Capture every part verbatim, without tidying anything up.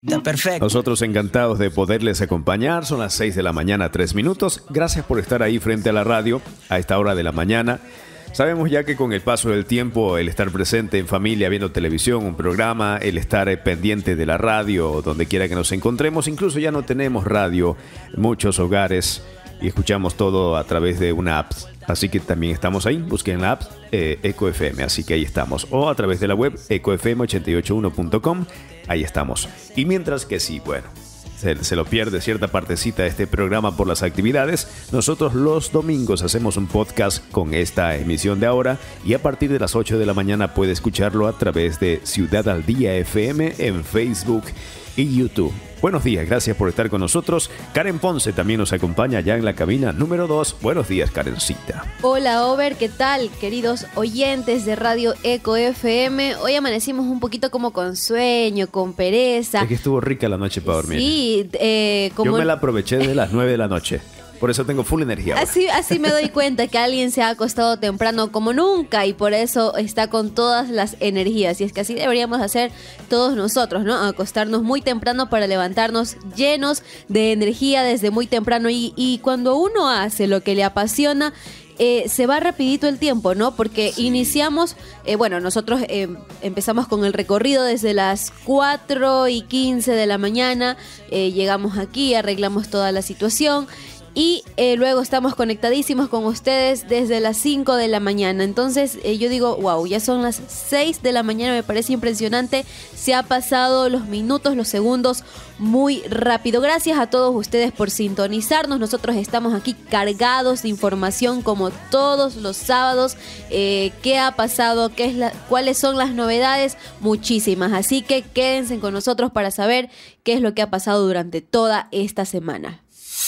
Está perfecto. Nosotros encantados de poderles acompañar. Son las seis de la mañana, tres minutos. Gracias por estar ahí frente a la radio a esta hora de la mañana. Sabemos ya que con el paso del tiempo, el estar presente en familia, viendo televisión, un programa, el estar pendiente de la radio, donde quiera que nos encontremos, incluso ya no tenemos radio en muchos hogares y escuchamos todo a través de una app. Así que también estamos ahí, busquen la app eh, Eco F M, así que ahí estamos. O a través de la web eco f m ochenta y ocho uno punto com, ahí estamos. Y mientras que sí, bueno, se, se lo pierde cierta partecita de este programa por las actividades, nosotros los domingos hacemos un podcast con esta emisión de ahora y a partir de las ocho de la mañana puede escucharlo a través de Ciudad al Día F M en Facebook y YouTube. Buenos días, gracias por estar con nosotros. Karen Ponce también nos acompaña ya en la cabina número dos. Buenos días, Karencita. Hola, Over, ¿qué tal? Queridos oyentes de Radio Eco F M. Hoy amanecimos un poquito como con sueño, con pereza. Es que estuvo rica la noche para dormir. Sí, eh, como... Yo me la aproveché desde las nueve de la noche. Por eso tengo full energía. Así, así me doy cuenta que alguien se ha acostado temprano como nunca y por eso está con todas las energías. Y es que así deberíamos hacer todos nosotros, ¿no? Acostarnos muy temprano para levantarnos llenos de energía desde muy temprano. Y, y cuando uno hace lo que le apasiona, Eh, se va rapidito el tiempo, ¿no? Porque sí. iniciamos, eh, bueno, nosotros eh, empezamos con el recorrido desde las cuatro y quince de la mañana, eh, llegamos aquí, arreglamos toda la situación y eh, luego estamos conectadísimos con ustedes desde las cinco de la mañana. Entonces eh, yo digo, wow, ya son las seis de la mañana, me parece impresionante. Se ha pasado los minutos, los segundos muy rápido. Gracias a todos ustedes por sintonizarnos. Nosotros estamos aquí cargados de información como todos los sábados. Eh, ¿Qué ha pasado? ¿Qué es la, ¿Cuáles son las novedades? Muchísimas. Así que quédense con nosotros para saber qué es lo que ha pasado durante toda esta semana.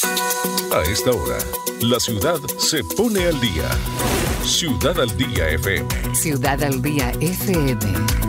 A esta hora, la ciudad se pone al día. Ciudad al Día F M. Ciudad al Día F M.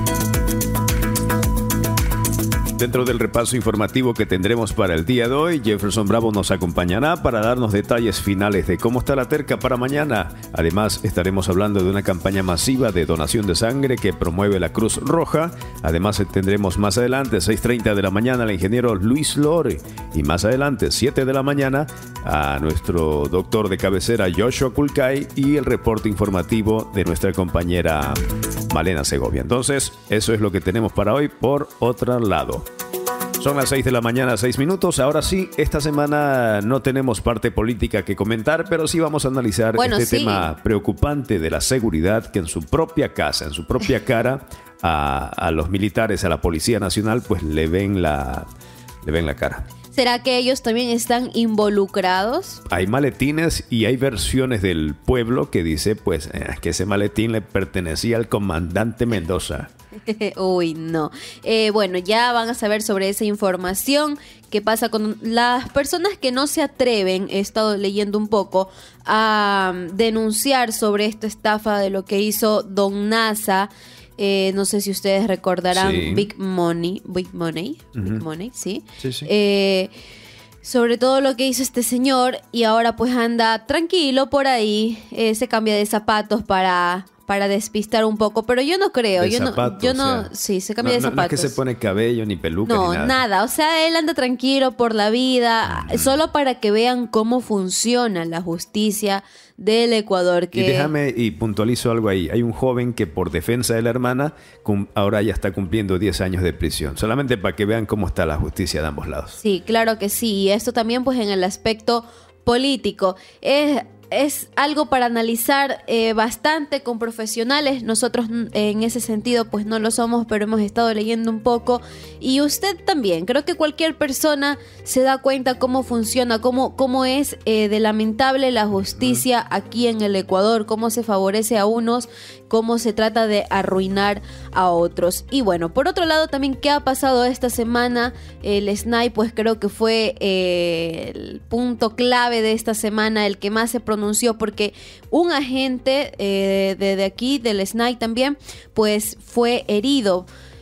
Dentro del repaso informativo que tendremos para el día de hoy, Jefferson Bravo nos acompañará para darnos detalles finales de cómo está la terca para mañana. Además, estaremos hablando de una campaña masiva de donación de sangre que promueve la Cruz Roja. Además, tendremos más adelante, seis treinta de la mañana, al ingeniero Luis Lore. Y más adelante, siete de la mañana, a nuestro doctor de cabecera Joshua Kulkai y el reporte informativo de nuestra compañera Malena Segovia. Entonces, eso es lo que tenemos para hoy por otro lado. Son las seis de la mañana, seis minutos. Ahora sí, esta semana no tenemos parte política que comentar, pero sí vamos a analizar bueno, este sí. tema preocupante de la seguridad, que en su propia casa, en su propia cara, a, a los militares, a la Policía Nacional, pues le ven la, le ven la cara. ¿Será que ellos también están involucrados? Hay maletines y hay versiones del pueblo que dice pues eh, que ese maletín le pertenecía al comandante Mendoza. Uy, no. Eh, bueno, ya van a saber sobre esa información. ¿Qué pasa con las personas que no se atreven? He estado leyendo un poco a denunciar sobre esta estafa de lo que hizo Don NASA. Eh, no sé si ustedes recordarán sí. Big Money, Big Money, uh-huh. Big Money, sí. Sí, sí. Eh, sobre todo lo que hizo este señor y ahora pues anda tranquilo por ahí, eh, se cambia de zapatos para para despistar un poco, pero yo no creo, de yo zapatos, no, yo no, o sea, sí, se cambia no, de no, zapatos. No es que se pone cabello ni peluca no, ni nada. nada, o sea, él anda tranquilo por la vida, uh-huh. solo para que vean cómo funciona la justicia del Ecuador. Que... Y déjame y puntualizo algo ahí. Hay un joven que por defensa de la hermana ahora ya está cumpliendo diez años de prisión, solamente para que vean cómo está la justicia de ambos lados. Sí, claro que sí, y esto también pues en el aspecto político. Es... Es algo para analizar eh, bastante con profesionales. Nosotros en ese sentido pues no lo somos, pero hemos estado leyendo un poco. Y usted también. Creo que cualquier persona se da cuenta cómo funciona, cómo, cómo es eh, de lamentable la justicia aquí en el Ecuador, cómo se favorece a unos, cómo se trata de arruinar a otros. Y bueno, por otro lado también, ¿qué ha pasado esta semana? El S N A I pues creo que fue eh, el punto clave de esta semana, el que más se pronunció, porque un agente eh, de, de aquí, del S N A I también, pues fue herido.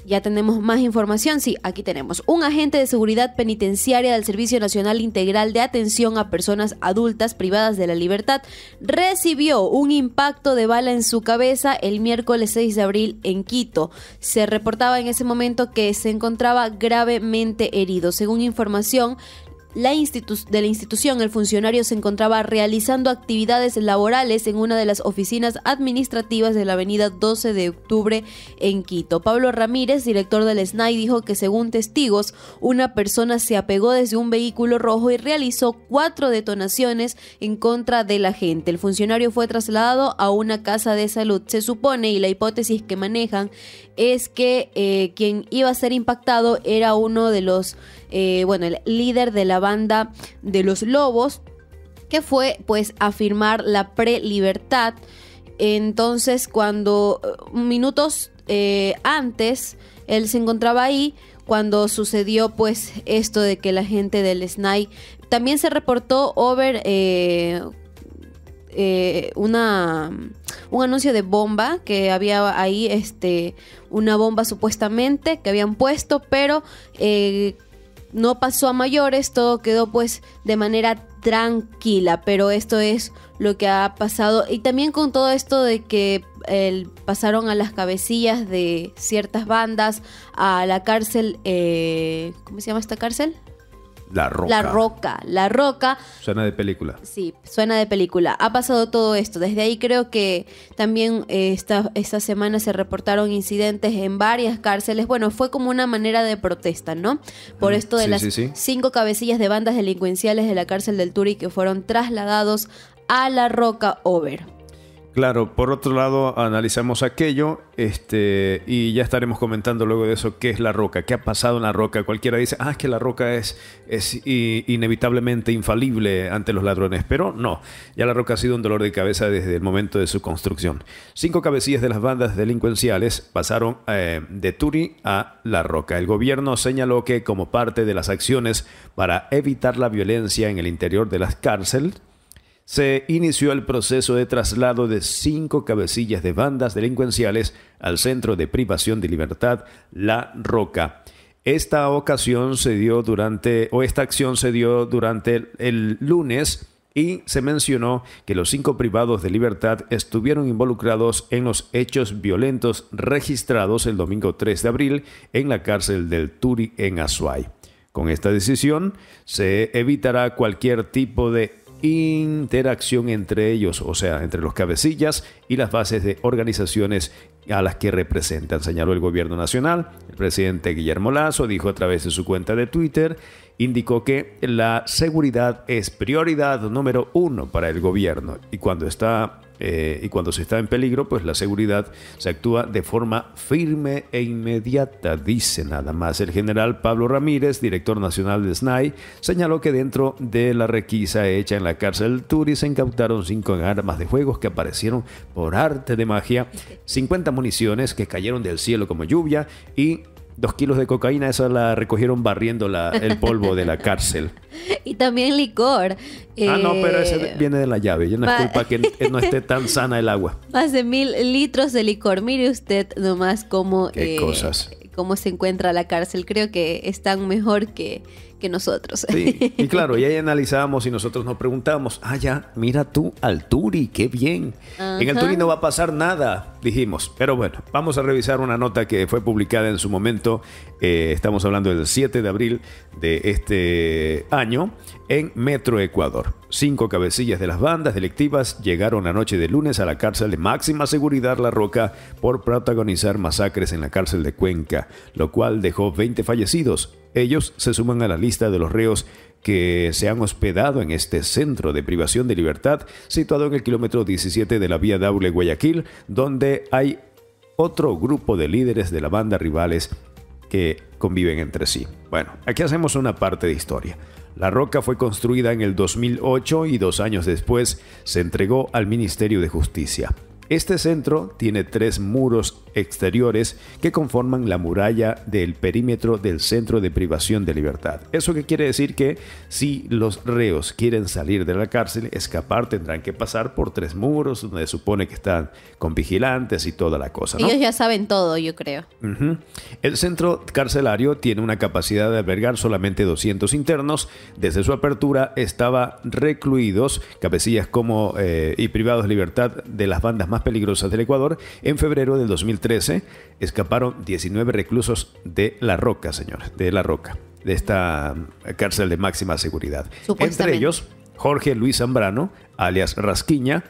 Ya tenemos más información. Sí, aquí tenemos. Un agente de seguridad penitenciaria del Servicio Nacional Integral de Atención a Personas Adultas Privadas de la Libertad recibió un impacto de bala en su cabeza el miércoles seis de abril en Quito. Se reportaba en ese momento que se encontraba gravemente herido. Según información La institu- de la institución, el funcionario se encontraba realizando actividades laborales en una de las oficinas administrativas de la avenida doce de octubre en Quito. Pablo Ramírez, director del S N A I, dijo que según testigos, una persona se apegó desde un vehículo rojo y realizó cuatro detonaciones en contra de la gente. El funcionario fue trasladado a una casa de salud. Se supone, y la hipótesis que manejan, es que eh, quien iba a ser impactado era uno de los, eh, bueno, el líder de la banda de los Lobos, que fue pues a firmar la pre-libertad. Entonces, cuando minutos eh, antes él se encontraba ahí, cuando sucedió pues esto de que la gente del S N A I, también se reportó over eh, eh, una un anuncio de bomba, que había ahí este una bomba supuestamente que habían puesto, pero eh, no pasó a mayores, todo quedó pues de manera tranquila, pero esto es lo que ha pasado. Y también con todo esto de que eh, pasaron a las cabecillas de ciertas bandas a la cárcel, eh, ¿cómo se llama esta cárcel? La Roca. La Roca, La Roca. Suena de película. Sí, suena de película. Ha pasado todo esto. Desde ahí creo que también eh, esta, esta semana se reportaron incidentes en varias cárceles. Bueno, fue como una manera de protesta, ¿no? Por esto de sí, las sí, sí. cinco cabecillas de bandas delincuenciales de la cárcel del Turi que fueron trasladados a La Roca Over. Claro, por otro lado, analizamos aquello este, y ya estaremos comentando luego de eso qué es La Roca, qué ha pasado en La Roca. Cualquiera dice, ah, es que La Roca es, es i- inevitablemente infalible ante los ladrones, pero no, ya La Roca ha sido un dolor de cabeza desde el momento de su construcción. Cinco cabecillas de las bandas delincuenciales pasaron eh, de Turi a La Roca. El gobierno señaló que como parte de las acciones para evitar la violencia en el interior de las cárceles, se inició el proceso de traslado de cinco cabecillas de bandas delincuenciales al Centro de Privación de Libertad La Roca. Esta ocasión se dio durante, o esta acción se dio durante el, el lunes y se mencionó que los cinco privados de libertad estuvieron involucrados en los hechos violentos registrados el domingo tres de abril en la cárcel del Turi en Azuay. Con esta decisión se evitará cualquier tipo de interacción entre ellos, o sea, entre los cabecillas y las bases de organizaciones a las que representan, señaló el gobierno nacional. El presidente Guillermo Lasso dijo a través de su cuenta de Twitter, indicó que la seguridad es prioridad número uno para el gobierno y cuando está eh, y cuando se está en peligro, pues la seguridad se actúa de forma firme e inmediata, dice nada más. El general Pablo Ramírez, director nacional de S N A I, señaló que dentro de la requisa hecha en la cárcel Turi se incautaron cinco armas de fuego que aparecieron por arte de magia, cincuenta municiones que cayeron del cielo como lluvia y dos kilos de cocaína. Esa la recogieron barriendo la, el polvo de la cárcel. Y también licor. Ah, no, pero Eh, ese viene de la llave. Ya no es va- culpa que no esté tan sana el agua. Más de mil litros de licor. Mire usted nomás cómo, Qué eh, cosas. cómo se encuentra la cárcel. Creo que están mejor que, que nosotros. Sí, y claro, y ahí analizábamos y nosotros nos preguntábamos, ah, ya, mira tú al Turi, qué bien. En el Ajá. Turi no va a pasar nada, dijimos. Pero bueno, vamos a revisar una nota que fue publicada en su momento. Eh, estamos hablando del siete de abril de este año en Metro Ecuador. Cinco cabecillas de las bandas delictivas llegaron la noche de lunes a la cárcel de máxima seguridad La Roca por protagonizar masacres en la cárcel de Cuenca, lo cual dejó veinte fallecidos. Ellos se suman a la lista de los reos que se han hospedado en este centro de privación de libertad situado en el kilómetro diecisiete de la vía Daule-Guayaquil, donde hay otro grupo de líderes de la banda rivales que conviven entre sí. Bueno, aquí hacemos una parte de historia. La Roca fue construida en el dos mil ocho y dos años después se entregó al Ministerio de Justicia. Este centro tiene tres muros exteriores que conforman la muralla del perímetro del centro de privación de libertad. ¿Eso qué quiere decir? Que si los reos quieren salir de la cárcel, escapar, tendrán que pasar por tres muros donde se supone que están con vigilantes y toda la cosa, ¿no? Ellos ya saben todo, yo creo. Uh-huh. El centro carcelario tiene una capacidad de albergar solamente doscientos internos. Desde su apertura estaba recluidos cabecillas como eh, y privados de libertad de las bandas más peligrosas del Ecuador. En febrero del dos mil trece escaparon diecinueve reclusos de La Roca, señores, de La Roca, de esta cárcel de máxima seguridad. Entre ellos, Jorge Luis Zambrano, alias Rasquiña,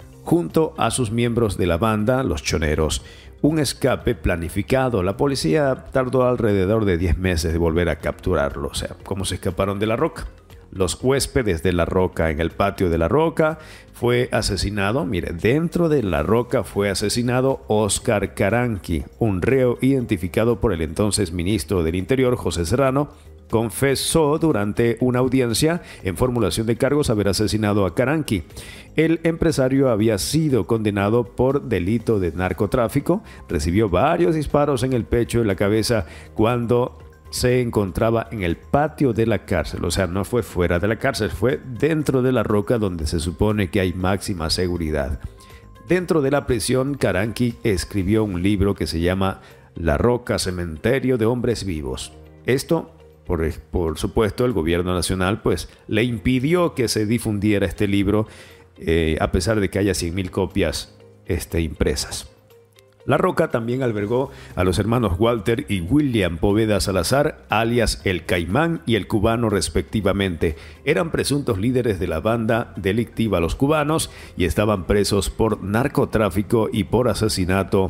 junto a sus miembros de la banda, los Choneros. Un escape planificado. La policía tardó alrededor de diez meses de volver a capturarlo. O sea, ¿cómo se escaparon de La Roca? Los huéspedes de La Roca, en el patio de La Roca, fue asesinado. Mire, dentro de La Roca fue asesinado Oscar Caranqui, un reo identificado por el entonces ministro del Interior, José Serrano. Confesó durante una audiencia en formulación de cargos haber asesinado a Caranqui. El empresario había sido condenado por delito de narcotráfico. Recibió varios disparos en el pecho y la cabeza cuando se encontraba en el patio de la cárcel. O sea, no fue fuera de la cárcel, fue dentro de La Roca, donde se supone que hay máxima seguridad. Dentro de la prisión, Caranqui escribió un libro que se llama La Roca, cementerio de hombres vivos. Esto, por, por supuesto, el gobierno nacional pues le impidió que se difundiera este libro, eh, a pesar de que haya cien mil copias este, impresas. La Roca también albergó a los hermanos Walter y William Poveda Salazar, alias El Caimán y El Cubano respectivamente. Eran presuntos líderes de la banda delictiva Los Cubanos y estaban presos por narcotráfico y por asesinato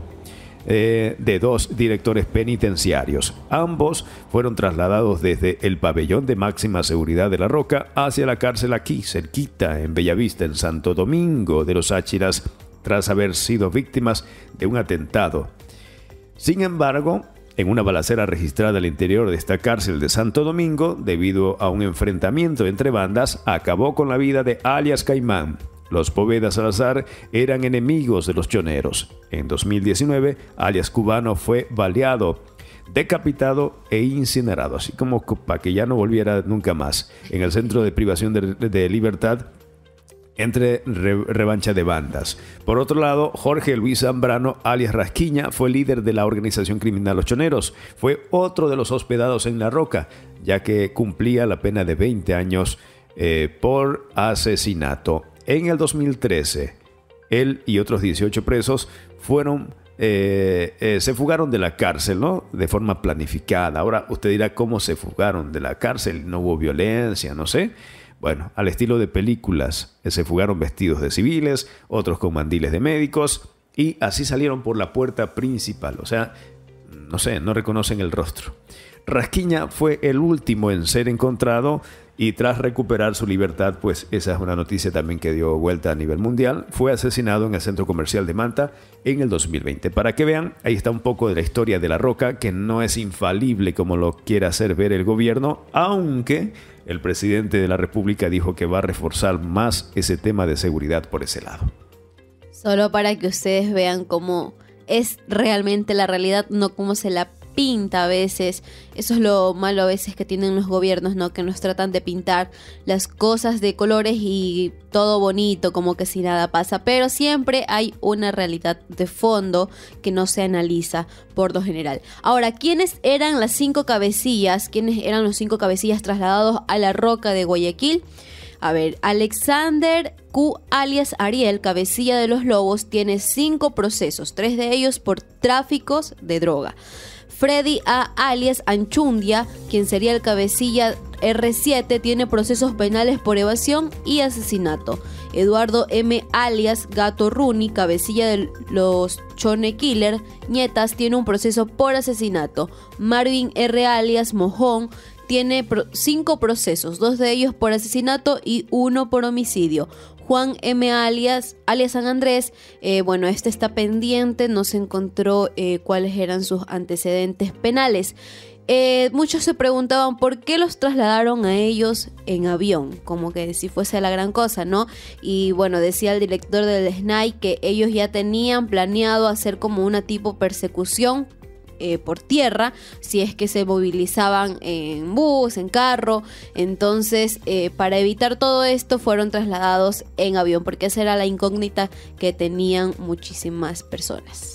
eh, de dos directores penitenciarios. Ambos fueron trasladados desde el pabellón de máxima seguridad de La Roca hacia la cárcel aquí, cerquita, en Bellavista, en Santo Domingo de los Áchiras, tras haber sido víctimas de un atentado. Sin embargo, en una balacera registrada al interior de esta cárcel de Santo Domingo, debido a un enfrentamiento entre bandas, acabó con la vida de alias Caimán. Los Poveda Salazar eran enemigos de los Choneros. En dos mil diecinueve, alias Cubano fue baleado, decapitado e incinerado, así como para que ya no volviera nunca más, en el centro de privación de, de libertad entre re, revancha de bandas. Por otro lado, Jorge Luis Zambrano, alias Rasquiña, fue líder de la organización criminal Los Choneros. Fue otro de los hospedados en La Roca, ya que cumplía la pena de veinte años eh, por asesinato. En el dos mil trece, él y otros dieciocho presos fueron eh, eh, se fugaron de la cárcel, ¿no? De forma planificada. Ahora usted dirá, ¿cómo se fugaron de la cárcel? No hubo violencia, no sé. Bueno, al estilo de películas, se fugaron vestidos de civiles, otros con mandiles de médicos, y así salieron por la puerta principal. O sea, no sé, no reconocen el rostro. Rasquiña fue el último en ser encontrado y tras recuperar su libertad, pues esa es una noticia también que dio vuelta a nivel mundial, fue asesinado en el centro comercial de Manta en el dos mil veinte. Para que vean, ahí está un poco de la historia de La Roca, que no es infalible como lo quiere hacer ver el gobierno, aunque el presidente de la República dijo que va a reforzar más ese tema de seguridad por ese lado. Solo para que ustedes vean cómo es realmente la realidad, no cómo se la pinta a veces. Eso es lo malo a veces que tienen los gobiernos, ¿no? Que nos tratan de pintar las cosas de colores y todo bonito, como que si nada pasa. Pero siempre hay una realidad de fondo que no se analiza por lo general. Ahora, ¿quiénes eran las cinco cabecillas? ¿Quiénes eran los cinco cabecillas trasladados a La Roca de Guayaquil? A ver, Alexander Q, alias Ariel, cabecilla de los Lobos, tiene cinco procesos, tres de ellos por tráficos de droga. Freddy A, alias Anchundia, quien sería el cabecilla erre siete, tiene procesos penales por evasión y asesinato. Eduardo M, alias Gato Runi, cabecilla de los Chone Killer Nietas, tiene un proceso por asesinato. Marvin R, alias Mojón, tiene pro- cinco procesos, dos de ellos por asesinato y uno por homicidio. Juan M. alias, alias San Andrés, eh, bueno, este está pendiente, no se encontró eh, cuáles eran sus antecedentes penales. Eh, muchos se preguntaban por qué los trasladaron a ellos en avión, como que si fuese la gran cosa, ¿no? Y bueno, decía el director del S N A I que ellos ya tenían planeado hacer como una tipo persecución eh, por tierra, si es que se movilizaban en bus, en carro. Entonces, eh, para evitar todo esto, fueron trasladados en avión, porque esa era la incógnita que tenían muchísimas personas.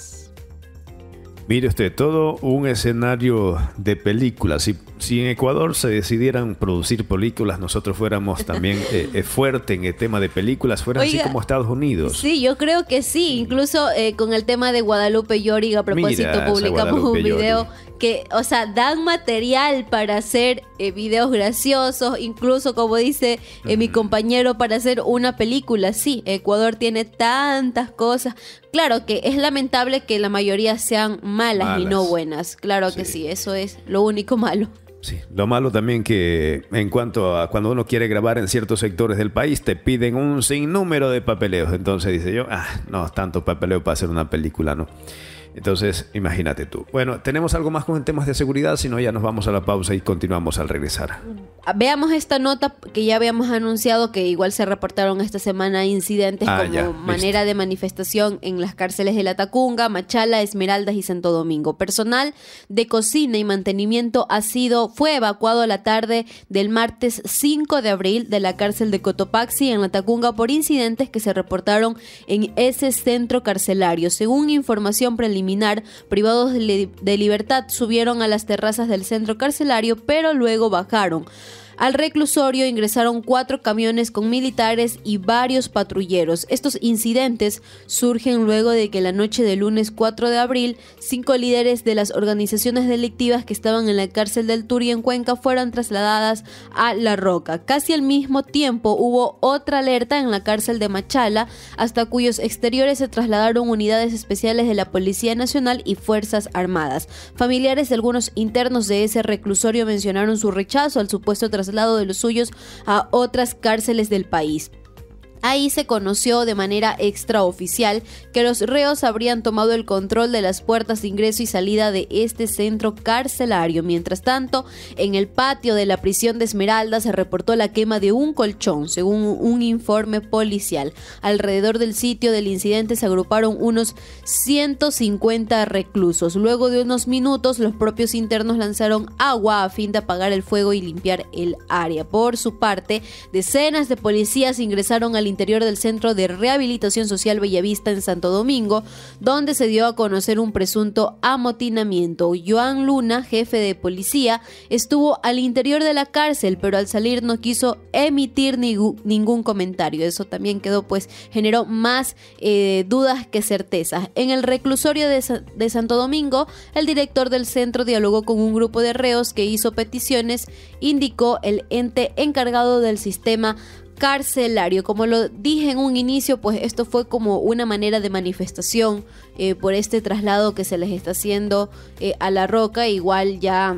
Mire usted, todo un escenario de películas. Si, si en Ecuador se decidieran producir películas, nosotros fuéramos también eh, eh, fuerte en el tema de películas, fuera así como Estados Unidos. Sí, yo creo que sí. Incluso eh, con el tema de Guadalupe Llori, a propósito, Mira, publicamos un video Llori. que, o sea, dan material para hacer eh, videos graciosos, incluso, como dice eh, uh-huh. mi compañero, para hacer una película. Sí, Ecuador tiene tantas cosas. Claro que es lamentable que la mayoría sean malas, malas. y no buenas. Claro sí. que sí, eso es lo único malo. Sí, lo malo también que en cuanto a cuando uno quiere grabar en ciertos sectores del país, te piden un sinnúmero de papeleos. Entonces dice yo, ah, no, tanto papeleo para hacer una película, ¿no? Entonces, imagínate tú. Bueno, ¿tenemos algo más con temas de seguridad? Si no, ya nos vamos a la pausa y continuamos al regresar. Veamos esta nota que ya habíamos anunciado, que igual se reportaron esta semana incidentes ah, como ya, manera listo. de manifestación en las cárceles de La Tacunga, Machala, Esmeraldas y Santo Domingo. Personal de cocina y mantenimiento ha sido, fue evacuado a la tarde del martes cinco de abril de la cárcel de Cotopaxi en La Tacunga por incidentes que se reportaron en ese centro carcelario. Según información preliminar, privados de, li- de libertad subieron a las terrazas del centro carcelario, pero luego bajaron. Al reclusorio ingresaron cuatro camiones con militares y varios patrulleros. Estos incidentes surgen luego de que la noche del lunes cuatro de abril, cinco líderes de las organizaciones delictivas que estaban en la cárcel del Turi en Cuenca fueran trasladadas a La Roca. Casi al mismo tiempo hubo otra alerta en la cárcel de Machala, hasta cuyos exteriores se trasladaron unidades especiales de la Policía Nacional y Fuerzas Armadas. Familiares de algunos internos de ese reclusorio mencionaron su rechazo al supuesto traslado traslado de los suyos a otras cárceles del país. Ahí se conoció de manera extraoficial que los reos habrían tomado el control de las puertas de ingreso y salida de este centro carcelario. Mientras tanto, en el patio de la prisión de Esmeralda se reportó la quema de un colchón, según un informe policial. Alrededor del sitio del incidente se agruparon unos ciento cincuenta reclusos. Luego de unos minutos, los propios internos lanzaron agua a fin de apagar el fuego y limpiar el área. Por su parte, decenas de policías ingresaron al interior del Centro de Rehabilitación Social Bellavista en Santo Domingo, donde se dio a conocer un presunto amotinamiento. Joan Luna, jefe de policía, estuvo al interior de la cárcel, pero al salir no quiso emitir ningú, ningún comentario. Eso también quedó, pues, generó más eh, dudas que certezas. En el reclusorio de, Sa- de Santo Domingo, el director del centro dialogó con un grupo de reos que hizo peticiones, indicó el ente encargado del sistema carcelario. Como lo dije en un inicio, pues esto fue como una manera de manifestación eh, por este traslado que se les está haciendo eh, a La Roca. Igual ya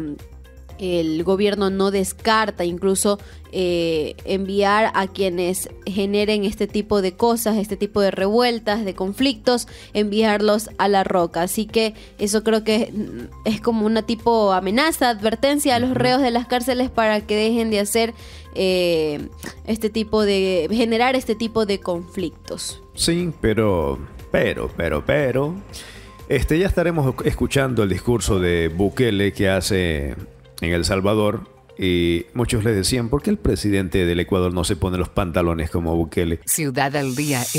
el gobierno no descarta incluso eh, enviar a quienes generen este tipo de cosas, este tipo de revueltas, de conflictos, enviarlos a La Roca. Así que eso creo que es como una tipo amenaza, advertencia a los reos de las cárceles para que dejen de hacer eh, este tipo de, generar este tipo de conflictos. Sí, pero, pero, pero, pero, este, ya estaremos escuchando el discurso de Bukele que hace en El Salvador, y muchos le decían, ¿por qué el presidente del Ecuador no se pone los pantalones como Bukele? Ciudad al Día F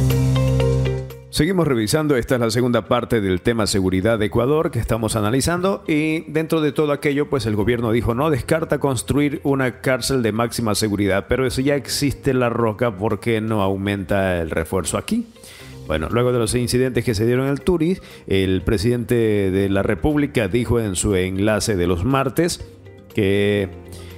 M. Seguimos revisando, esta es la segunda parte del tema seguridad de Ecuador que estamos analizando, y dentro de todo aquello, pues el gobierno dijo, no descarta construir una cárcel de máxima seguridad, pero eso ya existe en La Roca, ¿por qué no aumenta el refuerzo aquí? Bueno, luego de los incidentes que se dieron en el Turis, el presidente de la República dijo en su enlace de los martes que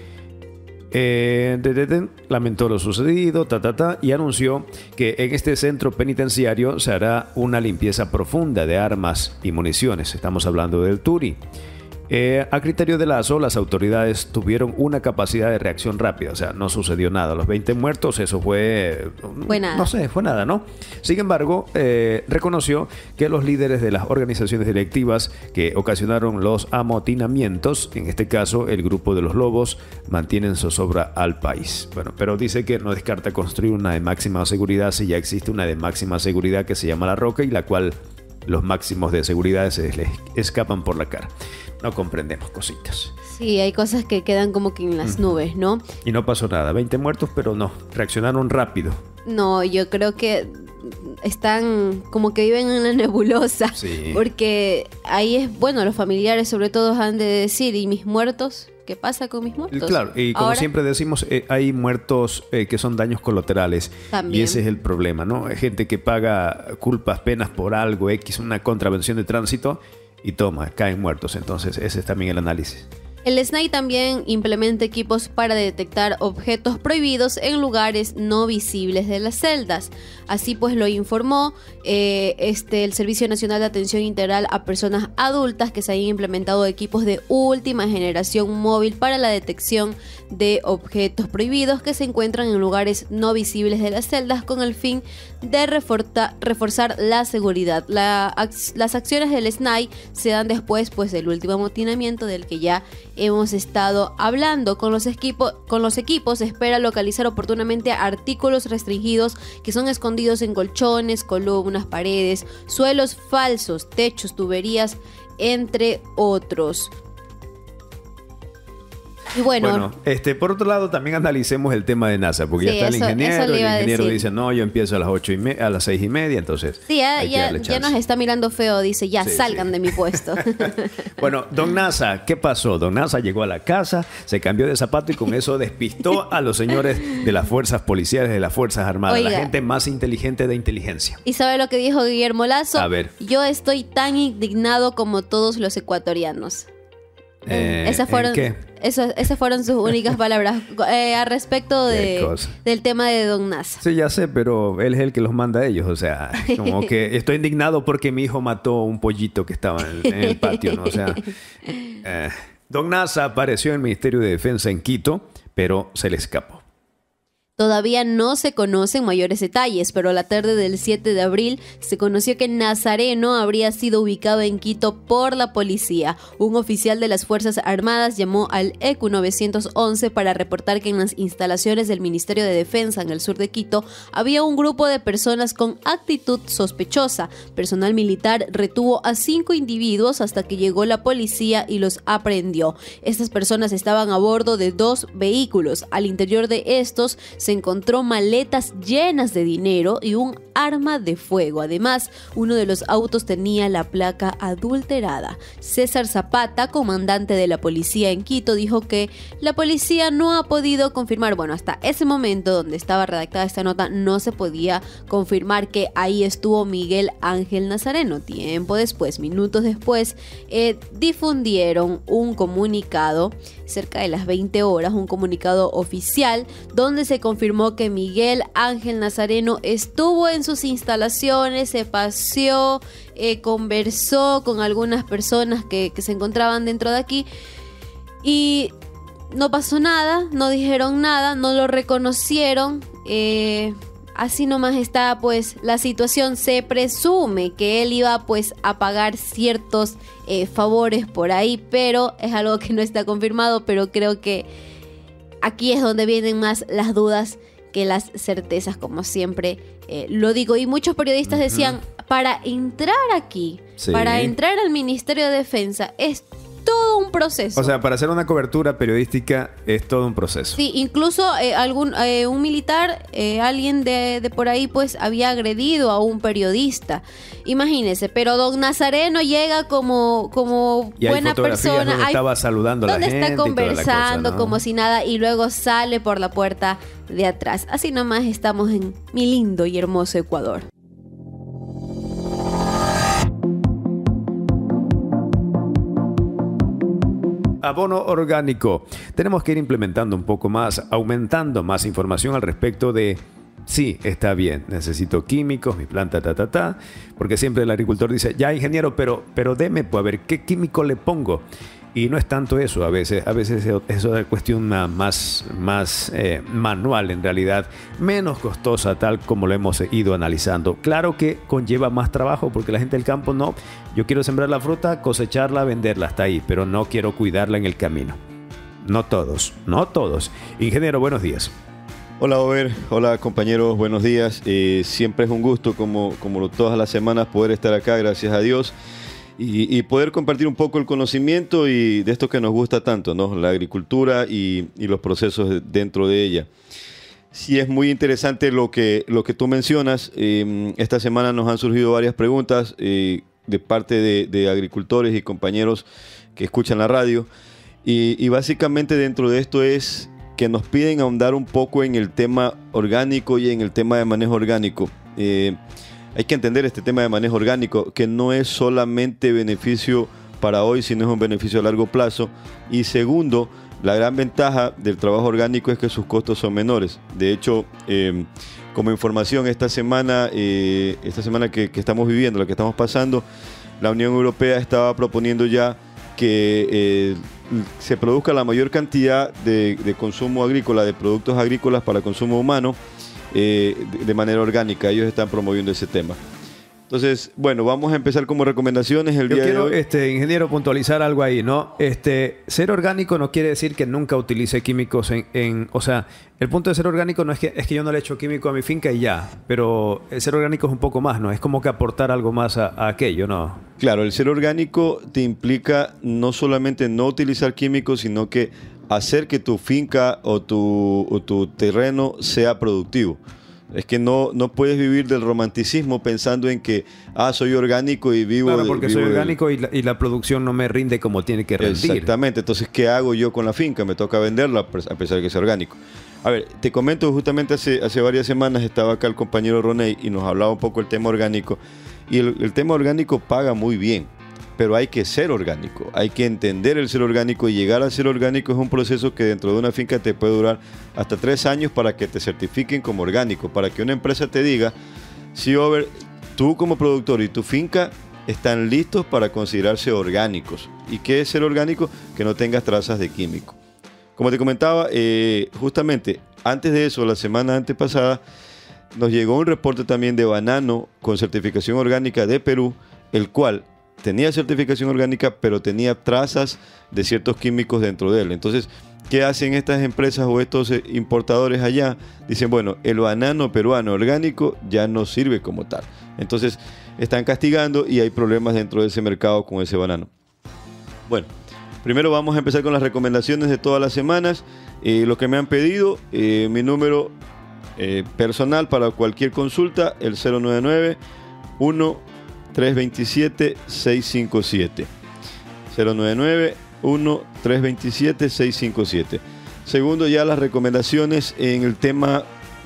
eh, de, de, de, lamentó lo sucedido, ta, ta, ta, y anunció que en este centro penitenciario se hará una limpieza profunda de armas y municiones. Estamos hablando del Turi. Eh, a criterio de Lazo, las autoridades tuvieron una capacidad de reacción rápida, o sea, no sucedió nada. Los veinte muertos, eso fue... Fue nada. No sé, fue nada, ¿no? Sin embargo, eh, reconoció que los líderes de las organizaciones directivas que ocasionaron los amotinamientos, en este caso el grupo de los Lobos, mantienen zozobra al país. Bueno, pero dice que no descarta construir una de máxima seguridad si ya existe una de máxima seguridad que se llama La Roca y la cual los máximos de seguridad se les escapan por la cara. No comprendemos cositas. Sí, hay cosas que quedan como que en las uh-huh. nubes, ¿no? Y no pasó nada. veinte muertos, pero no. Reaccionaron rápido. No, yo creo que están como que viven en la nebulosa. Sí. Porque ahí es, bueno, los familiares sobre todo han de decir, ¿y mis muertos? ¿Qué pasa con mis muertos? Claro, y como Ahora, siempre decimos, eh, hay muertos eh, que son daños colaterales. También. Y ese es el problema, ¿no? Hay gente que paga culpas, penas por algo, X, una contravención de tránsito, y toma, caen muertos. Entonces ese es también el análisis. El S N A I también implementa equipos para detectar objetos prohibidos en lugares no visibles de las celdas. Así pues lo informó eh, este, el Servicio Nacional de Atención Integral a Personas Adultas, que se hayan implementado equipos de última generación móvil para la detección de objetos prohibidos que se encuentran en lugares no visibles de las celdas con el fin de reforta, reforzar la seguridad. La, las acciones del S N A I se dan después pues, del último amotinamiento del que ya hemos estado hablando. Con los, equipo, con los equipos se espera localizar oportunamente artículos restringidos que son escondidos en colchones, columnas, paredes, suelos falsos, techos, tuberías, entre otros. Y bueno, bueno este, por otro lado, también analicemos el tema de NASA, porque sí, ya está eso, el ingeniero, el ingeniero decir. dice, no, yo empiezo a las ocho y me a las seis y media, entonces sí, ya, hay que ya, darle ya chance. nos está mirando feo, dice, ya sí, salgan sí. de mi puesto. Bueno, don NASA, ¿qué pasó? Don NASA llegó a la casa, se cambió de zapato y con eso despistó a los señores de las fuerzas policiales, de las fuerzas armadas, Oiga, la gente más inteligente de inteligencia. ¿Y sabe lo que dijo Guillermo Lazo? A ver. Yo estoy tan indignado como todos los ecuatorianos. Eh, esas fueron, ¿en qué? Eso, esas fueron sus únicas palabras eh, al respecto de, del tema de don NASA. Sí, ya sé, pero él es el que los manda a ellos. O sea, como que estoy indignado porque mi hijo mató un pollito que estaba en, en el patio, ¿no? O sea, eh, don NASA apareció en el Ministerio de Defensa en Quito, pero se le escapó. Todavía no se conocen mayores detalles, pero la tarde del siete de abril se conoció que Nazareno habría sido ubicado en Quito por la policía. Un oficial de las Fuerzas Armadas llamó al E Q nueve once para reportar que en las instalaciones del Ministerio de Defensa en el sur de Quito había un grupo de personas con actitud sospechosa. Personal militar retuvo a cinco individuos hasta que llegó la policía y los aprehendió. Estas personas estaban a bordo de dos vehículos. Al interior de estos se Se encontró maletas llenas de dinero y un arma de fuego. Además, uno de los autos tenía la placa adulterada. César Zapata, comandante de la policía en Quito, dijo que la policía no ha podido confirmar, bueno, hasta ese momento donde estaba redactada esta nota, no se podía confirmar que ahí estuvo Miguel Ángel Nazareno. Tiempo después, minutos después, eh, difundieron un comunicado cerca de las veinte horas, un comunicado oficial donde se confirmó que Miguel Ángel Nazareno estuvo en sus instalaciones, se paseó, eh, conversó con algunas personas que, que se encontraban dentro de aquí y no pasó nada, no dijeron nada, no lo reconocieron. Eh, así nomás está pues la situación. Se presume que él iba pues a pagar ciertos eh, favores por ahí, pero es algo que no está confirmado, pero creo que aquí es donde vienen más las dudas que las certezas, como siempre eh, lo digo. Y muchos periodistas uh-huh. decían, para entrar aquí, sí. para entrar al Ministerio de Defensa, es todo un proceso. O sea, para hacer una cobertura periodística es todo un proceso. Sí, incluso eh, algún eh, un militar, eh, alguien de, de por ahí, pues había agredido a un periodista. Imagínese, pero don Nazareno llega como, como y buena hay persona. Donde hay, estaba saludando a la gente. Donde está conversando cosa, ¿no? como si nada y luego sale por la puerta de atrás. Así nomás estamos en mi lindo y hermoso Ecuador. Abono orgánico. Tenemos que ir implementando un poco más, aumentando más información al respecto de, sí, está bien, necesito químicos, mi planta, ta, ta, ta, porque siempre el agricultor dice, ya ingeniero, pero, pero deme, pues a ver, ¿qué químico le pongo? Y no es tanto eso, a veces, a veces es una cuestión más, más eh, manual en realidad, menos costosa tal como lo hemos ido analizando. Claro que conlleva más trabajo porque la gente del campo no, yo quiero sembrar la fruta, cosecharla, venderla hasta ahí, pero no quiero cuidarla en el camino. No todos, no todos. Ingeniero, buenos días. Hola Over, hola compañeros, buenos días. Eh, siempre es un gusto, como, como todas las semanas, poder estar acá, gracias a Dios. Y, y poder compartir un poco el conocimiento y de esto que nos gusta tanto, ¿no? La agricultura y, y los procesos dentro de ella. Sí, es muy interesante lo que, lo que tú mencionas. Eh, esta semana nos han surgido varias preguntas eh, de parte de, de agricultores y compañeros que escuchan la radio. Y, y básicamente dentro de esto es que nos piden ahondar un poco en el tema orgánico y en el tema de manejo orgánico. Eh, Hay que entender este tema de manejo orgánico, que no es solamente beneficio para hoy, sino es un beneficio a largo plazo. Y segundo, la gran ventaja del trabajo orgánico es que sus costos son menores. De hecho, eh, como información, esta semana, eh, esta semana que, que estamos viviendo, la que estamos pasando, la Unión Europea estaba proponiendo ya que eh, se produzca la mayor cantidad de, de consumo agrícola, de productos agrícolas para consumo humano, Eh, de manera orgánica. Ellos están promoviendo ese tema. Entonces, bueno, vamos a empezar como recomendaciones el Yo día quiero, de hoy. este, ingeniero, puntualizar algo ahí, ¿no? Este, ser orgánico no quiere decir que nunca utilice químicos en, en... O sea, el punto de ser orgánico no es que, es que yo no le echo químico a mi finca y ya, pero el ser orgánico es un poco más, ¿no? Es como que aportar algo más a, a aquello, ¿no? Claro, el ser orgánico te implica no solamente no utilizar químicos, sino que hacer que tu finca o tu, o tu terreno sea productivo. Es que no, no puedes vivir del romanticismo pensando en que, ah, soy orgánico y vivo... Claro, de, porque vivo soy de... orgánico y la, y la producción no me rinde como tiene que rendir. Exactamente. Entonces, ¿qué hago yo con la finca? Me toca venderla a pesar de que sea orgánico. A ver, te comento, justamente hace, hace varias semanas estaba acá el compañero Roney y nos hablaba un poco el tema orgánico. Y el, el tema orgánico paga muy bien, pero hay que ser orgánico, hay que entender el ser orgánico, y llegar a ser orgánico es un proceso que dentro de una finca te puede durar hasta tres años para que te certifiquen como orgánico, para que una empresa te diga, sí, Over, tú como productor y tu finca están listos para considerarse orgánicos. ¿Y qué es ser orgánico? Que no tengas trazas de químico. Como te comentaba, eh, justamente antes de eso, la semana antepasada, nos llegó un reporte también de banano con certificación orgánica de Perú, el cual tenía certificación orgánica, pero tenía trazas de ciertos químicos dentro de él. Entonces, ¿qué hacen estas empresas o estos importadores allá? Dicen, bueno, el banano peruano orgánico ya no sirve como tal. Entonces, están castigando y hay problemas dentro de ese mercado con ese banano. Bueno, primero vamos a empezar con las recomendaciones de todas las semanas. Eh, lo que me han pedido, eh, mi número eh, personal para cualquier consulta, el cero nueve nueve, uno tres dos siete, seis cinco siete. cero nueve nueve, uno tres dos siete, seis cinco siete. Segundo, ya las recomendaciones en el tema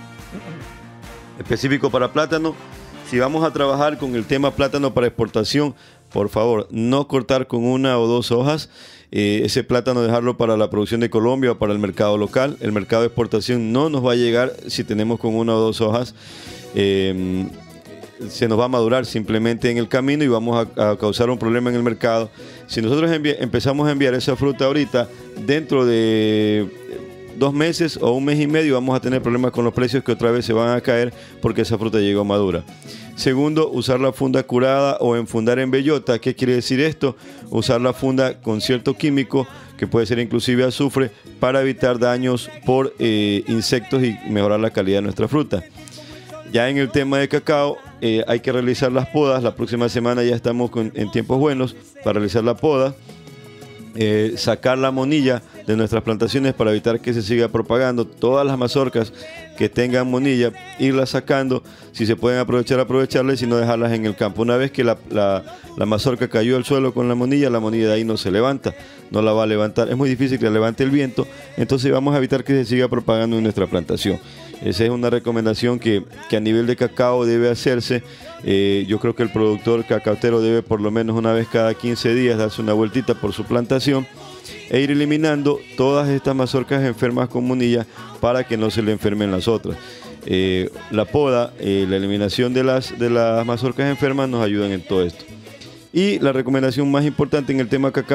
específico para plátano. Si vamos a trabajar con el tema plátano para exportación, por favor, no cortar con una o dos hojas. Eh, ese plátano dejarlo para la producción de Colombia o para el mercado local. El mercado de exportación no nos va a llegar si tenemos con una o dos hojas. Eh, se nos va a madurar simplemente en el camino y vamos a, a causar un problema en el mercado. Si nosotros empezamos a enviar esa fruta ahorita, dentro de dos meses o un mes y medio vamos a tener problemas con los precios, que otra vez se van a caer porque esa fruta llegó madura. Segundo, usar la funda curada o enfundar en bellota. ¿Qué quiere decir esto? Usar la funda con cierto químico, que puede ser inclusive azufre, para evitar daños por eh, insectos y mejorar la calidad de nuestra fruta. Ya en el tema de cacao, eh, hay que realizar las podas. La próxima semana ya estamos con, en tiempos buenos para realizar la poda. Eh, sacar la monilla de nuestras plantaciones para evitar que se siga propagando. Todas las mazorcas que tengan monilla, irlas sacando. Si se pueden aprovechar, aprovecharlas, y no dejarlas en el campo. Una vez que la, la, la mazorca cayó al suelo con la monilla, la monilla de ahí no se levanta, no la va a levantar. Es muy difícil que la levante el viento, entonces vamos a evitar que se siga propagando en nuestra plantación. Esa es una recomendación que, que a nivel de cacao debe hacerse. Eh, yo creo que el productor cacautero debe por lo menos una vez cada quince días darse una vueltita por su plantación e ir eliminando todas estas mazorcas enfermas con monilla para que no se le enfermen las otras. Eh, la poda, eh, la eliminación de las, de las mazorcas enfermas nos ayudan en todo esto. Y la recomendación más importante en el tema cacao,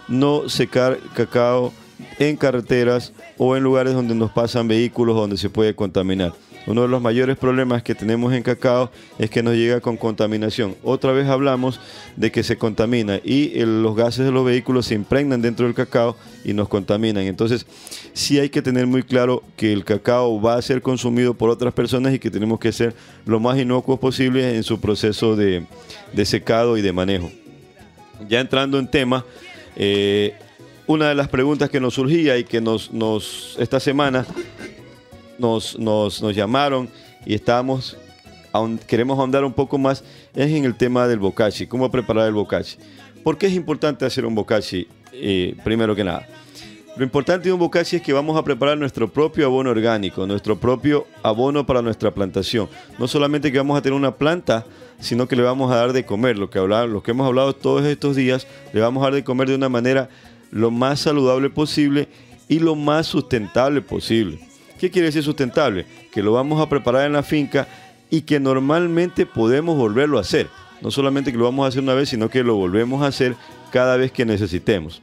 no secar cacao en carreteras o en lugares donde nos pasan vehículos donde se puede contaminar. Uno de los mayores problemas que tenemos en cacao es que nos llega con contaminación. Otra vez hablamos de que se contamina y el, los gases de los vehículos se impregnan dentro del cacao y nos contaminan. Entonces, sí hay que tener muy claro que el cacao va a ser consumido por otras personas y que tenemos que ser lo más inocuos posible en su proceso de, de secado y de manejo. Ya entrando en tema, eh, una de las preguntas que nos surgía y que nos, nos esta semana nos, nos, nos llamaron y estábamos, queremos ahondar un poco más, es en el tema del bokashi, cómo preparar el bokashi. ¿Por qué es importante hacer un bokashi? Eh, primero que nada, lo importante de un bokashi es que vamos a preparar nuestro propio abono orgánico, nuestro propio abono para nuestra plantación. No solamente que vamos a tener una planta, sino que le vamos a dar de comer, lo que, hablaba, lo que hemos hablado todos estos días, le vamos a dar de comer de una manera lo más saludable posible y lo más sustentable posible. ¿Qué quiere decir sustentable? Que lo vamos a preparar en la finca y que normalmente podemos volverlo a hacer. No solamente que lo vamos a hacer una vez, sino que lo volvemos a hacer cada vez que necesitemos.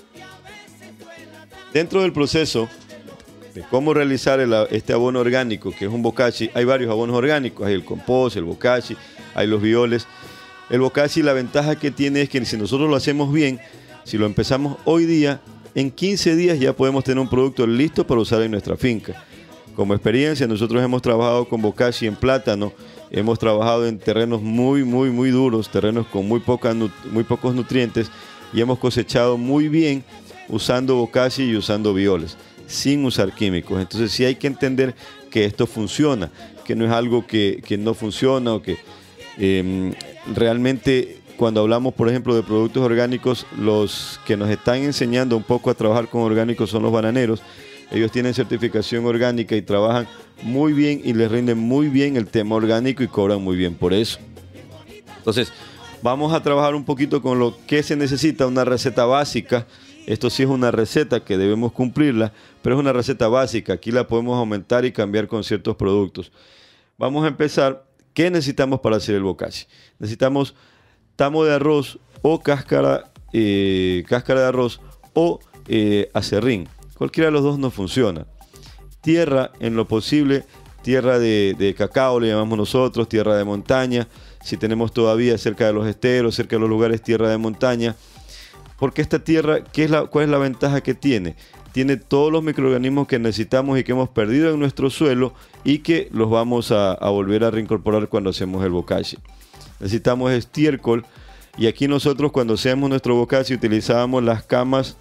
Dentro del proceso de cómo realizar el, este abono orgánico, que es un bokashi, hay varios abonos orgánicos. Hay el compost, el bokashi, hay los bioles. El bokashi, la ventaja que tiene es que si nosotros lo hacemos bien, si lo empezamos hoy día, en quince días ya podemos tener un producto listo para usar en nuestra finca. Como experiencia, nosotros hemos trabajado con bokashi en plátano, hemos trabajado en terrenos muy, muy, muy duros, terrenos con muy, poca, muy pocos nutrientes, y hemos cosechado muy bien usando bokashi y usando bioles, sin usar químicos. Entonces sí hay que entender que esto funciona, que no es algo que, que no funciona o que eh, realmente... Cuando hablamos, por ejemplo, de productos orgánicos, los que nos están enseñando un poco a trabajar con orgánicos son los bananeros. Ellos tienen certificación orgánica y trabajan muy bien y les rinden muy bien el tema orgánico y cobran muy bien por eso. Entonces, vamos a trabajar un poquito con lo que se necesita, una receta básica. Esto sí es una receta que debemos cumplirla, pero es una receta básica. Aquí la podemos aumentar y cambiar con ciertos productos. Vamos a empezar. ¿Qué necesitamos para hacer el bokashi? Necesitamos tamo de arroz o cáscara, eh, cáscara de arroz o eh, acerrín. Cualquiera de los dos no funciona. Tierra, en lo posible, tierra de, de cacao le llamamos nosotros, tierra de montaña. Si tenemos todavía cerca de los esteros, cerca de los lugares, tierra de montaña. Porque esta tierra, ¿qué es la, ¿cuál es la ventaja que tiene? Tiene todos los microorganismos que necesitamos y que hemos perdido en nuestro suelo y que los vamos a, a volver a reincorporar cuando hacemos el bokashi. Necesitamos estiércol y aquí nosotros cuando hacemos nuestro bokashi utilizábamos las camas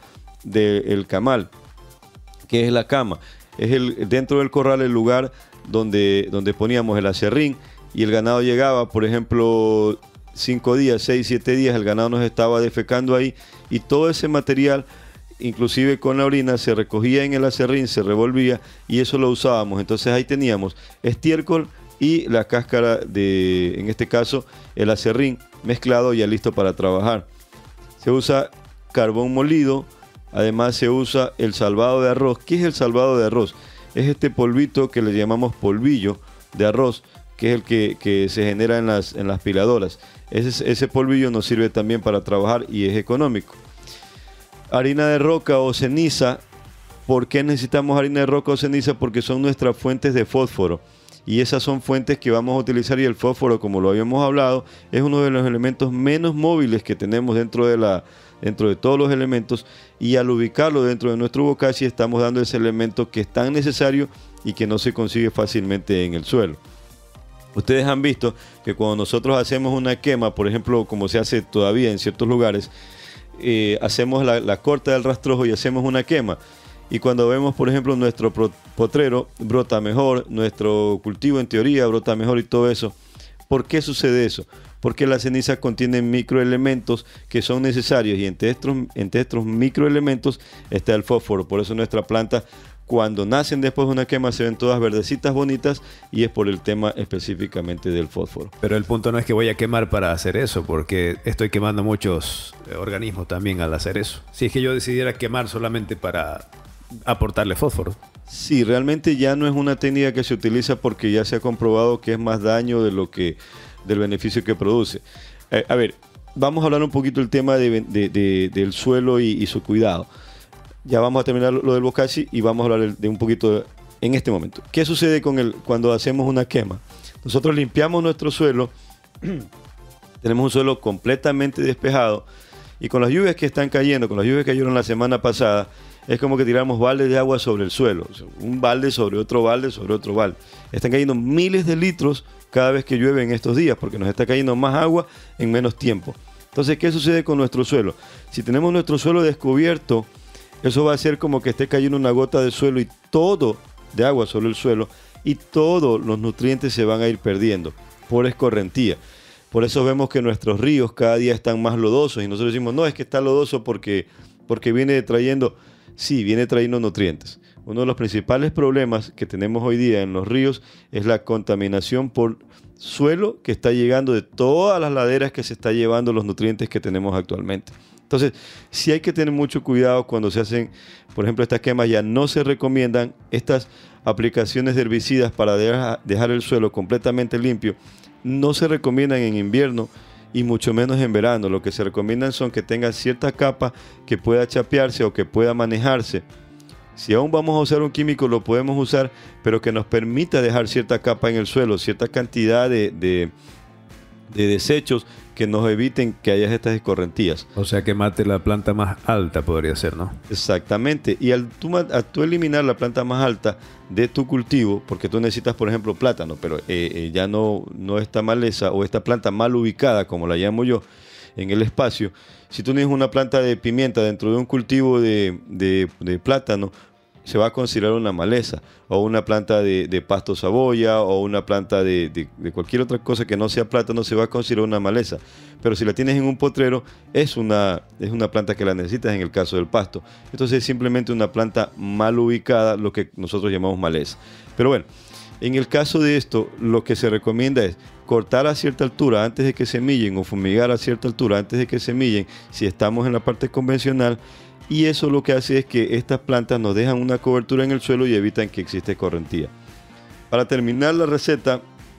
del camal. ¿Qué es la cama? Es el, dentro del corral el lugar donde, donde poníamos el acerrín y el ganado llegaba, por ejemplo, cinco días, seis, siete días, el ganado nos estaba defecando ahí y todo ese material, inclusive con la orina, se recogía en el acerrín, se revolvía y eso lo usábamos. Entonces ahí teníamos estiércol y la cáscara de, en este caso, el acerrín mezclado ya listo para trabajar. Se usa carbón molido, además se usa el salvado de arroz. ¿Qué es el salvado de arroz? Es este polvito que le llamamos polvillo de arroz, que es el que, que se genera en las, en las piladoras. Ese, ese polvillo nos sirve también para trabajar y es económico. Harina de roca o ceniza. ¿Por qué necesitamos harina de roca o ceniza? Porque son nuestras fuentes de fósforo. Y esas son fuentes que vamos a utilizar y el fósforo, como lo habíamos hablado, es uno de los elementos menos móviles que tenemos dentro de, la, dentro de todos los elementos y al ubicarlo dentro de nuestro bokashi estamos dando ese elemento que es tan necesario y que no se consigue fácilmente en el suelo. Ustedes han visto que cuando nosotros hacemos una quema, por ejemplo, como se hace todavía en ciertos lugares, eh, hacemos la, la corta del rastrojo y hacemos una quema. Y cuando vemos, por ejemplo, nuestro potrero brota mejor, nuestro cultivo en teoría brota mejor y todo eso. ¿Por qué sucede eso? Porque las cenizas contienen microelementos que son necesarios y entre estos, entre estos microelementos está el fósforo. Por eso nuestra planta, cuando nacen después de una quema, se ven todas verdecitas bonitas y es por el tema específicamente del fósforo. Pero el punto no es que voy a quemar para hacer eso, porque estoy quemando muchos organismos también al hacer eso. Si es que yo decidiera quemar solamente para aportarle fósforo. Sí, realmente ya no es una técnica que se utiliza porque ya se ha comprobado que es más daño de lo que, del beneficio que produce. Eh, a ver, vamos a hablar un poquito del tema de, de, de, del suelo y, y su cuidado. Ya vamos a terminar lo del bokashi y vamos a hablar de un poquito de, en este momento. ¿Qué sucede con el, cuando hacemos una quema? Nosotros limpiamos nuestro suelo, tenemos un suelo completamente despejado y con las lluvias que están cayendo, con las lluvias que cayeron la semana pasada, es como que tiramos baldes de agua sobre el suelo, un balde sobre otro balde sobre otro balde. Están cayendo miles de litros cada vez que llueve en estos días, porque nos está cayendo más agua en menos tiempo. Entonces, ¿qué sucede con nuestro suelo? Si tenemos nuestro suelo descubierto, eso va a hacer como que esté cayendo una gota de suelo y todo de agua sobre el suelo y todos los nutrientes se van a ir perdiendo por escorrentía. Por eso vemos que nuestros ríos cada día están más lodosos y nosotros decimos, no, es que está lodoso porque, porque viene trayendo... Sí, viene trayendo nutrientes. Uno de los principales problemas que tenemos hoy día en los ríos es la contaminación por suelo que está llegando de todas las laderas que se está llevando los nutrientes que tenemos actualmente. Entonces, sí hay que tener mucho cuidado cuando se hacen, por ejemplo, estas quemas. Ya no se recomiendan estas aplicaciones de herbicidas para dejar el suelo completamente limpio. No se recomiendan en invierno y mucho menos en verano. Lo que se recomiendan son que tenga cierta capa que pueda chapearse o que pueda manejarse. Si aún vamos a usar un químico, lo podemos usar, pero que nos permita dejar cierta capa en el suelo, cierta cantidad de, de, de desechos que nos eviten que haya estas escorrentías. O sea, que mate la planta más alta podría ser, ¿no? Exactamente. Y al tú, al tú eliminar la planta más alta de tu cultivo, porque tú necesitas, por ejemplo, plátano, pero eh, eh, ya no, no esta maleza o esta planta mal ubicada, como la llamo yo, en el espacio. Si tú tienes una planta de pimienta dentro de un cultivo de, de, de plátano, se va a considerar una maleza, o una planta de, de pasto saboya, o una planta de, de, de cualquier otra cosa que no sea plátano, se va a considerar una maleza. Pero si la tienes en un potrero, es una, es una planta que la necesitas en el caso del pasto. Entonces es simplemente una planta mal ubicada, lo que nosotros llamamos maleza. Pero bueno, en el caso de esto, lo que se recomienda es cortar a cierta altura antes de que semillen, o fumigar a cierta altura antes de que semillen, si estamos en la parte convencional. Y eso lo que hace es que estas plantas nos dejan una cobertura en el suelo y evitan que exista escorrentía. Para terminar la receta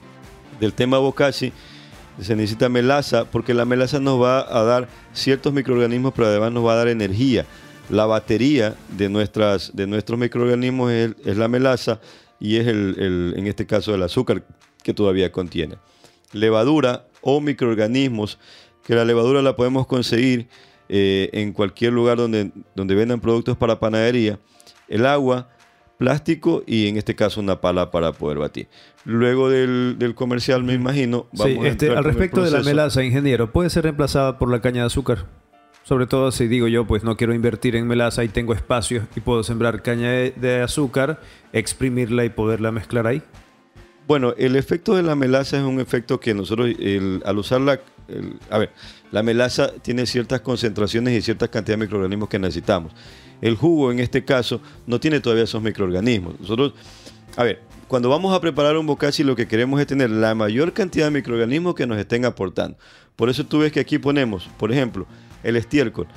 del tema bokashi, se necesita melaza, porque la melaza nos va a dar ciertos microorganismos, pero además nos va a dar energía. La batería de, nuestras, de nuestros microorganismos es, es la melaza y es el, el, en este caso el azúcar que todavía contiene. Levadura o microorganismos, que la levadura la podemos conseguir Eh, en cualquier lugar donde, donde vendan productos para panadería, el agua, plástico y en este caso una pala para poder batir. Luego del, del comercial, me imagino, vamos sí, a este, al respecto de la melaza, ingeniero, ¿puede ser reemplazada por la caña de azúcar? Sobre todo si digo yo, pues no quiero invertir en melaza y tengo espacios y puedo sembrar caña de, de azúcar, exprimirla y poderla mezclar ahí. Bueno, el efecto de la melaza es un efecto que nosotros, el, al usarla, el, a ver, la melaza tiene ciertas concentraciones y ciertas cantidades de microorganismos que necesitamos. El jugo, en este caso, no tiene todavía esos microorganismos. Nosotros, a ver, cuando vamos a preparar un bokashi, lo que queremos es tener la mayor cantidad de microorganismos que nos estén aportando. Por eso tú ves que aquí ponemos, por ejemplo, el estiércol.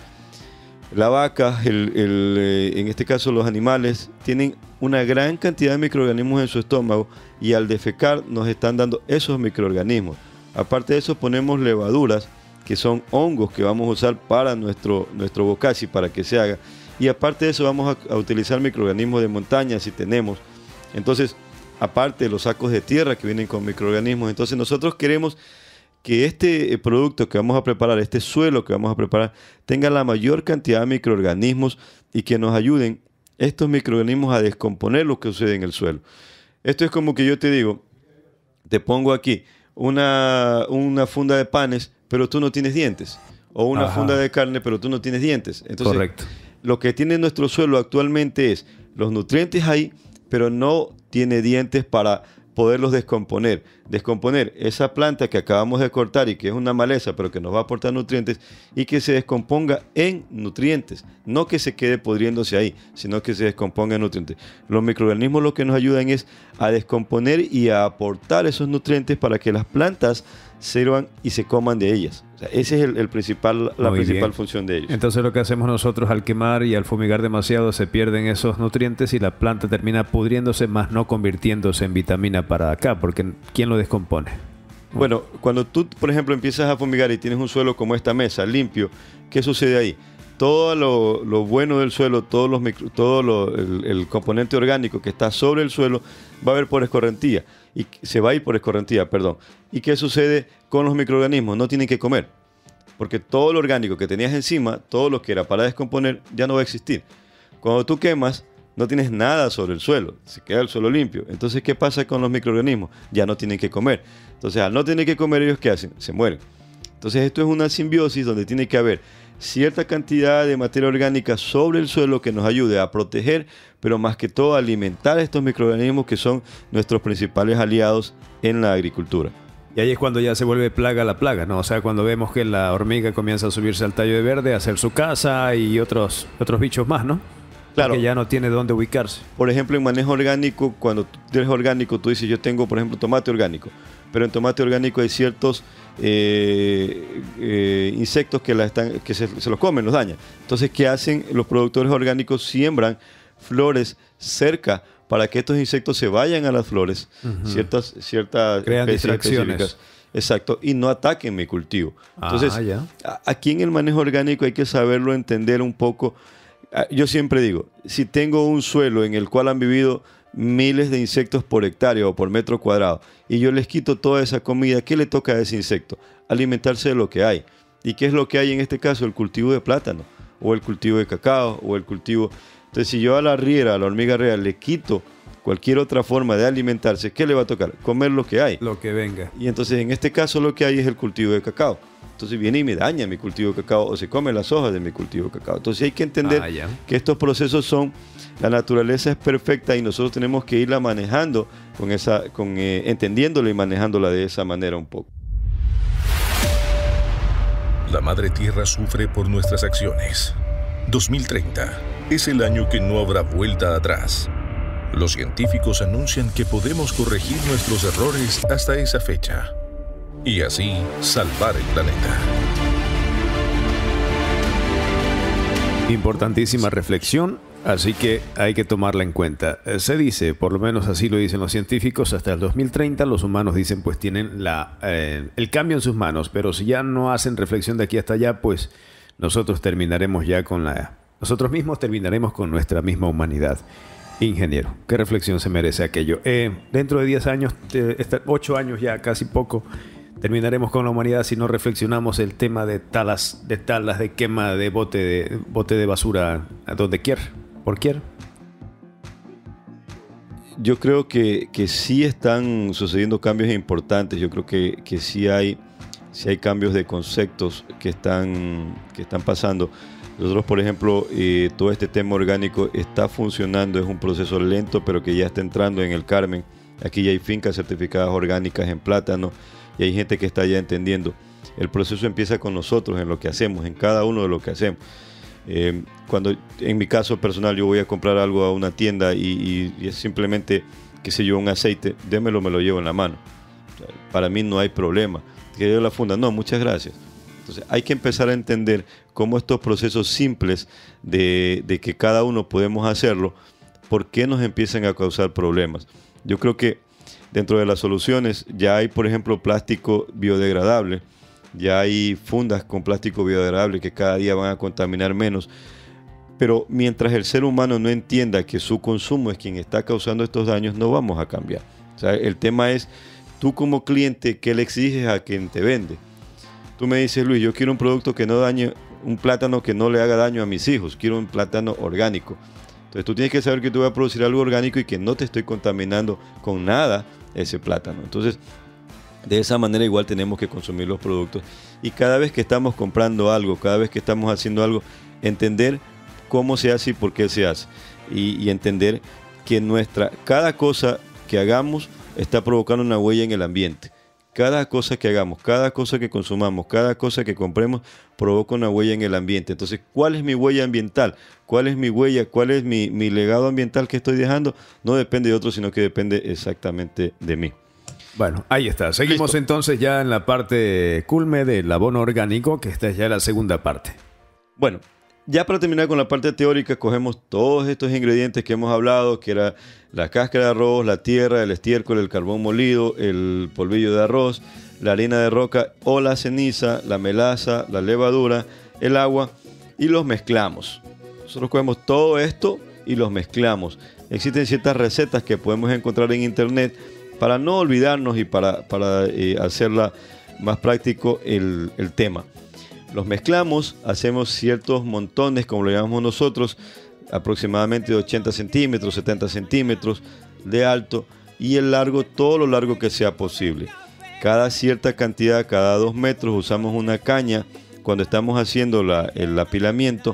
La vaca, el, el, eh, en este caso los animales, tienen una gran cantidad de microorganismos en su estómago y al defecar nos están dando esos microorganismos. Aparte de eso ponemos levaduras, que son hongos que vamos a usar para nuestro, nuestro bokashi, para que se haga. Y aparte de eso vamos a, a utilizar microorganismos de montaña si tenemos. Entonces, aparte de los sacos de tierra que vienen con microorganismos, entonces nosotros queremos que este producto que vamos a preparar, este suelo que vamos a preparar, tenga la mayor cantidad de microorganismos y que nos ayuden estos microorganismos a descomponer lo que sucede en el suelo. Esto es como que yo te digo, te pongo aquí una, una funda de panes, pero tú no tienes dientes. O una Ajá. funda de carne, pero tú no tienes dientes. Entonces, correcto. Lo que tiene nuestro suelo actualmente es los nutrientes ahí, pero no tiene dientes para poderlos descomponer. Descomponer esa planta que acabamos de cortar y que es una maleza, pero que nos va a aportar nutrientes y que se descomponga en nutrientes. No que se quede podriéndose ahí, sino que se descomponga en nutrientes. Los microorganismos lo que nos ayudan es a descomponer y a aportar esos nutrientes para que las plantas sirvan y se coman de ellas. O sea, esa es el, el principal, la Muy principal bien. función de ellos. Entonces lo que hacemos nosotros al quemar y al fumigar demasiado se pierden esos nutrientes y la planta termina pudriéndose más no convirtiéndose en vitamina para acá, porque ¿quién lo descompone? Bueno, cuando tú, por ejemplo, empiezas a fumigar y tienes un suelo como esta mesa, limpio, ¿qué sucede ahí? Todo lo, lo bueno del suelo, todos los micro, todo lo, el, el componente orgánico que está sobre el suelo va a haber por escorrentía. Y se va a ir por escorrentía, perdón. ¿Y qué sucede con los microorganismos? No tienen que comer. Porque todo lo orgánico que tenías encima, todo lo que era para descomponer, ya no va a existir. Cuando tú quemas, no tienes nada sobre el suelo. Se queda el suelo limpio. Entonces, ¿qué pasa con los microorganismos? Ya no tienen que comer. Entonces, al no tener que comer, ¿ellos qué hacen? Se mueren. Entonces, esto es una simbiosis donde tiene que haber cierta cantidad de materia orgánica sobre el suelo que nos ayude a proteger, pero más que todo a alimentar a estos microorganismos que son nuestros principales aliados en la agricultura. Y ahí es cuando ya se vuelve plaga la plaga, ¿no? O sea, cuando vemos que la hormiga comienza a subirse al tallo de verde, a hacer su casa y otros, otros bichos más, ¿no? Claro. Que ya no tiene dónde ubicarse. Por ejemplo, en manejo orgánico, cuando tú eres orgánico, tú dices, yo tengo, por ejemplo, tomate orgánico. Pero en tomate orgánico hay ciertos eh, eh, insectos que, la están, que se, se los comen, los dañan. Entonces, ¿qué hacen los productores orgánicos? Siembran flores cerca para que estos insectos se vayan a las flores, uh-huh. ciertas, ciertas crean distracciones. Exacto, y no ataquen mi cultivo. Entonces, ah, ya. a, aquí en el manejo orgánico hay que saberlo entender un poco. Yo siempre digo, si tengo un suelo en el cual han vivido miles de insectos por hectárea o por metro cuadrado y yo les quito toda esa comida, ¿qué le toca a ese insecto? Alimentarse de lo que hay. ¿Y qué es lo que hay en este caso? El cultivo de plátano, o el cultivo de cacao, o el cultivo... Entonces, si yo a la riera, a la hormiga real, le quito cualquier otra forma de alimentarse, ¿qué le va a tocar? Comer lo que hay. Lo que venga. Y entonces, en este caso, lo que hay es el cultivo de cacao. Entonces viene y me daña mi cultivo de cacao o se come las hojas de mi cultivo de cacao. Entonces hay que entender ah, que estos procesos son, la naturaleza es perfecta y nosotros tenemos que irla manejando, con esa, con, eh, entendiéndola y manejándola de esa manera un poco. La Madre Tierra sufre por nuestras acciones. dos mil treinta es el año que no habrá vuelta atrás. Los científicos anuncian que podemos corregir nuestros errores hasta esa fecha. Y así salvar el planeta. Importantísima reflexión, así que hay que tomarla en cuenta. Se dice, por lo menos así lo dicen los científicos, hasta el dos mil treinta los humanos dicen pues tienen la, eh, el cambio en sus manos, pero si ya no hacen reflexión de aquí hasta allá, pues nosotros terminaremos ya con la... Nosotros mismos terminaremos con nuestra misma humanidad. Ingeniero, ¿qué reflexión se merece aquello? Eh, dentro de diez años, ocho años ya, casi poco... Terminaremos con la humanidad si no reflexionamos el tema de talas, de talas, de quema, de bote de, bote de basura a donde quiera, por quiera. Yo creo que, que sí están sucediendo cambios importantes. Yo creo que, que sí hay, sí hay cambios de conceptos que están, que están pasando. Nosotros, por ejemplo, eh, todo este tema orgánico está funcionando. Es un proceso lento, pero que ya está entrando en el Carmen. Aquí ya hay fincas certificadas orgánicas en plátano. Y hay gente que está ya entendiendo. El proceso empieza con nosotros en lo que hacemos, en cada uno de lo que hacemos. Eh, cuando, en mi caso personal, yo voy a comprar algo a una tienda y, y, y es simplemente, qué sé yo, un aceite, démelo, me lo llevo en la mano. O sea, para mí no hay problema. Que yo la funda, no, muchas gracias. Entonces hay que empezar a entender cómo estos procesos simples de, de que cada uno podemos hacerlo, por qué nos empiezan a causar problemas. Yo creo que dentro de las soluciones ya hay, por ejemplo, plástico biodegradable, ya hay fundas con plástico biodegradable que cada día van a contaminar menos, pero mientras el ser humano no entienda que su consumo es quien está causando estos daños, no vamos a cambiar. O sea, el tema es, tú como cliente, ¿qué le exiges a quien te vende? Tú me dices, Luis, yo quiero un producto que no dañe, un plátano que no le haga daño a mis hijos, quiero un plátano orgánico. Entonces tú tienes que saber que tú vas a producir algo orgánico y que no te estoy contaminando con nada ese plátano. Entonces, de esa manera igual tenemos que consumir los productos. Y cada vez que estamos comprando algo, cada vez que estamos haciendo algo, entender cómo se hace y por qué se hace. Y, y entender que nuestra, cada cosa que hagamos está provocando una huella en el ambiente. Cada cosa que hagamos, cada cosa que consumamos, cada cosa que compremos provoca una huella en el ambiente. Entonces, ¿cuál es mi huella ambiental? ¿Cuál es mi huella? ¿Cuál es mi, mi legado ambiental que estoy dejando? No depende de otro, sino que depende exactamente de mí. Bueno, ahí está. Seguimos Listo. Entonces ya en la parte culme del abono orgánico, que esta es ya la segunda parte. Bueno, Ya para terminar con la parte teórica, cogemos todos estos ingredientes que hemos hablado, que era la cáscara de arroz, la tierra, el estiércol, el carbón molido, el polvillo de arroz, la harina de roca o la ceniza, la melaza, la levadura, el agua, y los mezclamos. Nosotros cogemos todo esto y los mezclamos. Existen ciertas recetas que podemos encontrar en internet para no olvidarnos y para, para eh, hacerla más práctico el, el tema. Los mezclamos, hacemos ciertos montones, como lo llamamos nosotros, aproximadamente de ochenta centímetros, setenta centímetros de alto, y el largo, todo lo largo que sea posible. Cada cierta cantidad, cada dos metros, usamos una caña cuando estamos haciendo la, el apilamiento,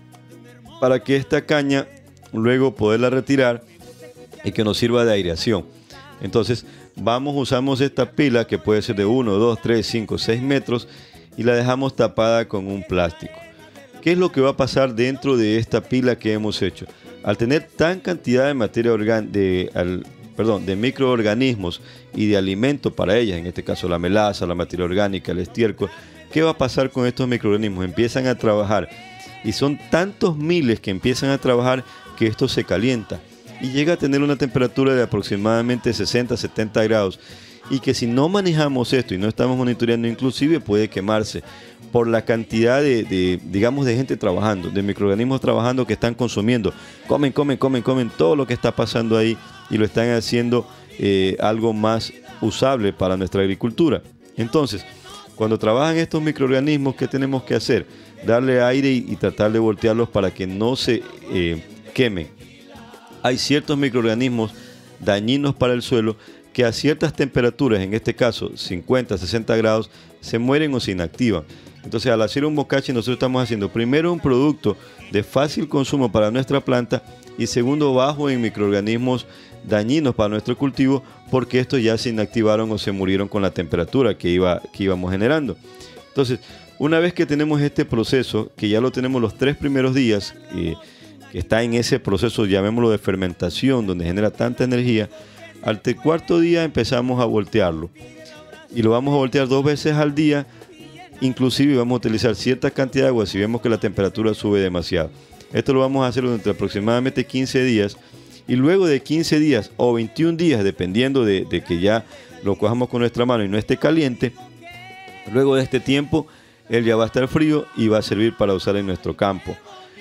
para que esta caña luego poderla retirar y que nos sirva de aireación. Entonces vamos, usamos esta pila que puede ser de uno, dos, tres, cinco, seis metros, y la dejamos tapada con un plástico. ¿Qué es lo que va a pasar dentro de esta pila que hemos hecho? Al tener tan cantidad de materia orgánica, de, al, perdón, de microorganismos y de alimento para ellas, en este caso la melaza, la materia orgánica, el estiércol, ¿qué va a pasar con estos microorganismos? Empiezan a trabajar, y son tantos miles que empiezan a trabajar que esto se calienta y llega a tener una temperatura de aproximadamente sesenta, setenta grados, y que si no manejamos esto y no estamos monitoreando, inclusive puede quemarse por la cantidad de, de, digamos, de gente trabajando, de microorganismos trabajando que están consumiendo, comen, comen, comen, comen todo lo que está pasando ahí, y lo están haciendo eh, algo más usable para nuestra agricultura. Entonces, cuando trabajan estos microorganismos, ¿qué tenemos que hacer? Darle aire y, y tratar de voltearlos para que no se eh, quemen. Hay ciertos microorganismos dañinos para el suelo que a ciertas temperaturas, en este caso cincuenta, sesenta grados, se mueren o se inactivan. Entonces, al hacer un bokashi, nosotros estamos haciendo primero un producto de fácil consumo para nuestra planta, y segundo, bajo en microorganismos dañinos para nuestro cultivo, porque estos ya se inactivaron o se murieron con la temperatura que, iba, que íbamos generando. Entonces, una vez que tenemos este proceso, que ya lo tenemos los tres primeros días, eh, que está en ese proceso, llamémoslo de fermentación, donde genera tanta energía, al cuarto día empezamos a voltearlo, y lo vamos a voltear dos veces al día. Inclusive vamos a utilizar cierta cantidad de agua si vemos que la temperatura sube demasiado. Esto lo vamos a hacer durante aproximadamente quince días, y luego de quince días o veintiún días, dependiendo de, de que ya lo cojamos con nuestra mano y no esté caliente, luego de este tiempo él ya va a estar frío y va a servir para usar en nuestro campo.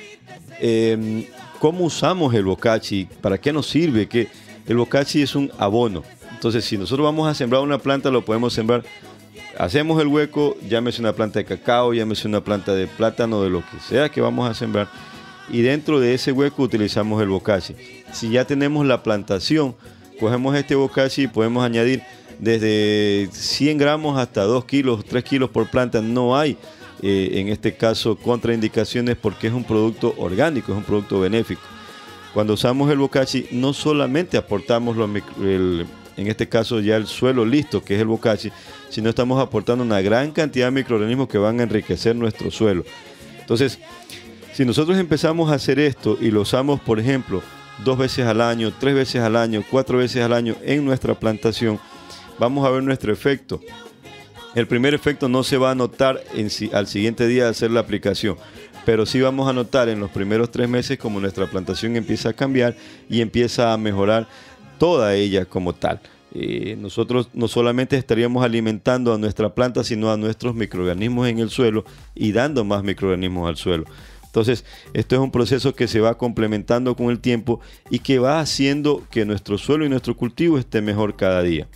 Eh, ¿Cómo usamos el bokashi? ¿Para qué nos sirve? ¿Qué? El bokashi es un abono. Entonces, si nosotros vamos a sembrar una planta, lo podemos sembrar. Hacemos el hueco, llámese una planta de cacao, llámese una planta de plátano, de lo que sea que vamos a sembrar, y dentro de ese hueco utilizamos el bokashi. Si ya tenemos la plantación, cogemos este bokashi y podemos añadir desde cien gramos hasta dos kilos, tres kilos por planta. No hay, eh, en este caso, contraindicaciones, porque es un producto orgánico, es un producto benéfico. Cuando usamos el bokashi, no solamente aportamos los micro, el, en este caso ya el suelo listo, que es el bokashi, sino estamos aportando una gran cantidad de microorganismos que van a enriquecer nuestro suelo. Entonces, si nosotros empezamos a hacer esto y lo usamos, por ejemplo, dos veces al año, tres veces al año, cuatro veces al año en nuestra plantación, vamos a ver nuestro efecto. El primer efecto no se va a notar en, al siguiente día de hacer la aplicación, pero sí vamos a notar en los primeros tres meses como nuestra plantación empieza a cambiar y empieza a mejorar toda ella como tal. Eh, nosotros no solamente estaríamos alimentando a nuestra planta, sino a nuestros microorganismos en el suelo y dando más microorganismos al suelo. Entonces, esto es un proceso que se va complementando con el tiempo y que va haciendo que nuestro suelo y nuestro cultivo esté mejor cada día.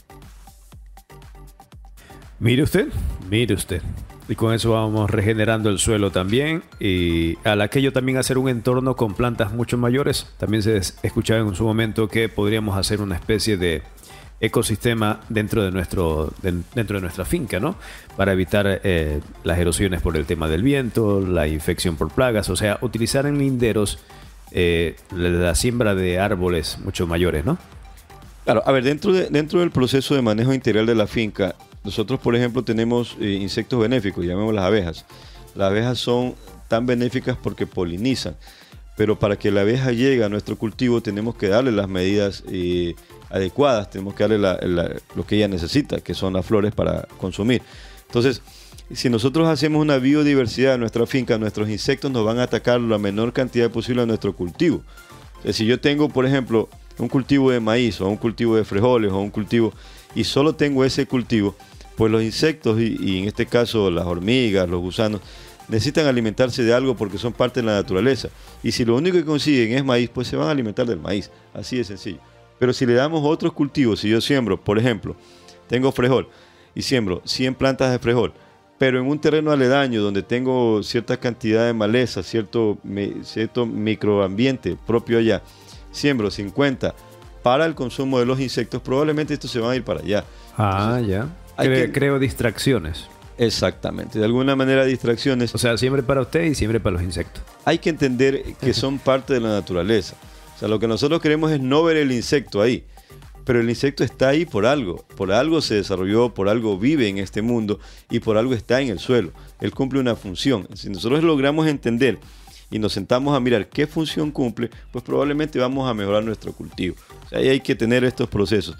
Mire usted, mire usted. Y con eso vamos regenerando el suelo también. Y al aquello también hacer un entorno con plantas mucho mayores. También se escuchaba en su momento que podríamos hacer una especie de ecosistema dentro de nuestro de, dentro de nuestra finca, ¿no? Para evitar eh, las erosiones por el tema del viento, la infección por plagas. O sea, utilizar en linderos eh, la, la siembra de árboles mucho mayores, ¿no? Claro, a ver, dentro, de, dentro del proceso de manejo integral de la finca, nosotros, por ejemplo, tenemos eh, insectos benéficos, llamemos las abejas. Las abejas son tan benéficas porque polinizan, pero para que la abeja llegue a nuestro cultivo tenemos que darle las medidas eh, adecuadas, tenemos que darle la, la, lo que ella necesita, que son las flores para consumir. Entonces, Si nosotros hacemos una biodiversidad en nuestra finca, nuestros insectos nos van a atacar la menor cantidad posible a nuestro cultivo. O sea, si yo tengo, por ejemplo, un cultivo de maíz o un cultivo de frijoles o un cultivo y solo tengo ese cultivo, pues los insectos y, y en este caso las hormigas, los gusanos, necesitan alimentarse de algo porque son parte de la naturaleza. Y si lo único que consiguen es maíz, pues se van a alimentar del maíz. Así de sencillo. Pero si le damos otros cultivos, si yo siembro, por ejemplo, tengo frijol y siembro cien plantas de frijol, pero en un terreno aledaño donde tengo cierta cantidad de maleza, cierto, me, cierto microambiente propio allá, siembro cincuenta para el consumo de los insectos, probablemente estos se van a ir para allá. Ah, Entonces, ya. Cre que... Creo distracciones. Exactamente, de alguna manera distracciones. O sea, siempre para usted y siempre para los insectos. Hay que entender que son parte de la naturaleza. O sea, lo que nosotros queremos es no ver el insecto ahí. Pero el insecto está ahí por algo, por algo se desarrolló, por algo vive en este mundo y por algo está en el suelo. Él cumple una función. Si nosotros logramos entender y nos sentamos a mirar qué función cumple, pues probablemente vamos a mejorar nuestro cultivo. O sea, ahí hay que tener estos procesos.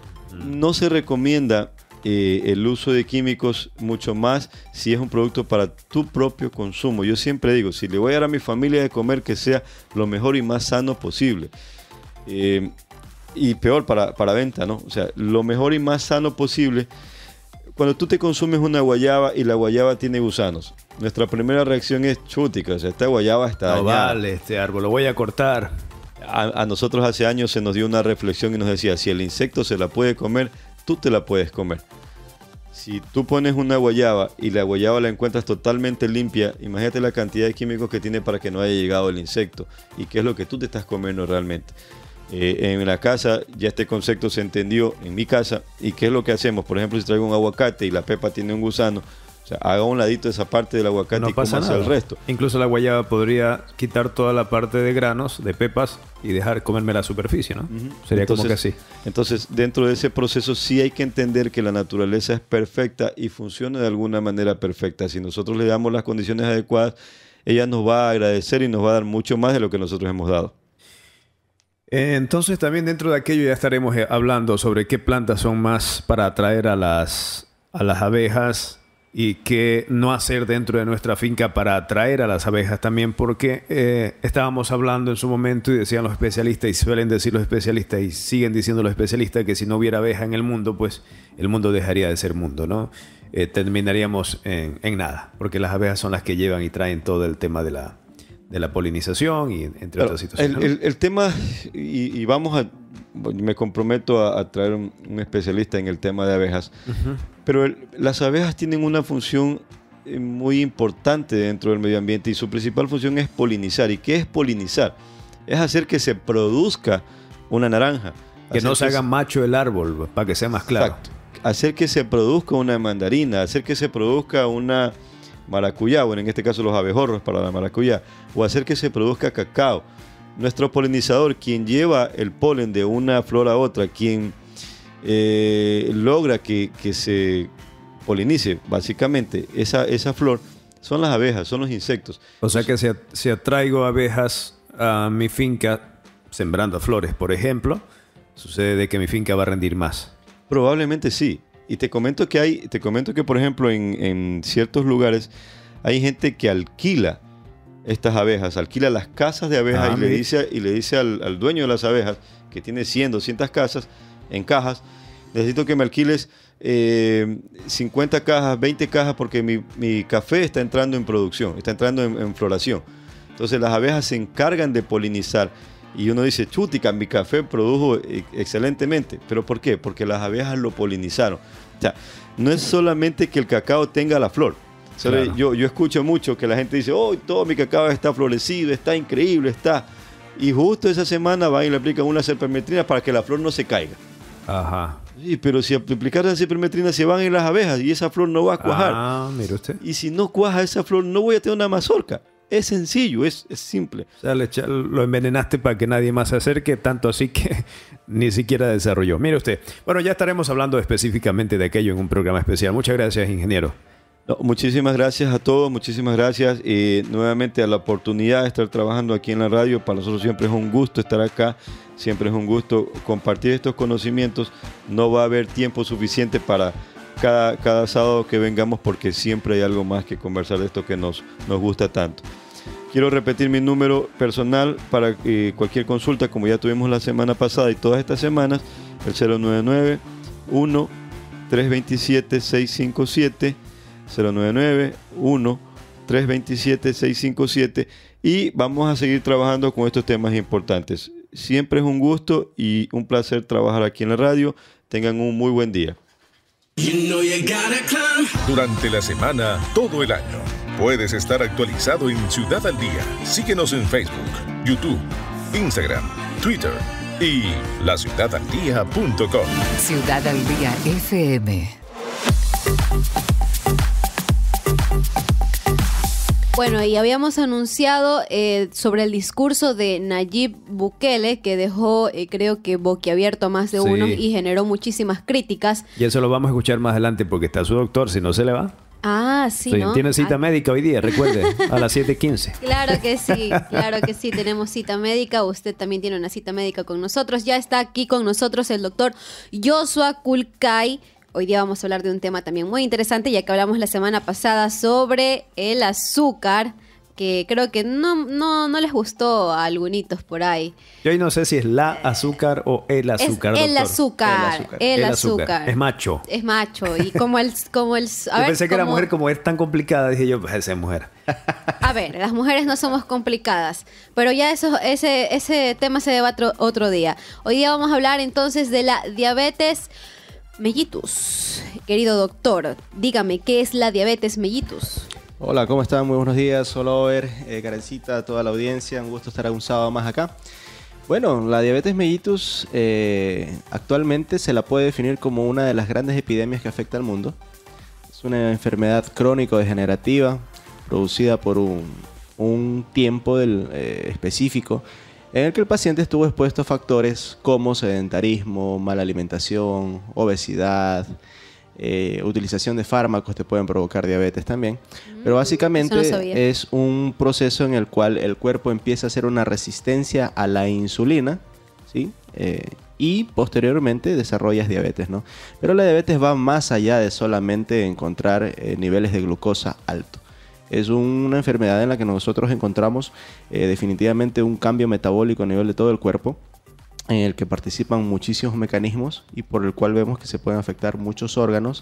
No se recomienda eh, el uso de químicos mucho más si es un producto para tu propio consumo. Yo siempre digo, si le voy a dar a mi familia de comer, que sea lo mejor y más sano posible. Eh, Y peor para, para venta, ¿no? O sea, lo mejor y más sano posible. Cuando tú te consumes una guayaba y la guayaba tiene gusanos, nuestra primera reacción es chútica, o sea, esta guayaba está no dañada. Vale, este árbol lo voy a cortar. A, a nosotros hace años se nos dio una reflexión y nos decía, si el insecto se la puede comer, tú te la puedes comer. Si tú pones una guayaba y la guayaba la encuentras totalmente limpia, imagínate la cantidad de químicos que tiene para que no haya llegado el insecto y qué es lo que tú te estás comiendo realmente. Eh, en la casa ya este concepto se entendió en mi casa. ¿Y qué es lo que hacemos? Por ejemplo, si traigo un aguacate y la pepa tiene un gusano, o sea, haga un ladito esa parte del aguacate no y cómase el resto. Incluso la guayaba podría quitar toda la parte de granos, de pepas y dejar comerme la superficie, ¿no? Uh-huh. Sería entonces, como que así. Entonces, dentro de ese proceso sí hay que entender que la naturaleza es perfecta y funciona de alguna manera perfecta. Si nosotros le damos las condiciones adecuadas, ella nos va a agradecer y nos va a dar mucho más de lo que nosotros hemos dado. Entonces también dentro de aquello ya estaremos hablando sobre qué plantas son más para atraer a las, a las abejas y qué no hacer dentro de nuestra finca para atraer a las abejas también, porque eh, estábamos hablando en su momento y decían los especialistas y suelen decir los especialistas y siguen diciendo los especialistas que si no hubiera abeja en el mundo, pues el mundo dejaría de ser mundo, ¿no? Eh, terminaríamos en, en nada, porque las abejas son las que llevan y traen todo el tema de la de la polinización y entre claro, otras situaciones. El, el, el tema, y, y vamos a, me comprometo a, a traer un, un especialista en el tema de abejas, uh-huh. pero el, las abejas tienen una función muy importante dentro del medio ambiente y su principal función es polinizar. ¿Y qué es polinizar? Es hacer que se produzca una naranja. Que no se haga macho el árbol, para que sea más claro. Exacto. Hacer que se produzca una mandarina, hacer que se produzca una maracuyá, bueno, en este caso los abejorros para la maracuyá, o hacer que se produzca cacao. Nuestro polinizador, quien lleva el polen de una flor a otra, quien eh, logra que, que se polinice básicamente esa, esa flor, son las abejas, son los insectos. O sea que si, si atraigo abejas a mi finca sembrando flores, por ejemplo, sucede de que mi finca va a rendir más. Probablemente sí. Y te comento que hay, te comento que por ejemplo en, en ciertos lugares hay gente que alquila estas abejas, alquila las casas de abejas ah, y, le dice, y le dice al, al dueño de las abejas, que tiene cien, doscientas casas en cajas, necesito que me alquiles eh, cincuenta cajas, veinte cajas porque mi, mi café está entrando en producción, está entrando en, en floración. Entonces las abejas se encargan de polinizar. Y uno dice, chutica, mi café produjo excelentemente. ¿Pero por qué? Porque las abejas lo polinizaron. O sea, no es solamente que el cacao tenga la flor. Claro. Yo, yo escucho mucho que la gente dice, oh, todo mi cacao está florecido, está increíble, está... Y justo esa semana van y le aplican una serpenmetrina para que la flor no se caiga. Ajá. Sí, pero si aplicar la serpenmetrina se van en las abejas y esa flor no va a cuajar. Ah, mire usted. Y si no cuaja esa flor, no voy a tener una mazorca. Es sencillo, es, es simple. O sea, le echa, lo envenenaste para que nadie más se acerque, tanto así que ni siquiera desarrolló. Mire usted. Bueno, ya estaremos hablando específicamente de aquello en un programa especial. Muchas gracias, ingeniero. No, muchísimas gracias a todos, muchísimas gracias y nuevamente a la oportunidad de estar trabajando aquí en la radio. Para nosotros siempre es un gusto estar acá, siempre es un gusto compartir estos conocimientos. No va a haber tiempo suficiente para cada, cada sábado que vengamos, porque siempre hay algo más que conversar de esto que nos, nos gusta tanto. Quiero repetir mi número personal para eh, cualquier consulta, como ya tuvimos la semana pasada y todas estas semanas, el cero nueve nueve, uno, tres dos siete, seis cinco siete, cero nueve nueve, uno, tres dos siete, seis cinco siete, y vamos a seguir trabajando con estos temas importantes. Siempre es un gusto y un placer trabajar aquí en la radio. Tengan un muy buen día. Durante la semana, todo el año, puedes estar actualizado en Ciudad al Día. Síguenos en Facebook, YouTube, Instagram, Twitter y la ciudad al día punto com. Ciudad al Día F M. Bueno, y habíamos anunciado eh, sobre el discurso de Nayib Bukele, que dejó, eh, creo que boquiabierto a más de Sí. uno y generó muchísimas críticas. Y eso lo vamos a escuchar más adelante porque está su doctor, si no se le va. Ah, sí, Sí, ¿no? tiene cita Ah, médica hoy día, recuerde, a las siete quince. Claro que sí, claro que sí, tenemos cita médica. Usted también tiene una cita médica con nosotros. Ya está aquí con nosotros el doctor Joshua Kulkai. Hoy día vamos a hablar de un tema también muy interesante, ya que hablamos la semana pasada sobre el azúcar, que creo que no, no, no les gustó a algunitos por ahí. Yo hoy no sé si es la azúcar o el azúcar, es el doctor. azúcar, el azúcar. Es macho. Es macho. Y como el... Como el a Yo ver, pensé que era como- mujer, como es tan complicada, dije yo, pues esa es mujer. A ver, las mujeres no somos complicadas, pero ya eso, ese, ese tema se debate otro, otro día. Hoy día vamos a hablar entonces de la diabetes mellitus. Querido doctor, dígame, ¿qué es la diabetes mellitus? Hola, ¿cómo están? Muy buenos días. Hola, Over, eh, Karencita, toda la audiencia. Un gusto estar un sábado más acá. Bueno, la diabetes mellitus eh, actualmente se la puede definir como una de las grandes epidemias que afecta al mundo. Es una enfermedad crónico-degenerativa producida por un, un tiempo del, eh, específico en el que el paciente estuvo expuesto a factores como sedentarismo, mala alimentación, obesidad, eh, utilización de fármacos te pueden provocar diabetes también. Pero básicamente eso no sabía. es un proceso en el cual el cuerpo empieza a hacer una resistencia a la insulina, ¿sí? Eh, y posteriormente desarrollas diabetes, ¿no? Pero la diabetes va más allá de solamente encontrar eh, niveles de glucosa alto. Es una enfermedad en la que nosotros encontramos eh, definitivamente un cambio metabólico a nivel de todo el cuerpo, en el que participan muchísimos mecanismos y por el cual vemos que se pueden afectar muchos órganos,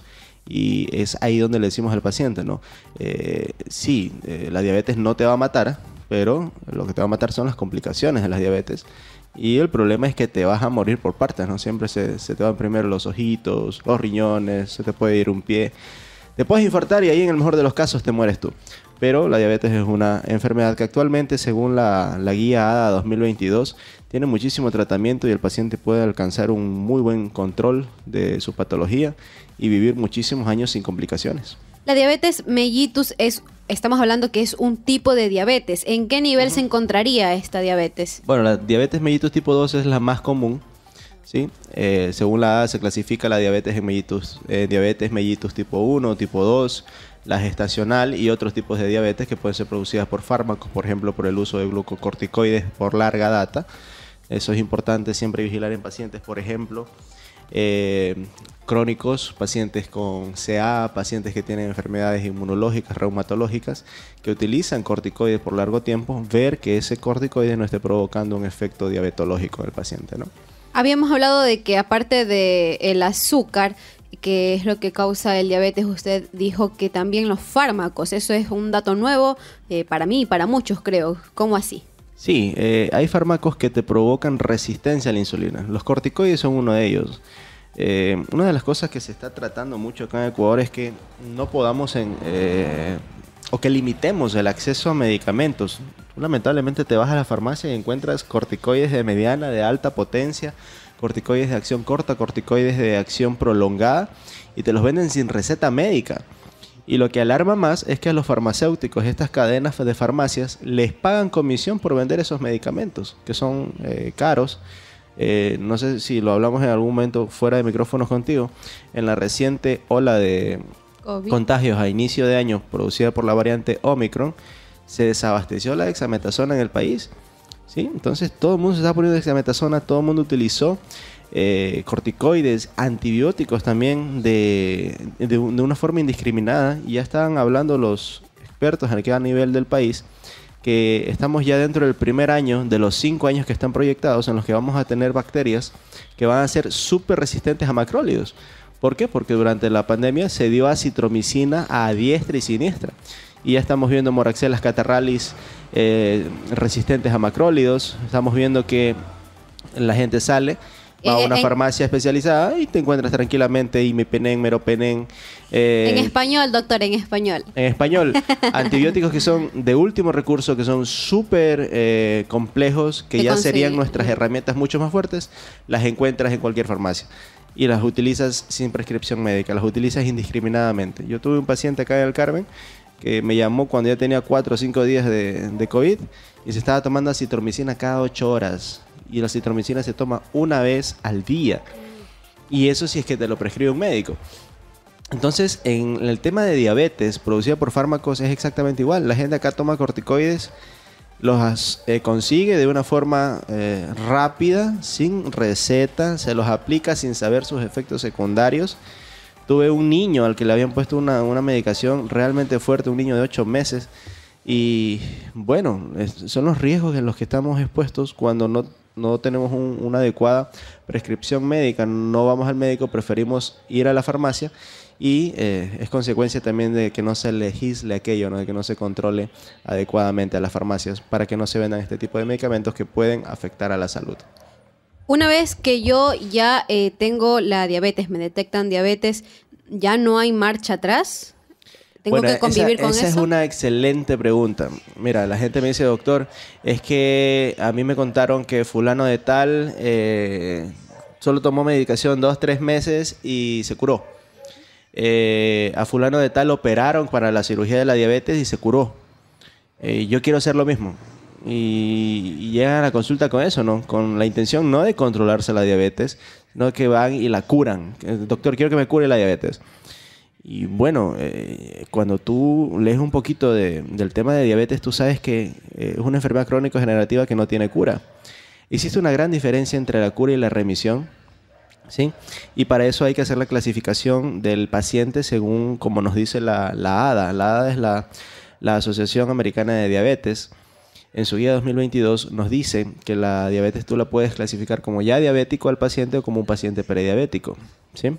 y es ahí donde le decimos al paciente, ¿no? Eh, sí, eh, la diabetes no te va a matar, pero lo que te va a matar son las complicaciones de la diabetes. Y el problema es que te vas a morir por partes, ¿no? Siempre se, se te van primero los ojitos, los riñones, se te puede ir un pie. Te puedes infartar y ahí en el mejor de los casos te mueres tú. Pero la diabetes es una enfermedad que actualmente, según la, la guía A D A dos mil veintidós, tiene muchísimo tratamiento y el paciente puede alcanzar un muy buen control de su patología y vivir muchísimos años sin complicaciones. La diabetes mellitus es, estamos hablando que es un tipo de diabetes. ¿En qué nivel uh-huh. se encontraría esta diabetes? Bueno, la diabetes mellitus tipo dos es la más común, ¿sí? Eh, según la A D A se clasifica la diabetes mellitus, eh, diabetes mellitus tipo uno, tipo dos, la gestacional y otros tipos de diabetes que pueden ser producidas por fármacos, por ejemplo, por el uso de glucocorticoides por larga data. Eso es importante siempre vigilar en pacientes, por ejemplo, eh, crónicos, pacientes con C A, pacientes que tienen enfermedades inmunológicas, reumatológicas, que utilizan corticoides por largo tiempo, ver que ese corticoide no esté provocando un efecto diabetológico en el paciente, ¿no? Habíamos hablado de que aparte del azúcar, que es lo que causa el diabetes, usted dijo que también los fármacos. Eso es un dato nuevo eh, para mí y para muchos, creo. ¿Cómo así? Sí, eh, hay fármacos que te provocan resistencia a la insulina. Los corticoides son uno de ellos. Eh, una de las cosas que se está tratando mucho acá en Ecuador es que no podamos en, eh, o que limitemos el acceso a medicamentos. Tú, lamentablemente te vas a la farmacia y encuentras corticoides de mediana, de alta potencia, corticoides de acción corta, corticoides de acción prolongada, y te los venden sin receta médica. Y lo que alarma más es que a los farmacéuticos, estas cadenas de farmacias, les pagan comisión por vender esos medicamentos, que son eh, caros. Eh, no sé si lo hablamos en algún momento fuera de micrófonos contigo. En la reciente ola de COVID. Contagios a inicio de año producida por la variante Omicron, se desabasteció la dexametasona en el país. ¿Sí? Entonces todo el mundo se está poniendo dexametasona, todo el mundo utilizó eh, corticoides, antibióticos también de, de, de una forma indiscriminada. Y ya están hablando los expertos a cada nivel del país que estamos ya dentro del primer año de los cinco años que están proyectados en los que vamos a tener bacterias que van a ser súper resistentes a macrólidos. ¿Por qué? Porque durante la pandemia se dio acitromicina a diestra y siniestra. Y ya estamos viendo Moraxelas catarralis eh, resistentes a macrólidos. Estamos viendo que la gente sale, va a una en, farmacia especializada y te encuentras tranquilamente imipenem, meropenem. Eh, en español, doctor, en español. En español, antibióticos que son de último recurso, que son súper eh, complejos, que ya conseguir? serían nuestras herramientas mucho más fuertes, las encuentras en cualquier farmacia. Y las utilizas sin prescripción médica, las utilizas indiscriminadamente. Yo tuve un paciente acá en el Carmen que me llamó cuando ya tenía cuatro o cinco días de, de COVID y se estaba tomando acitromicina cada ocho horas. Y la acitromicina se toma una vez al día. Y eso si es que te lo prescribe un médico. Entonces, en el tema de diabetes producida por fármacos es exactamente igual. La gente acá toma corticoides, los eh, consigue de una forma eh, rápida, sin receta, se los aplica sin saber sus efectos secundarios. Tuve un niño al que le habían puesto una, una medicación realmente fuerte, un niño de ocho meses. Y bueno, es, son los riesgos en los que estamos expuestos cuando no, no tenemos un, una adecuada prescripción médica. No vamos al médico, preferimos ir a la farmacia. Y eh, es consecuencia también de que no se legisle aquello, ¿no? De que no se controle adecuadamente a las farmacias para que no se vendan este tipo de medicamentos que pueden afectar a la salud. Una vez que yo ya eh, tengo la diabetes, me detectan diabetes, ¿ya no hay marcha atrás? ¿Tengo bueno, que convivir esa, con esa eso? Esa es una excelente pregunta. Mira, la gente me dice, doctor, es que a mí me contaron que fulano de tal eh, solo tomó medicación dos, tres meses y se curó. Eh, a fulano de tal operaron para la cirugía de la diabetes y se curó. Eh, yo quiero hacer lo mismo. Y, y llegan a la consulta con eso, ¿no? Con la intención no de controlarse la diabetes, sino que van y la curan. Doctor, quiero que me cure la diabetes. Y bueno, eh, cuando tú lees un poquito de, del tema de diabetes, tú sabes que eh, es una enfermedad crónico-degenerativa que no tiene cura. Existe una gran diferencia entre la cura y la remisión, ¿sí? Y para eso hay que hacer la clasificación del paciente según como nos dice la, la A D A. La A D A es la, la Asociación Americana de Diabetes. En su guía dos mil veintidós nos dice que la diabetes tú la puedes clasificar como ya diabético al paciente o como un paciente prediabético, ¿sí?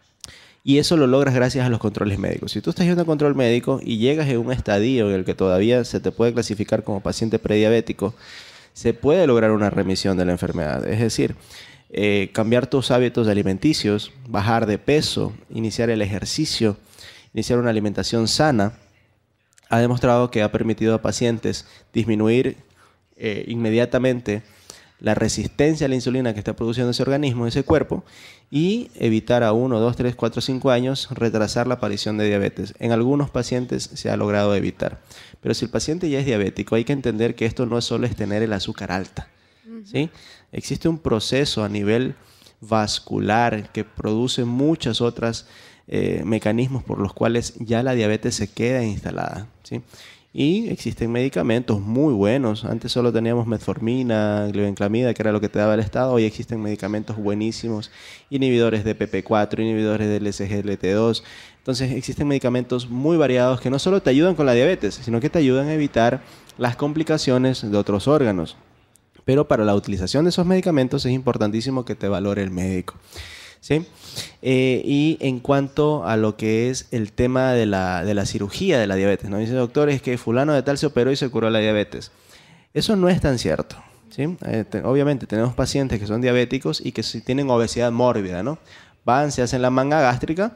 Y eso lo logras gracias a los controles médicos. Si tú estás yendo a control médico y llegas en un estadio en el que todavía se te puede clasificar como paciente prediabético, se puede lograr una remisión de la enfermedad. Es decir, eh, cambiar tus hábitos alimenticios, bajar de peso, iniciar el ejercicio, iniciar una alimentación sana, ha demostrado que ha permitido a pacientes disminuir eh, inmediatamente la resistencia a la insulina que está produciendo ese organismo, ese cuerpo, y evitar a uno, dos, tres, cuatro, cinco años retrasar la aparición de diabetes. En algunos pacientes se ha logrado evitar. Pero si el paciente ya es diabético, hay que entender que esto no es solo es tener el azúcar alta, ¿sí? Existe un proceso a nivel vascular que produce muchas otras eh, mecanismos por los cuales ya la diabetes se queda instalada, ¿sí? Y existen medicamentos muy buenos. Antes solo teníamos metformina, glibenclamida, que era lo que te daba el Estado. Hoy existen medicamentos buenísimos, inhibidores de P P cuatro, inhibidores del S G L T dos. Entonces existen medicamentos muy variados que no solo te ayudan con la diabetes, sino que te ayudan a evitar las complicaciones de otros órganos. Pero para la utilización de esos medicamentos es importantísimo que te valore el médico, ¿sí? Eh, y en cuanto a lo que es el tema de la, de la cirugía de la diabetes, ¿no? Dice, doctor, es que fulano de tal se operó y se curó la diabetes. Eso no es tan cierto, ¿sí? Eh, te, obviamente tenemos pacientes que son diabéticos y que si tienen obesidad mórbida, ¿no? Van, se hacen la manga gástrica,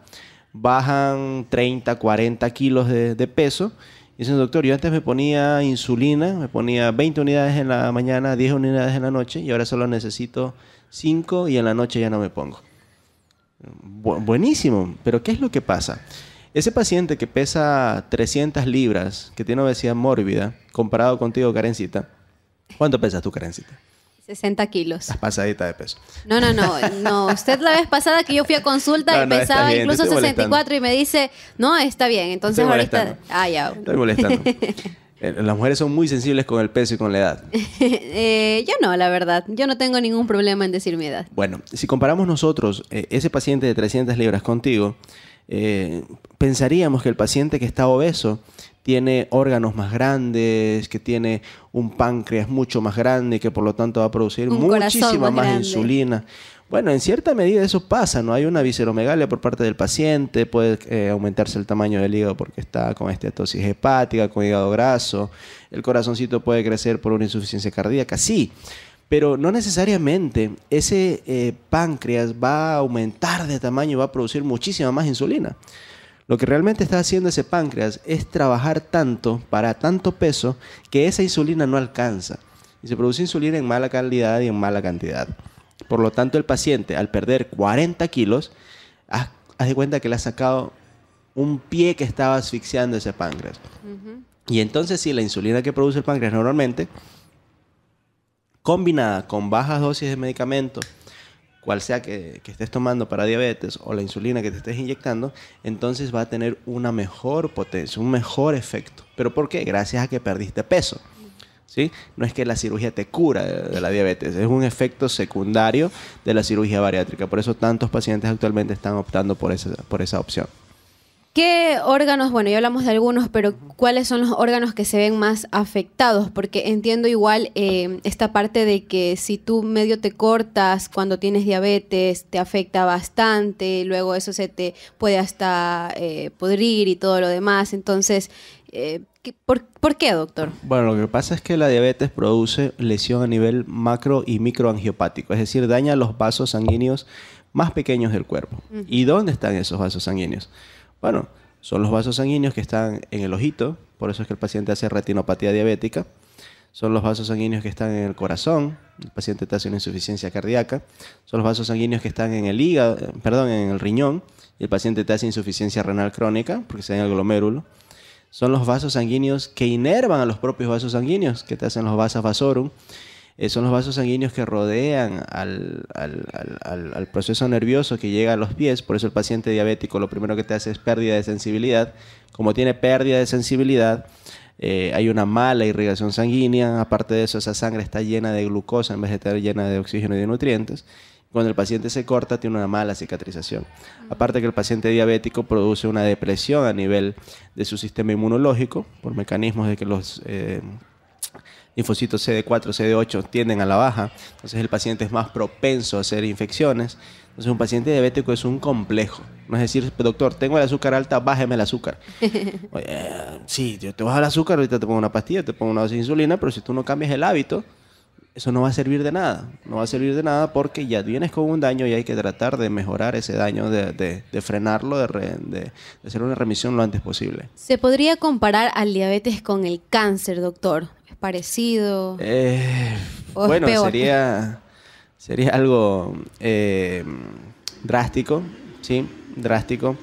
bajan treinta, cuarenta kilos de, de peso. Y dicen, doctor, yo antes me ponía insulina, me ponía veinte unidades en la mañana, diez unidades en la noche, y ahora solo necesito cinco y en la noche ya no me pongo. Bu- buenísimo, pero ¿qué es lo que pasa? Ese paciente que pesa trescientas libras, que tiene obesidad mórbida, comparado contigo, Karencita, ¿cuánto pesas tú, Karencita? sesenta kilos. Estás pasadita de peso. No, no, no, no. Usted la vez pasada que yo fui a consulta No, y no, pesaba está bien, incluso te estoy sesenta y cuatro y me dice, no, está bien. Entonces Estoy ahorita... molestando. Ah, ya. Estoy molestando. Eh, Las mujeres son muy sensibles con el peso y con la edad. eh, yo no, la verdad. Yo no tengo ningún problema en decir mi edad. Bueno, si comparamos nosotros eh, ese paciente de trescientas libras contigo, eh, pensaríamos que el paciente que está obeso tiene órganos más grandes, que tiene un páncreas mucho más grande y que por lo tanto va a producir Un muchísima corazón más, más grande. insulina. Bueno, en cierta medida eso pasa, ¿no? Hay una visceromegalia por parte del paciente, puede eh, aumentarse el tamaño del hígado porque está con esteatosis hepática, con hígado graso, el corazoncito puede crecer por una insuficiencia cardíaca, sí, pero no necesariamente ese eh, páncreas va a aumentar de tamaño y va a producir muchísima más insulina. Lo que realmente está haciendo ese páncreas es trabajar tanto para tanto peso que esa insulina no alcanza. Y se produce insulina en mala calidad y en mala cantidad. Por lo tanto, el paciente, al perder cuarenta kilos, haz, haz de cuenta que le ha sacado un pie que estaba asfixiando ese páncreas. Uh-huh. Y entonces, sí, la insulina que produce el páncreas normalmente, combinada con bajas dosis de medicamentos, cual sea que, que estés tomando para diabetes o la insulina que te estés inyectando, entonces va a tener una mejor potencia, un mejor efecto. ¿Pero por qué? Gracias a que perdiste peso. ¿Sí? No es que la cirugía te cura de, de la diabetes, es un efecto secundario de la cirugía bariátrica. Por eso tantos pacientes actualmente están optando por esa, por esa opción. ¿Qué órganos, bueno, ya hablamos de algunos, pero cuáles son los órganos que se ven más afectados? Porque entiendo igual eh, esta parte de que si tú medio te cortas cuando tienes diabetes, te afecta bastante, luego eso se te puede hasta eh, pudrir y todo lo demás. Entonces, eh, ¿por, ¿por qué, doctor? Bueno, lo que pasa es que la diabetes produce lesión a nivel macro y microangiopático, es decir, daña los vasos sanguíneos más pequeños del cuerpo. Uh-huh. ¿Y dónde están esos vasos sanguíneos? Bueno, son los vasos sanguíneos que están en el ojito, por eso es que el paciente hace retinopatía diabética. Son los vasos sanguíneos que están en el corazón, el paciente te hace una insuficiencia cardíaca. Son los vasos sanguíneos que están en el hígado, perdón, en el riñón, y el paciente te hace insuficiencia renal crónica, porque está en el glomérulo. Son los vasos sanguíneos que inervan a los propios vasos sanguíneos, que te hacen los vasas vasorum. Eh, son los vasos sanguíneos que rodean al, al, al, al, al proceso nervioso que llega a los pies. Por eso el paciente diabético lo primero que te hace es pérdida de sensibilidad. Como tiene pérdida de sensibilidad, eh, hay una mala irrigación sanguínea. Aparte de eso, esa sangre está llena de glucosa en vez de estar llena de oxígeno y de nutrientes. Cuando el paciente se corta, tiene una mala cicatrización. Aparte que el paciente diabético produce una depresión a nivel de su sistema inmunológico por mecanismos de que los... Eh, linfocitos C D cuatro, C D ocho tienden a la baja, entonces el paciente es más propenso a hacer infecciones. Entonces un paciente diabético es un complejo. No es decir, doctor, tengo el azúcar alta, bájeme el azúcar. Oye, sí, yo te bajo el azúcar, ahorita te pongo una pastilla, te pongo una dosis de insulina, pero si tú no cambias el hábito, eso no va a servir de nada. No va a servir de nada porque ya vienes con un daño y hay que tratar de mejorar ese daño, de, de, de frenarlo, de, re, de, de hacer una remisión lo antes posible. ¿Se podría comparar al diabetes con el cáncer, doctor? ¿Es parecido? Eh, bueno, peor? sería, sería algo eh, drástico, ¿sí? Drástico,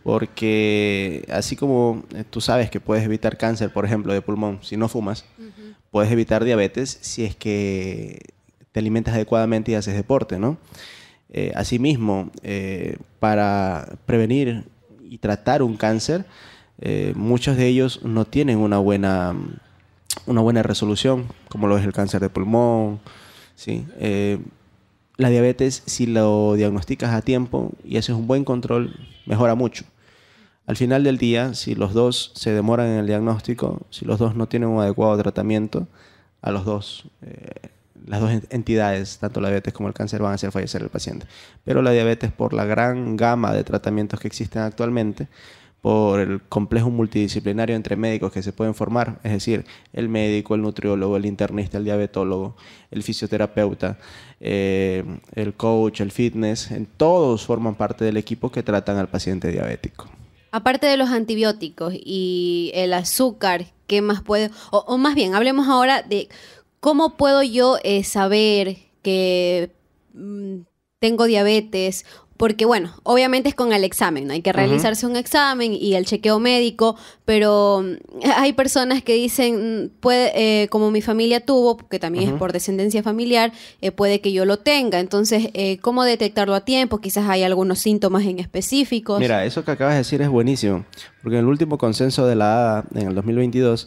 porque así como tú sabes que puedes evitar cáncer, por ejemplo, de pulmón, si no fumas, uh-huh. Puedes evitar diabetes si es que te alimentas adecuadamente y haces deporte, ¿no? Eh, asimismo, eh, para prevenir y tratar un cáncer, eh, muchos de ellos no tienen una buena, una buena resolución, como lo es el cáncer de pulmón, ¿sí? Eh, la diabetes, si lo diagnosticas a tiempo y haces un buen control, mejora mucho. Al final del día, si los dos se demoran en el diagnóstico, si los dos no tienen un adecuado tratamiento, a los dos, eh, las dos entidades, tanto la diabetes como el cáncer, van a hacer fallecer al paciente. Pero la diabetes, por la gran gama de tratamientos que existen actualmente, por el complejo multidisciplinario entre médicos que se pueden formar, es decir, el médico, el nutriólogo, el internista, el diabetólogo, el fisioterapeuta, eh, el coach, el fitness, en todos forman parte del equipo que tratan al paciente diabético. Aparte de los antibióticos y el azúcar, ¿qué más puede...? O, o más bien, hablemos ahora de cómo puedo yo eh, saber que mmm, tengo diabetes. Porque, bueno, obviamente es con el examen, ¿no? Hay que realizarse uh-huh. un examen y el chequeo médico, pero hay personas que dicen, puede, eh, como mi familia tuvo, que también uh-huh. es por descendencia familiar, eh, puede que yo lo tenga. Entonces, eh, ¿cómo detectarlo a tiempo? Quizás hay algunos síntomas en específicos. Mira, eso que acabas de decir es buenísimo, porque en el último consenso de la A D A, en el dos mil veintidós,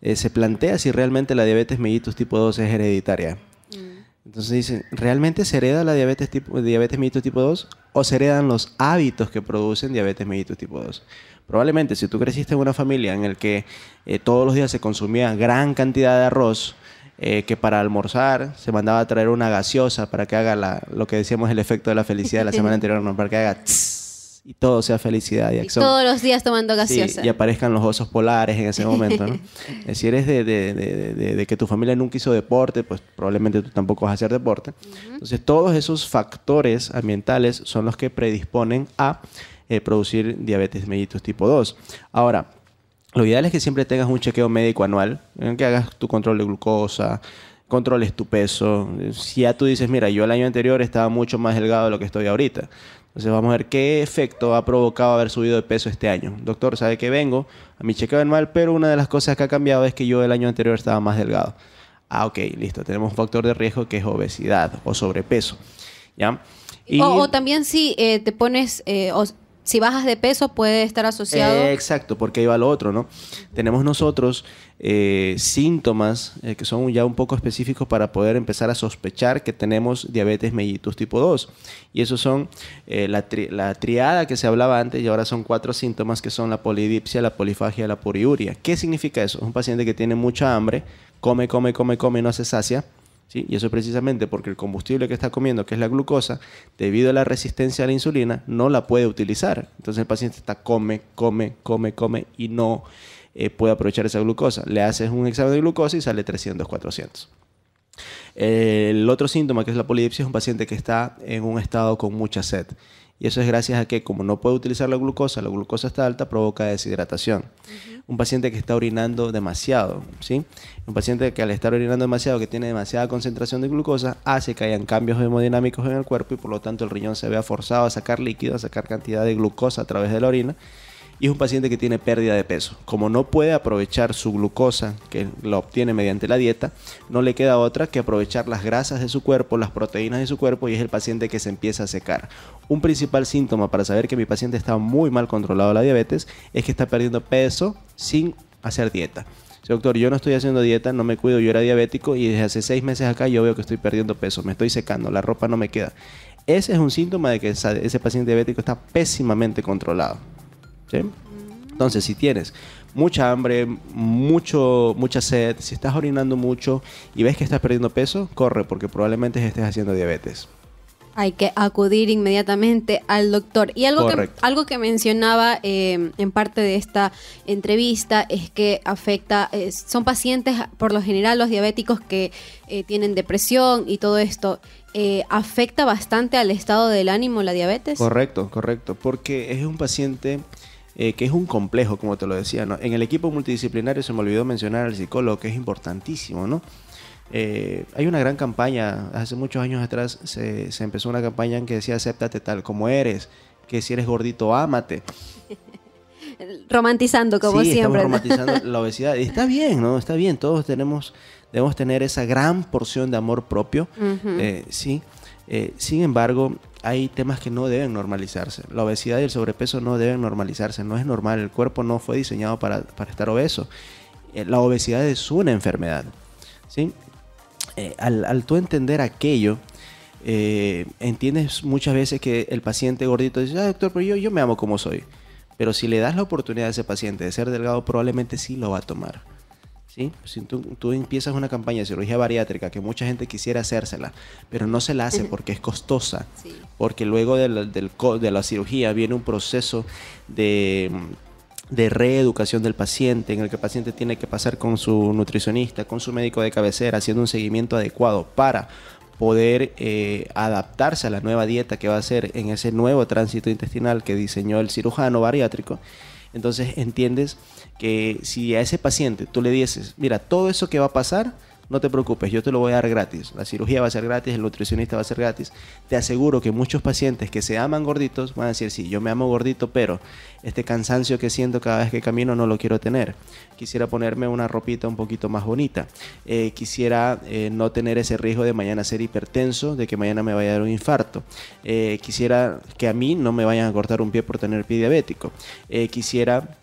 eh, se plantea si realmente la diabetes mellitus tipo dos es hereditaria. Entonces dicen, ¿realmente se hereda la diabetes, tipo, diabetes mellitus tipo dos o se heredan los hábitos que producen diabetes mellitus tipo dos? Probablemente si tú creciste en una familia en la que eh, todos los días se consumía gran cantidad de arroz, eh, que para almorzar se mandaba a traer una gaseosa para que haga la, lo que decíamos el efecto de la felicidad de la semana anterior, ¿no? Para que haga tss, y todo sea felicidad y acción. Y todos los días tomando gaseosa. Sí, y aparezcan los osos polares en ese momento, ¿no? Eh, si eres de, de, de, de, de que tu familia nunca hizo deporte, pues probablemente tú tampoco vas a hacer deporte. Uh-huh. Entonces, todos esos factores ambientales son los que predisponen a eh, producir diabetes mellitus tipo dos. Ahora, lo ideal es que siempre tengas un chequeo médico anual, en que hagas tu control de glucosa, controles tu peso. Si ya tú dices, mira, yo el año anterior estaba mucho más delgado de lo que estoy ahorita. Entonces vamos a ver qué efecto ha provocado haber subido de peso este año. Doctor, sabe que vengo a mi chequeo anual, pero una de las cosas que ha cambiado es que yo el año anterior estaba más delgado. Ah, ok, listo. Tenemos un factor de riesgo que es obesidad o sobrepeso. ¿Ya? Y... O, o también si eh, te pones... Eh, o... Si bajas de peso puede estar asociado... Eh, exacto, porque ahí va lo otro, ¿no? Tenemos nosotros eh, síntomas eh, que son ya un poco específicos para poder empezar a sospechar que tenemos diabetes mellitus tipo dos. Y esos son eh, la, tri la triada que se hablaba antes y ahora son cuatro síntomas que son la polidipsia, la polifagia y la poliuria. ¿Qué significa eso? Es un paciente que tiene mucha hambre, come, come, come, come y no se sacia. ¿Sí? Y eso es precisamente porque el combustible que está comiendo, que es la glucosa, debido a la resistencia a la insulina, no la puede utilizar. Entonces el paciente está come, come, come, come y no eh, puede aprovechar esa glucosa. Le haces un examen de glucosa y sale trescientos, cuatrocientos. El otro síntoma, que es la polidipsia, es un paciente que está en un estado con mucha sed. Y eso es gracias a que, como no puede utilizar la glucosa, la glucosa está alta, provoca deshidratación. Uh-huh. Un paciente que está orinando demasiado, ¿sí? Un paciente que al estar orinando demasiado, que tiene demasiada concentración de glucosa, hace que hayan cambios hemodinámicos en el cuerpo y por lo tanto el riñón se vea forzado a sacar líquido, a sacar cantidad de glucosa a través de la orina. Y es un paciente que tiene pérdida de peso. Como no puede aprovechar su glucosa, que la obtiene mediante la dieta, no le queda otra que aprovechar las grasas de su cuerpo, las proteínas de su cuerpo, y es el paciente que se empieza a secar. Un principal síntoma para saber que mi paciente está muy mal controlado la diabetes es que está perdiendo peso sin hacer dieta. Sí, doctor, yo no estoy haciendo dieta, no me cuido, yo era diabético y desde hace seis meses acá yo veo que estoy perdiendo peso, me estoy secando, la ropa no me queda. Ese es un síntoma de que ese paciente diabético está pésimamente controlado. ¿Sí? Entonces, si tienes mucha hambre, mucho, mucha sed, si estás orinando mucho y ves que estás perdiendo peso, corre porque probablemente estés haciendo diabetes. Hay que acudir inmediatamente al doctor. Y algo, que, algo que mencionaba eh, en parte de esta entrevista es que afecta, eh, son pacientes, por lo general los diabéticos que eh, tienen depresión y todo esto, eh, ¿afecta bastante al estado del ánimo la diabetes? Correcto, correcto, porque es un paciente... Eh, que es un complejo, como te lo decía, ¿no? En el equipo multidisciplinario se me olvidó mencionar al psicólogo, que es importantísimo, ¿no? Eh, hay una gran campaña, hace muchos años atrás se, se empezó una campaña en que decía acéptate tal como eres, que si eres gordito, ámate. Romantizando, como sí, siempre. Estamos romantizando la obesidad. Y está bien, ¿no? Está bien, todos tenemos, debemos tener esa gran porción de amor propio, uh-huh. eh, sí. Eh, sin embargo, hay temas que no deben normalizarse. La obesidad y el sobrepeso no deben normalizarse. No es normal. El cuerpo no fue diseñado para, para estar obeso. Eh, la obesidad es una enfermedad, ¿sí? Eh, al, al tú entender aquello, eh, entiendes muchas veces que el paciente gordito dice, ah, doctor, pero yo, yo me amo como soy. Pero si le das la oportunidad a ese paciente de ser delgado, probablemente sí lo va a tomar. ¿Sí? Si tú, tú empiezas una campaña de cirugía bariátrica que mucha gente quisiera hacérsela, pero no se la hace porque es costosa, sí. Porque luego de la, del, de la cirugía viene un proceso de, de reeducación del paciente, en el que el paciente tiene que pasar con su nutricionista, con su médico de cabecera, haciendo un seguimiento adecuado para poder eh, adaptarse a la nueva dieta que va a hacer en ese nuevo tránsito intestinal que diseñó el cirujano bariátrico. Entonces entiendes que si a ese paciente tú le dices, mira, todo eso que va a pasar, no te preocupes, yo te lo voy a dar gratis. La cirugía va a ser gratis, el nutricionista va a ser gratis. Te aseguro que muchos pacientes que se aman gorditos van a decir, sí, yo me amo gordito, pero este cansancio que siento cada vez que camino no lo quiero tener. Quisiera ponerme una ropita un poquito más bonita. Eh, quisiera eh, no tener ese riesgo de mañana ser hipertenso, de que mañana me vaya a dar un infarto. Eh, quisiera que a mí no me vayan a cortar un pie por tener pie diabético. Eh, quisiera...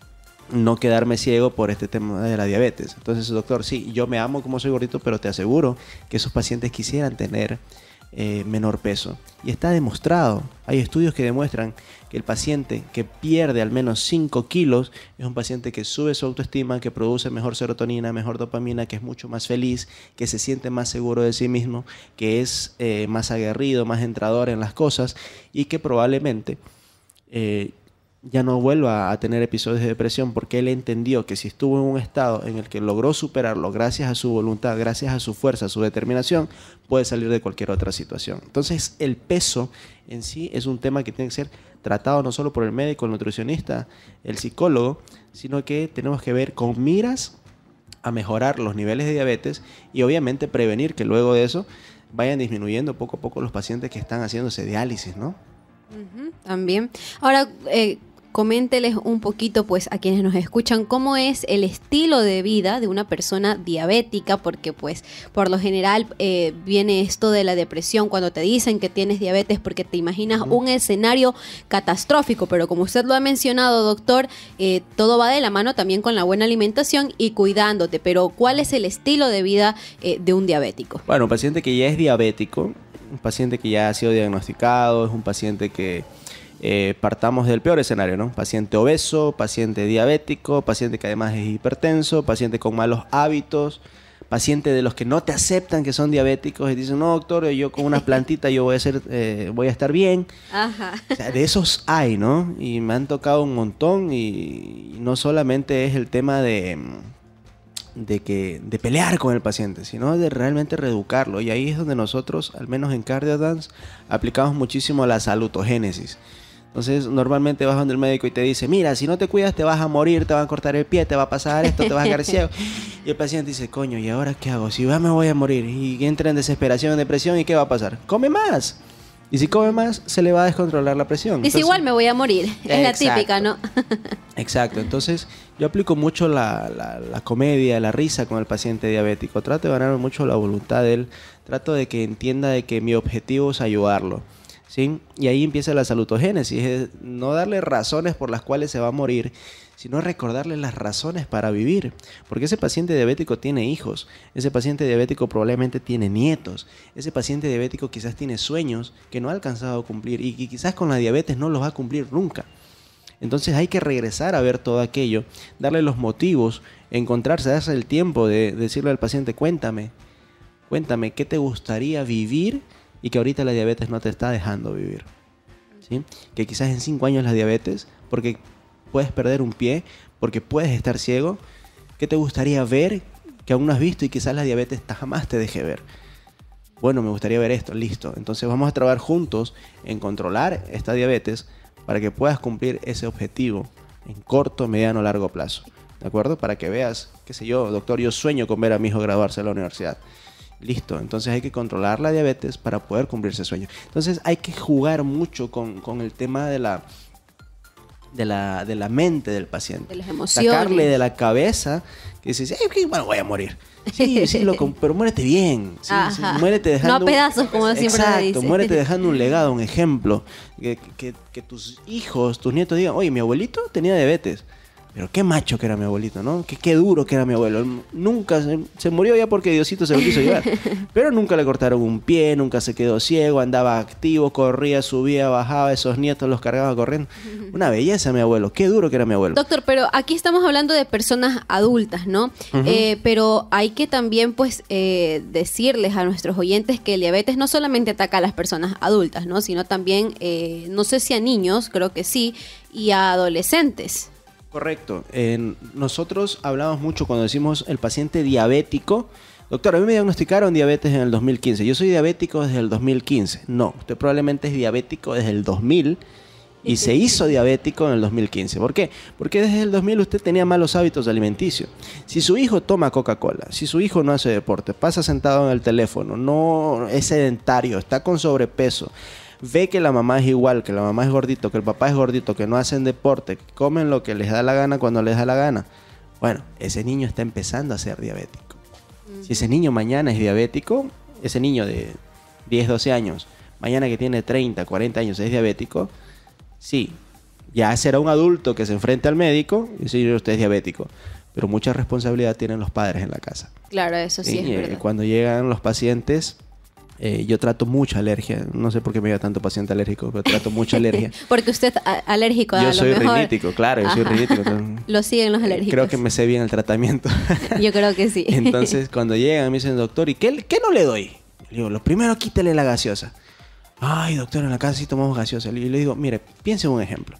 no quedarme ciego por este tema de la diabetes. Entonces, doctor, sí, yo me amo como soy gordito, pero te aseguro que esos pacientes quisieran tener eh, menor peso. Y está demostrado, hay estudios que demuestran que el paciente que pierde al menos cinco kilos es un paciente que sube su autoestima, que produce mejor serotonina, mejor dopamina, que es mucho más feliz, que se siente más seguro de sí mismo, que es eh, más aguerrido, más entrador en las cosas y que probablemente eh, ya no vuelva a tener episodios de depresión, porque él entendió que si estuvo en un estado en el que logró superarlo gracias a su voluntad, gracias a su fuerza, a su determinación, puede salir de cualquier otra situación. Entonces, el peso en sí es un tema que tiene que ser tratado no solo por el médico, el nutricionista, el psicólogo, sino que tenemos que ver con miras a mejorar los niveles de diabetes y obviamente prevenir que luego de eso vayan disminuyendo poco a poco los pacientes que están haciéndose diálisis, ¿no? Uh-huh, también. Ahora, eh, coménteles un poquito, pues, a quienes nos escuchan, cómo es el estilo de vida de una persona diabética, porque, pues, por lo general eh, viene esto de la depresión cuando te dicen que tienes diabetes, porque te imaginas uh-huh. un escenario catastrófico, pero como usted lo ha mencionado, doctor, eh, todo va de la mano también con la buena alimentación y cuidándote, pero ¿cuál es el estilo de vida eh, de un diabético? Bueno, un paciente que ya es diabético, un paciente que ya ha sido diagnosticado, es un paciente que Eh, partamos del peor escenario, ¿no? Paciente obeso, paciente diabético, paciente que además es hipertenso, paciente con malos hábitos, paciente de los que no te aceptan que son diabéticos y dicen, no, doctor, yo con una plantita yo voy a ser, eh, voy a estar bien. Ajá. O sea, de esos hay, ¿no? Y me han tocado un montón y, y no solamente es el tema de, de, que, de pelear con el paciente, sino de realmente reeducarlo. Y ahí es donde nosotros, al menos en CardioDance, aplicamos muchísimo la salutogénesis. Entonces, normalmente vas donde el médico y te dice, mira, si no te cuidas te vas a morir, te van a cortar el pie, te va a pasar esto, te vas a quedar ciego. Y el paciente dice, coño, ¿y ahora qué hago? Si ya me voy a morir. Y entra en desesperación, en depresión, ¿y qué va a pasar? Come más. Y si come más, se le va a descontrolar la presión. Dice, entonces, igual me voy a morir. Es exacto, la típica, ¿no? Exacto. Entonces, yo aplico mucho la, la, la comedia, la risa con el paciente diabético. Trato de ganarme mucho la voluntad de él. Trato de que entienda de que mi objetivo es ayudarlo, ¿sí? Y ahí empieza la salutogénesis. Es no darle razones por las cuales se va a morir, sino recordarle las razones para vivir. Porque ese paciente diabético tiene hijos, ese paciente diabético probablemente tiene nietos, ese paciente diabético quizás tiene sueños que no ha alcanzado a cumplir y que quizás con la diabetes no los va a cumplir nunca. Entonces hay que regresar a ver todo aquello, darle los motivos, encontrarse, darse el tiempo de decirle al paciente, cuéntame, cuéntame, ¿qué te gustaría vivir y que ahorita la diabetes no te está dejando vivir? ¿Sí? Que quizás en cinco años la diabetes, porque puedes perder un pie, porque puedes estar ciego. ¿Qué te gustaría ver que aún no has visto y quizás la diabetes jamás te deje ver? Bueno, me gustaría ver esto, listo. Entonces vamos a trabajar juntos en controlar esta diabetes para que puedas cumplir ese objetivo en corto, mediano, largo plazo. ¿De acuerdo? Para que veas, qué sé yo, doctor, yo sueño con ver a mi hijo graduarse de la universidad. Listo, entonces hay que controlar la diabetes para poder cumplir ese sueño. Entonces hay que jugar mucho con, con el tema de la... De la, de la mente del paciente. De las emociones. Sacarle de la cabeza que dice, hey, bueno, voy a morir. Sí, sí, loco, pero muérete bien. Sí, sí, muérete dejando no a pedazos, como un... siempre Exacto, le dice. Muérete dejando un legado, un ejemplo. Que, que, que tus hijos, tus nietos digan, oye, mi abuelito tenía diabetes. Pero qué macho que era mi abuelito, ¿no? Qué, qué duro que era mi abuelo. Nunca se, se murió ya porque Diosito se lo quiso llevar. Pero nunca le cortaron un pie, nunca se quedó ciego, andaba activo, corría, subía, bajaba, esos nietos los cargaba corriendo. Una belleza mi abuelo, qué duro que era mi abuelo. Doctor, pero aquí estamos hablando de personas adultas, ¿no? Uh-huh. Eh, pero hay que también, pues, eh, decirles a nuestros oyentes que el diabetes no solamente ataca a las personas adultas, ¿no? Sino también, eh, no sé si a niños, creo que sí, y a adolescentes. Correcto. Eh, nosotros hablamos mucho cuando decimos el paciente diabético. Doctor, a mí me diagnosticaron diabetes en el dos mil quince. Yo soy diabético desde el dos mil quince. No, usted probablemente es diabético desde el dos mil y se hizo diabético en el dos mil quince. ¿Por qué? Porque desde el dos mil usted tenía malos hábitos alimenticios. Si su hijo toma Coca-Cola, si su hijo no hace deporte, pasa sentado en el teléfono, no es sedentario, está con sobrepeso, ve que la mamá es igual, que la mamá es gordito, que el papá es gordito, que no hacen deporte, que comen lo que les da la gana cuando les da la gana. Bueno, ese niño está empezando a ser diabético. Uh-huh. Si ese niño mañana es diabético, ese niño de diez, doce años, mañana que tiene treinta, cuarenta años es diabético, sí, Ya será un adulto que se enfrente al médico y dice, usted es diabético. Pero mucha responsabilidad tienen los padres en la casa. Claro, eso sí, Y, es eh, verdad. Cuando llegan los pacientes, eh, yo trato mucha alergia. No sé por qué me lleva tanto paciente alérgico, pero trato mucha alergia. Porque usted es a- alérgico a Yo lo soy mejor. rinítico, claro, yo soy Ajá. rinítico. entonces, Lo siguen los alérgicos. Creo que me sé bien el tratamiento. Yo creo que sí. Entonces, cuando llegan, me dicen, doctor, ¿y qué, qué no le doy? Le digo, lo primero, quítele la gaseosa. Ay, doctor, en la casa sí tomamos gaseosa. Y le digo, mire, piense en un ejemplo.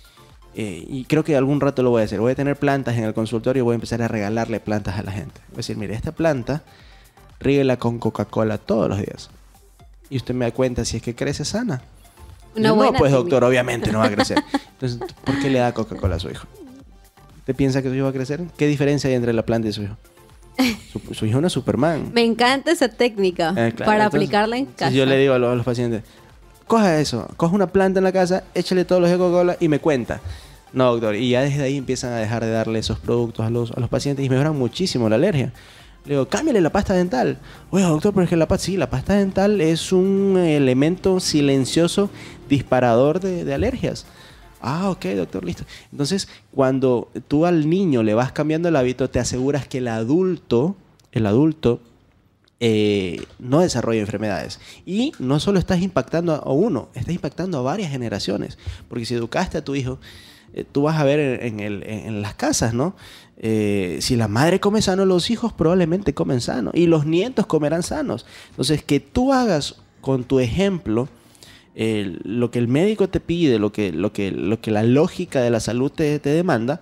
Eh, y creo que algún rato lo voy a hacer. Voy a tener plantas en el consultorio y voy a empezar a regalarle plantas a la gente. Voy a decir, mire, esta planta, ríguela con Coca-Cola todos los días. Y usted me da cuenta si es que crece sana. Una Yo, no, buena pues técnica. doctor, obviamente no va a crecer. Entonces, ¿por qué le da Coca-Cola a su hijo? ¿Usted piensa que su hijo va a crecer? ¿Qué diferencia hay entre la planta y su hijo? Su, su hijo no es Superman. Me encanta esa técnica Eh, claro, para entonces- aplicarla en entonces casa. yo le digo a los, a los pacientes, coja eso, coja una planta en la casa, échale todos los de Coca-Cola y me cuenta. No, doctor. Y ya desde ahí empiezan a dejar de darle esos productos a los, a los pacientes y mejoran muchísimo la alergia. Le digo, cámbiale la pasta dental. Oye, doctor, pero es que la pasta, sí, la pasta dental es un elemento silencioso disparador de, de alergias. Ah, ok, doctor, listo. Entonces, cuando tú al niño le vas cambiando el hábito, te aseguras que el adulto, el adulto, eh, no desarrolla enfermedades. Y no solo estás impactando a uno, estás impactando a varias generaciones. Porque si educaste a tu hijo, eh, tú vas a ver en, en el- en- en las casas, ¿no? Eh, si la madre come sano, los hijos probablemente comen sano. Y los nietos comerán sanos. Entonces, que tú hagas con tu ejemplo eh, lo que el médico te pide, lo que, lo que, lo que la lógica de la salud te, te demanda,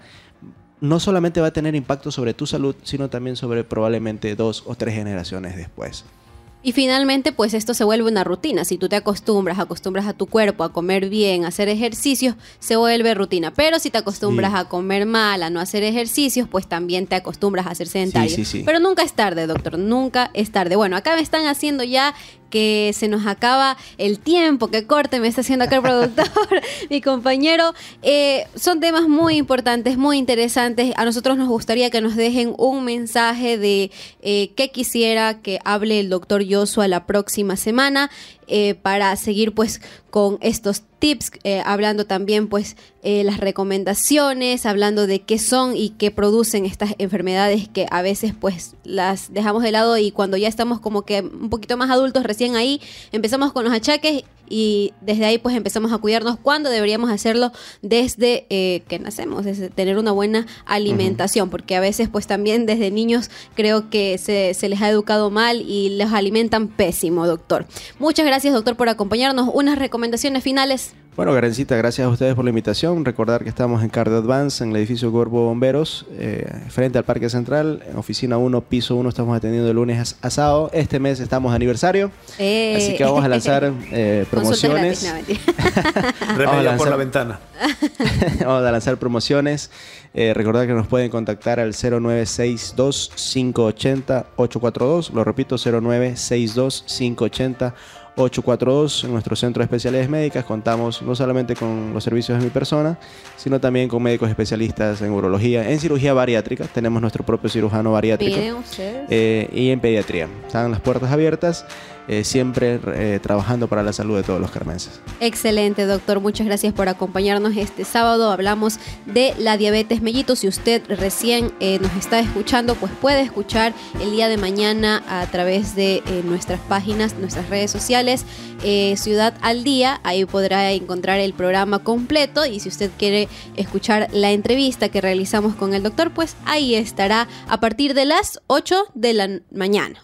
no solamente va a tener impacto sobre tu salud, sino también sobre probablemente dos o tres generaciones después. Y finalmente, pues esto se vuelve una rutina. Si tú te acostumbras, acostumbras a tu cuerpo a comer bien, a hacer ejercicios, se vuelve rutina. Pero si te acostumbras Sí. a comer mal, a no hacer ejercicios, pues también te acostumbras a ser sedentario. Sí, sí, sí. Pero nunca es tarde, doctor, nunca es tarde. Bueno, acá me están haciendo ya que se nos acaba el tiempo, que corte me está haciendo acá el productor, mi compañero. Eh, son temas muy importantes, muy interesantes. A nosotros nos gustaría que nos dejen un mensaje de eh, qué quisiera que hable el doctor Joshua la próxima semana eh, para seguir pues con estos tips, eh, hablando también pues eh, las recomendaciones, hablando de qué son y qué producen estas enfermedades que a veces pues las dejamos de lado y cuando ya estamos como que un poquito más adultos recién ahí empezamos con los achaques y desde ahí pues empezamos a cuidarnos cuando deberíamos hacerlo desde eh, que nacemos, desde tener una buena alimentación, uh-huh. porque a veces pues también desde niños creo que se, se les ha educado mal y los alimentan pésimo, doctor. Muchas gracias, doctor, por acompañarnos. Unas recomendaciones finales. Bueno, Karencita, gracias a ustedes por la invitación. Recordar que estamos en Cardio Advance, en el edificio Cuerpo Bomberos, eh, frente al Parque Central, en oficina uno, piso uno, estamos atendiendo de lunes a sábado. Este mes estamos de aniversario, eh. así que vamos a lanzar eh, promociones. Gratis, no, Remedio lanzar, por la ventana. Vamos a lanzar promociones. Eh, recordar que nos pueden contactar al cero nueve seis dos, cinco ocho cero, ocho cuatro dos. Lo repito, cero nueve seis dos, cinco ocho cero, ocho cuatro dos. En nuestro centro de especialidades médicas contamos no solamente con los servicios de mi persona, sino también con médicos especialistas en urología, en cirugía bariátrica. Tenemos nuestro propio cirujano bariátrico. Miren ustedes. Eh, y en pediatría. Están las puertas abiertas, eh, siempre eh, trabajando para la salud de todos los carmenses. Excelente, doctor. Muchas gracias por acompañarnos este sábado. Hablamos de la diabetes mellitus. Si usted recién eh, nos está escuchando, pues puede escuchar el día de mañana a través de eh, nuestras páginas, nuestras redes sociales, eh, Ciudad al Día. Ahí podrá encontrar el programa completo y si usted quiere escuchar la entrevista que realizamos con el doctor, pues ahí estará a partir de las ocho de la mañana.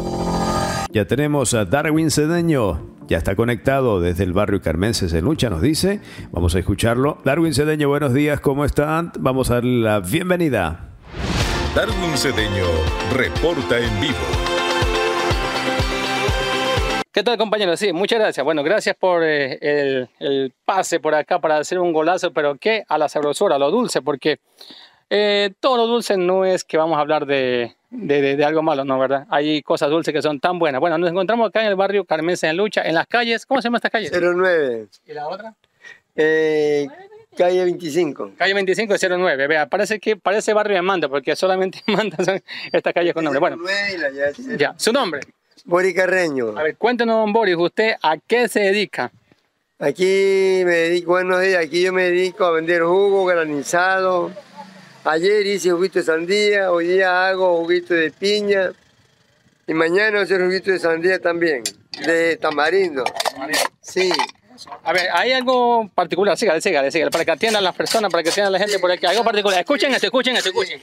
Ya tenemos a Darwin Cedeño, ya está conectado desde el barrio Carmenses de Lucha, nos dice. Vamos a escucharlo. Darwin Cedeño, buenos días, ¿cómo están? Vamos a darle la bienvenida. Darwin Cedeño reporta en vivo. ¿Qué tal, compañero? Sí, muchas gracias. Bueno, gracias por eh, el, el pase por acá para hacer un golazo, pero ¿qué? A la sabrosura, a lo dulce, porque eh, todo lo dulce no es que vamos a hablar de, de, de, de algo malo, ¿no? ¿Verdad? Hay cosas dulces que son tan buenas. Bueno, nos encontramos acá en el barrio Carmense en Lucha, en las calles. ¿Cómo se llama esta calle? cero nueve. ¿Y la otra? Eh, calle veinticinco. Calle veinticinco cero nueve. Vea, parece que parece barrio de Manta, porque solamente en Manta son estas calles con nombre. Bueno, ya, su nombre. Boris Carreño. A ver, cuéntenos, don Boris, ¿usted a qué se dedica? Aquí me dedico, buenos días, aquí yo me dedico a vender jugo granizado. Ayer hice juguito de sandía, hoy día hago juguito de piña. Y mañana voy a hacer juguito de sandía también, de tamarindo. Sí. A ver, hay algo particular, sígale, sígale, sígale, para que atiendan las personas, para que atiendan la gente por aquí. Algo particular. Escuchen esto, escuchen esto, escuchen.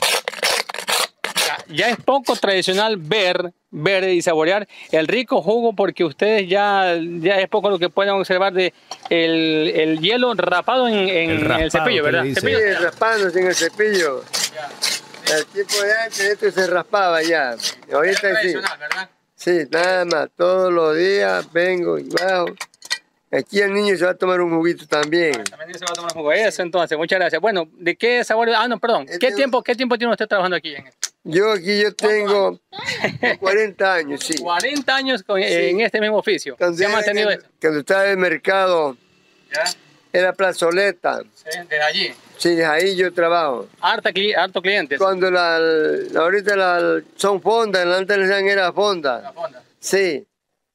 Ya, ya es poco tradicional ver, ver y saborear el rico jugo porque ustedes ya, ya es poco lo que pueden observar de el, el hielo rapado en, en el, rapado, el cepillo, ¿verdad? Sí, ¿Cepillo? raspándose en el cepillo. Ya. El tiempo de antes esto se raspaba ya. Ahorita sí. Tradicional, ¿verdad? Sí, nada más. Todos los días vengo y bajo. Aquí el niño se va a tomar un juguito también. También se va a tomar un jugo. Eso entonces, muchas gracias. Bueno, ¿de qué sabor? Ah, no, perdón. ¿Qué, este... tiempo, ¿Qué tiempo tiene usted trabajando aquí en esto? Yo aquí yo tengo cuarenta años, sí. cuarenta años con, sí. en este mismo oficio. Cuando ¿Se ha mantenido el, esto? Cuando estaba en el mercado, ¿ya? Era plazoleta. Sí, desde allí. Sí, desde ahí yo trabajo. Harta, harto clientes. Cuando la, la ahorita la, son fondas, antes les dan era fonda. La fonda. Sí.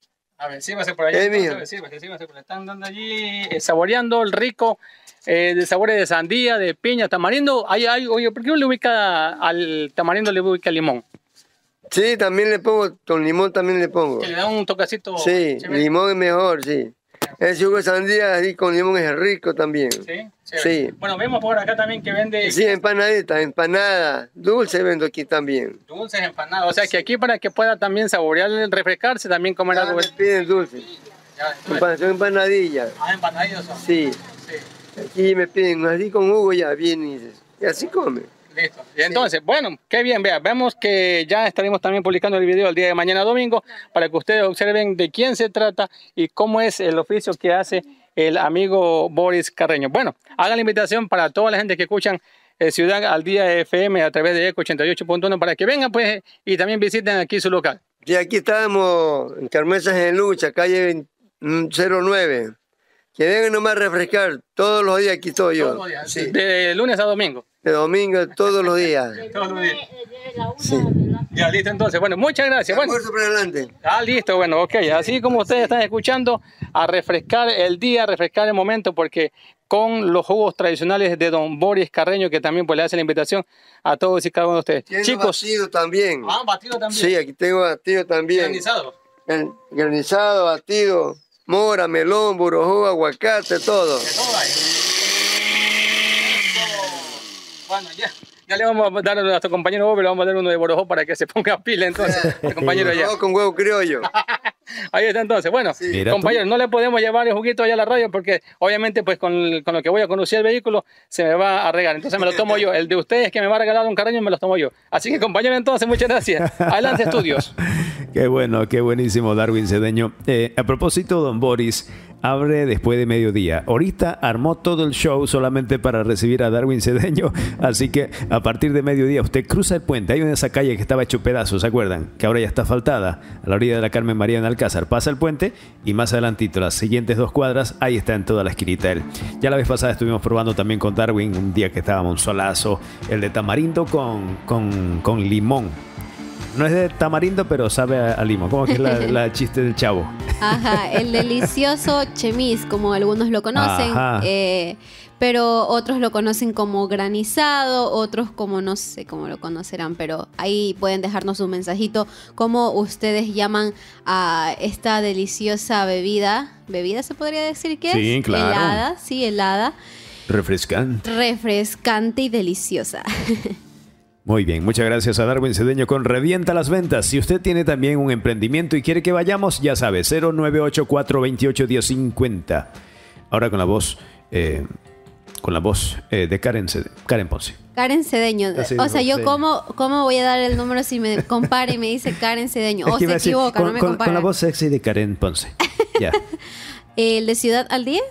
A ver, síbase por allá. Eh, síbase, síbase, por están dando allí, eh, saboreando el rico eh, de sabores de sandía, de piña, tamarindo. Hay, hay, oye, ¿por qué no le ubica al tamarindo, le ubica limón? Sí, también le pongo, con limón también le pongo. Que le da un toquecito. Sí, chévere. Limón es mejor, sí. El jugo de sandía así con limón es rico también. Sí, sí. Bueno, vemos por acá también que vende... Sí, empanaditas, empanadas, dulce vendo aquí también. Dulces, empanadas, o sea que aquí para que pueda también saborear, refrescarse, también comer ya, algo... Me piden dulce. Ya, son empanadillas. Ah, empanadillas son. Sí. sí. Aquí me piden así con jugo, ya vienen y así come. Listo. Y entonces, sí. Bueno, qué bien, vea, vemos que ya estaremos también publicando el video el día de mañana domingo para que ustedes observen de quién se trata y cómo es el oficio que hace el amigo Boris Carreño. Bueno, hagan la invitación para toda la gente que escuchan eh, Ciudad al Día F M a través de Eco ochenta y ocho punto uno para que vengan pues y también visiten aquí su local. Sí, aquí estamos en Carmesas en Lucha, calle cero nueve. Que vengan nomás a refrescar, todos los días aquí estoy yo. Todos los días, sí. De lunes a domingo. De domingo, todos los días. Todos los días. Sí. Ya, listo entonces. Bueno, muchas gracias. Bueno, por adelante. Ah, listo, bueno, ok. Así como ustedes están escuchando, a refrescar el día, a refrescar el momento, porque con los jugos tradicionales de don Boris Carreño, que también pues le hace la invitación a todos y cada uno de ustedes. Tiene Chicos. Batido también. Ah, batido también. Sí, aquí tengo batido también. Granizado. El, granizado, batido. Mora, melón, burojú, aguacate, todo. De todo hay. Bueno, ya, ya le vamos a dar a nuestro compañero Bob, le vamos a dar uno de borojó para que se ponga pila entonces, el compañero allá. Con huevo criollo. Ahí está entonces. Bueno, sí. Compañero, no le podemos llevar el juguito allá a la radio porque obviamente pues con, con lo que voy a conducir el vehículo se me va a regalar. Entonces me lo tomo yo. El de ustedes que me va a regalar un Carreño me lo tomo yo. Así que compañero, entonces muchas gracias. Adelante estudios. Qué bueno, qué buenísimo Darwin Cedeño. Eh, a propósito, don Boris abre después de mediodía. Ahorita armó todo el show solamente para recibir a Darwin Cedeño, así que a partir de mediodía usted cruza el puente. Hay una esa calle que estaba hecho pedazos, ¿se acuerdan? Que ahora ya está asfaltada, a la orilla de la Carmen María en Alcázar. Pasa el puente y más adelantito, las siguientes dos cuadras, ahí está en toda la esquinita él. Ya la vez pasada estuvimos probando también con Darwin, un día que estábamos un solazo, el de tamarindo con, con, con limón. No es de tamarindo, pero sabe a, a limón. ¿Cómo que es la, la chiste del chavo? Ajá, el delicioso chemis, como algunos lo conocen. Eh, pero otros lo conocen como granizado, otros como no sé cómo lo conocerán, pero ahí pueden dejarnos un mensajito cómo ustedes llaman a esta deliciosa bebida. ¿Bebida se podría decir que sí, es? Claro. Helada, sí, helada. Refrescante. Refrescante y deliciosa. Muy bien, muchas gracias a Darwin Cedeño con Revienta las Ventas. Si usted tiene también un emprendimiento y quiere que vayamos, ya sabe, cero nueve ocho cuatro dos ocho uno cero cinco cero. Ahora con la voz, eh, con la voz eh, de Karen, Karen Ponce. Karen Cedeño. Así o sea, dijo, yo sí. cómo, cómo voy a dar el número si me compara y me dice Karen Cedeño. O es que se decir, equivoca, con, no me con, compara. con la voz sexy de Karen Ponce. Ya. ¿El de Ciudad al Día?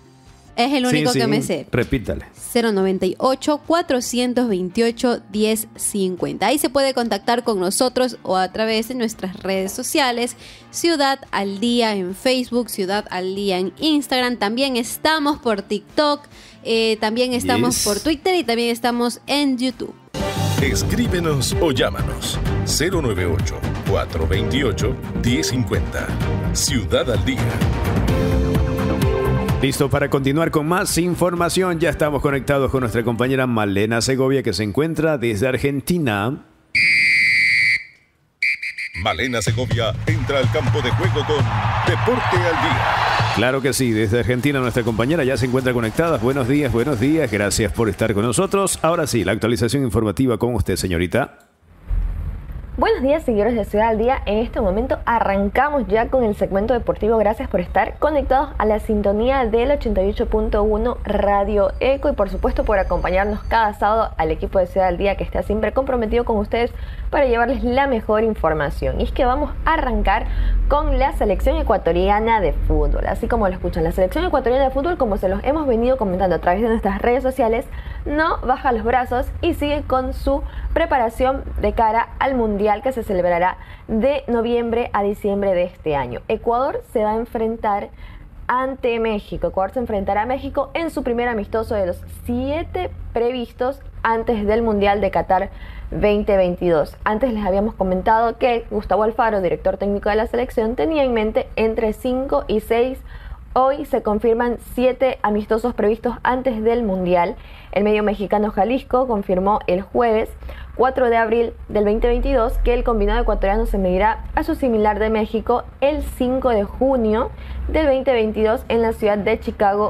Es el único sí, que sí, me sé. Repítale. cero nueve ocho cuatro dos ocho uno cero cinco cero. Ahí se puede contactar con nosotros o a través de nuestras redes sociales. Ciudad al Día en Facebook, Ciudad al Día en Instagram. También estamos por TikTok, eh, también estamos Yes. por Twitter y también estamos en YouTube. Escríbenos o llámanos cero nueve ocho cuatro dos ocho uno cero cinco cero. Ciudad al Día. Listo para continuar con más información. Ya estamos conectados con nuestra compañera Malena Segovia, que se encuentra desde Argentina. Malena Segovia entra al campo de juego con Deporte al Día. Claro que sí, desde Argentina nuestra compañera ya se encuentra conectada. Buenos días, buenos días, gracias por estar con nosotros. Ahora sí, la actualización informativa con usted, señorita. Buenos días, seguidores de Ciudad al Día. En este momento arrancamos ya con el segmento deportivo. Gracias por estar conectados a la sintonía del ochenta y ocho punto uno Radio Eco y por supuesto por acompañarnos cada sábado al equipo de Ciudad al Día, que está siempre comprometido con ustedes para llevarles la mejor información. Y es que vamos a arrancar con la selección ecuatoriana de fútbol. Así como lo escuchan, la selección ecuatoriana de fútbol, como se los hemos venido comentando a través de nuestras redes sociales, no baja los brazos y sigue con su preparación de cara al Mundial que se celebrará de noviembre a diciembre de este año. Ecuador se va a enfrentar ante México. Ecuador se enfrentará a México en su primer amistoso de los siete previstos antes del Mundial de Qatar veinte veintidós. Antes les habíamos comentado que Gustavo Alfaro, director técnico de la selección, tenía en mente entre cinco y seis. Hoy se confirman siete amistosos previstos antes del Mundial. El medio mexicano Jalisco confirmó el jueves cuatro de abril del veinte veintidós que el combinado ecuatoriano se medirá a su similar de México el cinco de junio del veinte veintidós en la ciudad de Chicago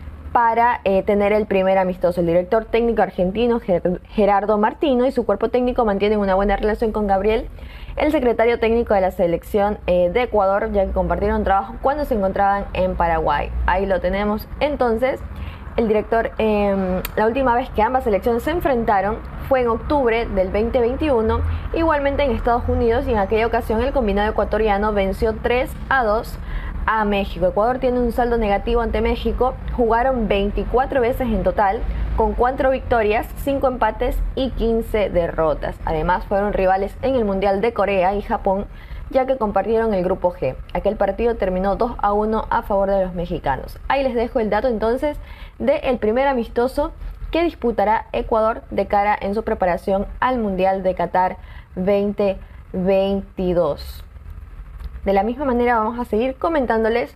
para eh, tener el primer amistoso. El director técnico argentino Ger- Gerardo Martino y su cuerpo técnico mantienen una buena relación con Gabriel, el secretario técnico de la selección eh, de Ecuador, ya que compartieron trabajo cuando se encontraban en Paraguay. Ahí lo tenemos. Entonces, el director, eh, la última vez que ambas selecciones se enfrentaron fue en octubre del veinte veintiuno, igualmente en Estados Unidos, y en aquella ocasión el combinado ecuatoriano venció tres a dos a México. Ecuador tiene un saldo negativo ante México. Jugaron veinticuatro veces en total, con cuatro victorias, cinco empates y quince derrotas. Además, fueron rivales en el Mundial de Corea y Japón, ya que compartieron el grupo G. Aquel partido terminó dos a uno a favor de los mexicanos. Ahí les dejo el dato entonces del primer amistoso que disputará Ecuador de cara en su preparación al Mundial de Qatar veinte veintidós. De la misma manera vamos a seguir comentándoles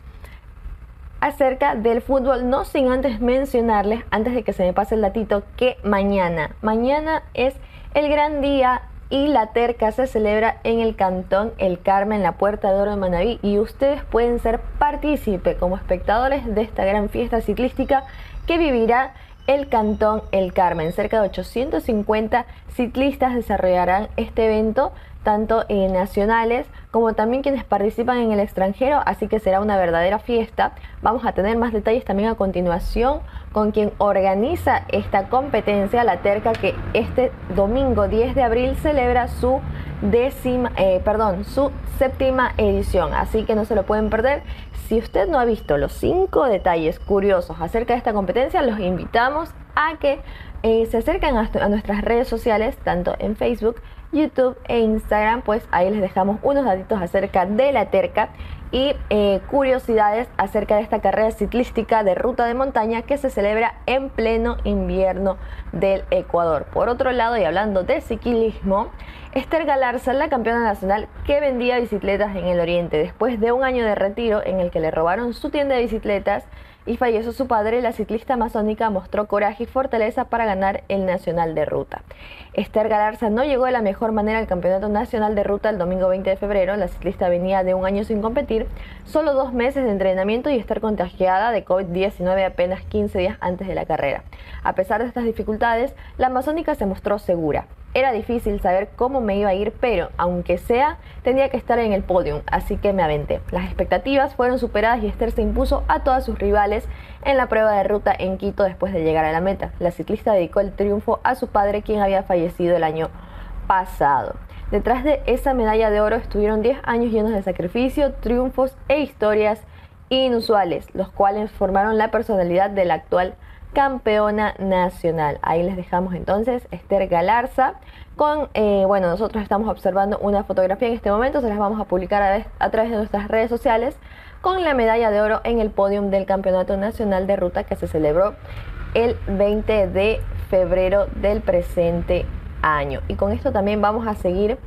acerca del fútbol, no sin antes mencionarles, antes de que se me pase el datito, que mañana, mañana es el gran día y la terca se celebra en el Cantón El Carmen, la Puerta de Oro de Manabí, y ustedes pueden ser partícipe como espectadores de esta gran fiesta ciclística que vivirá el Cantón El Carmen. Cerca de ochocientos cincuenta ciclistas desarrollarán este evento, tanto eh, nacionales como también quienes participan en el extranjero, así que será una verdadera fiesta. Vamos a tener más detalles también a continuación con quien organiza esta competencia, la terca, que este domingo diez de abril celebra su décima, eh, perdón, su séptima edición, así que no se lo pueden perder. Si usted no ha visto los cinco detalles curiosos acerca de esta competencia, los invitamos a que eh, se acerquen a, a nuestras redes sociales, tanto en Facebook, YouTube e Instagram, pues ahí les dejamos unos datitos acerca de la terca y eh, curiosidades acerca de esta carrera ciclística de ruta de montaña que se celebra en pleno invierno del Ecuador. Por otro lado, y hablando de ciclismo, Esther Galarza, la campeona nacional que vendía bicicletas en el Oriente, después de un año de retiro en el que le robaron su tienda de bicicletas y falleció su padre, la ciclista amazónica mostró coraje y fortaleza para ganar el Nacional de Ruta. Esther Galarza no llegó de la mejor manera al Campeonato Nacional de Ruta el domingo veinte de febrero. La ciclista venía de un año sin competir, solo dos meses de entrenamiento y estar contagiada de COVID diecinueve apenas quince días antes de la carrera. A pesar de estas dificultades, la amazónica se mostró segura. Era difícil saber cómo me iba a ir, pero aunque sea, tenía que estar en el podio, así que me aventé. Las expectativas fueron superadas y Esther se impuso a todas sus rivales en la prueba de ruta en Quito después de llegar a la meta. La ciclista dedicó el triunfo a su padre, quien había fallecido el año pasado. Detrás de esa medalla de oro estuvieron diez años llenos de sacrificio, triunfos e historias inusuales, los cuales formaron la personalidad de la actual campeona nacional. Ahí les dejamos entonces Esther Galarza con, eh, bueno, nosotros estamos observando una fotografía en este momento, se las vamos a publicar a, vez, a través de nuestras redes sociales, con la medalla de oro en el podium del Campeonato Nacional de Ruta que se celebró el veinte de febrero del presente año. Y con esto también vamos a seguir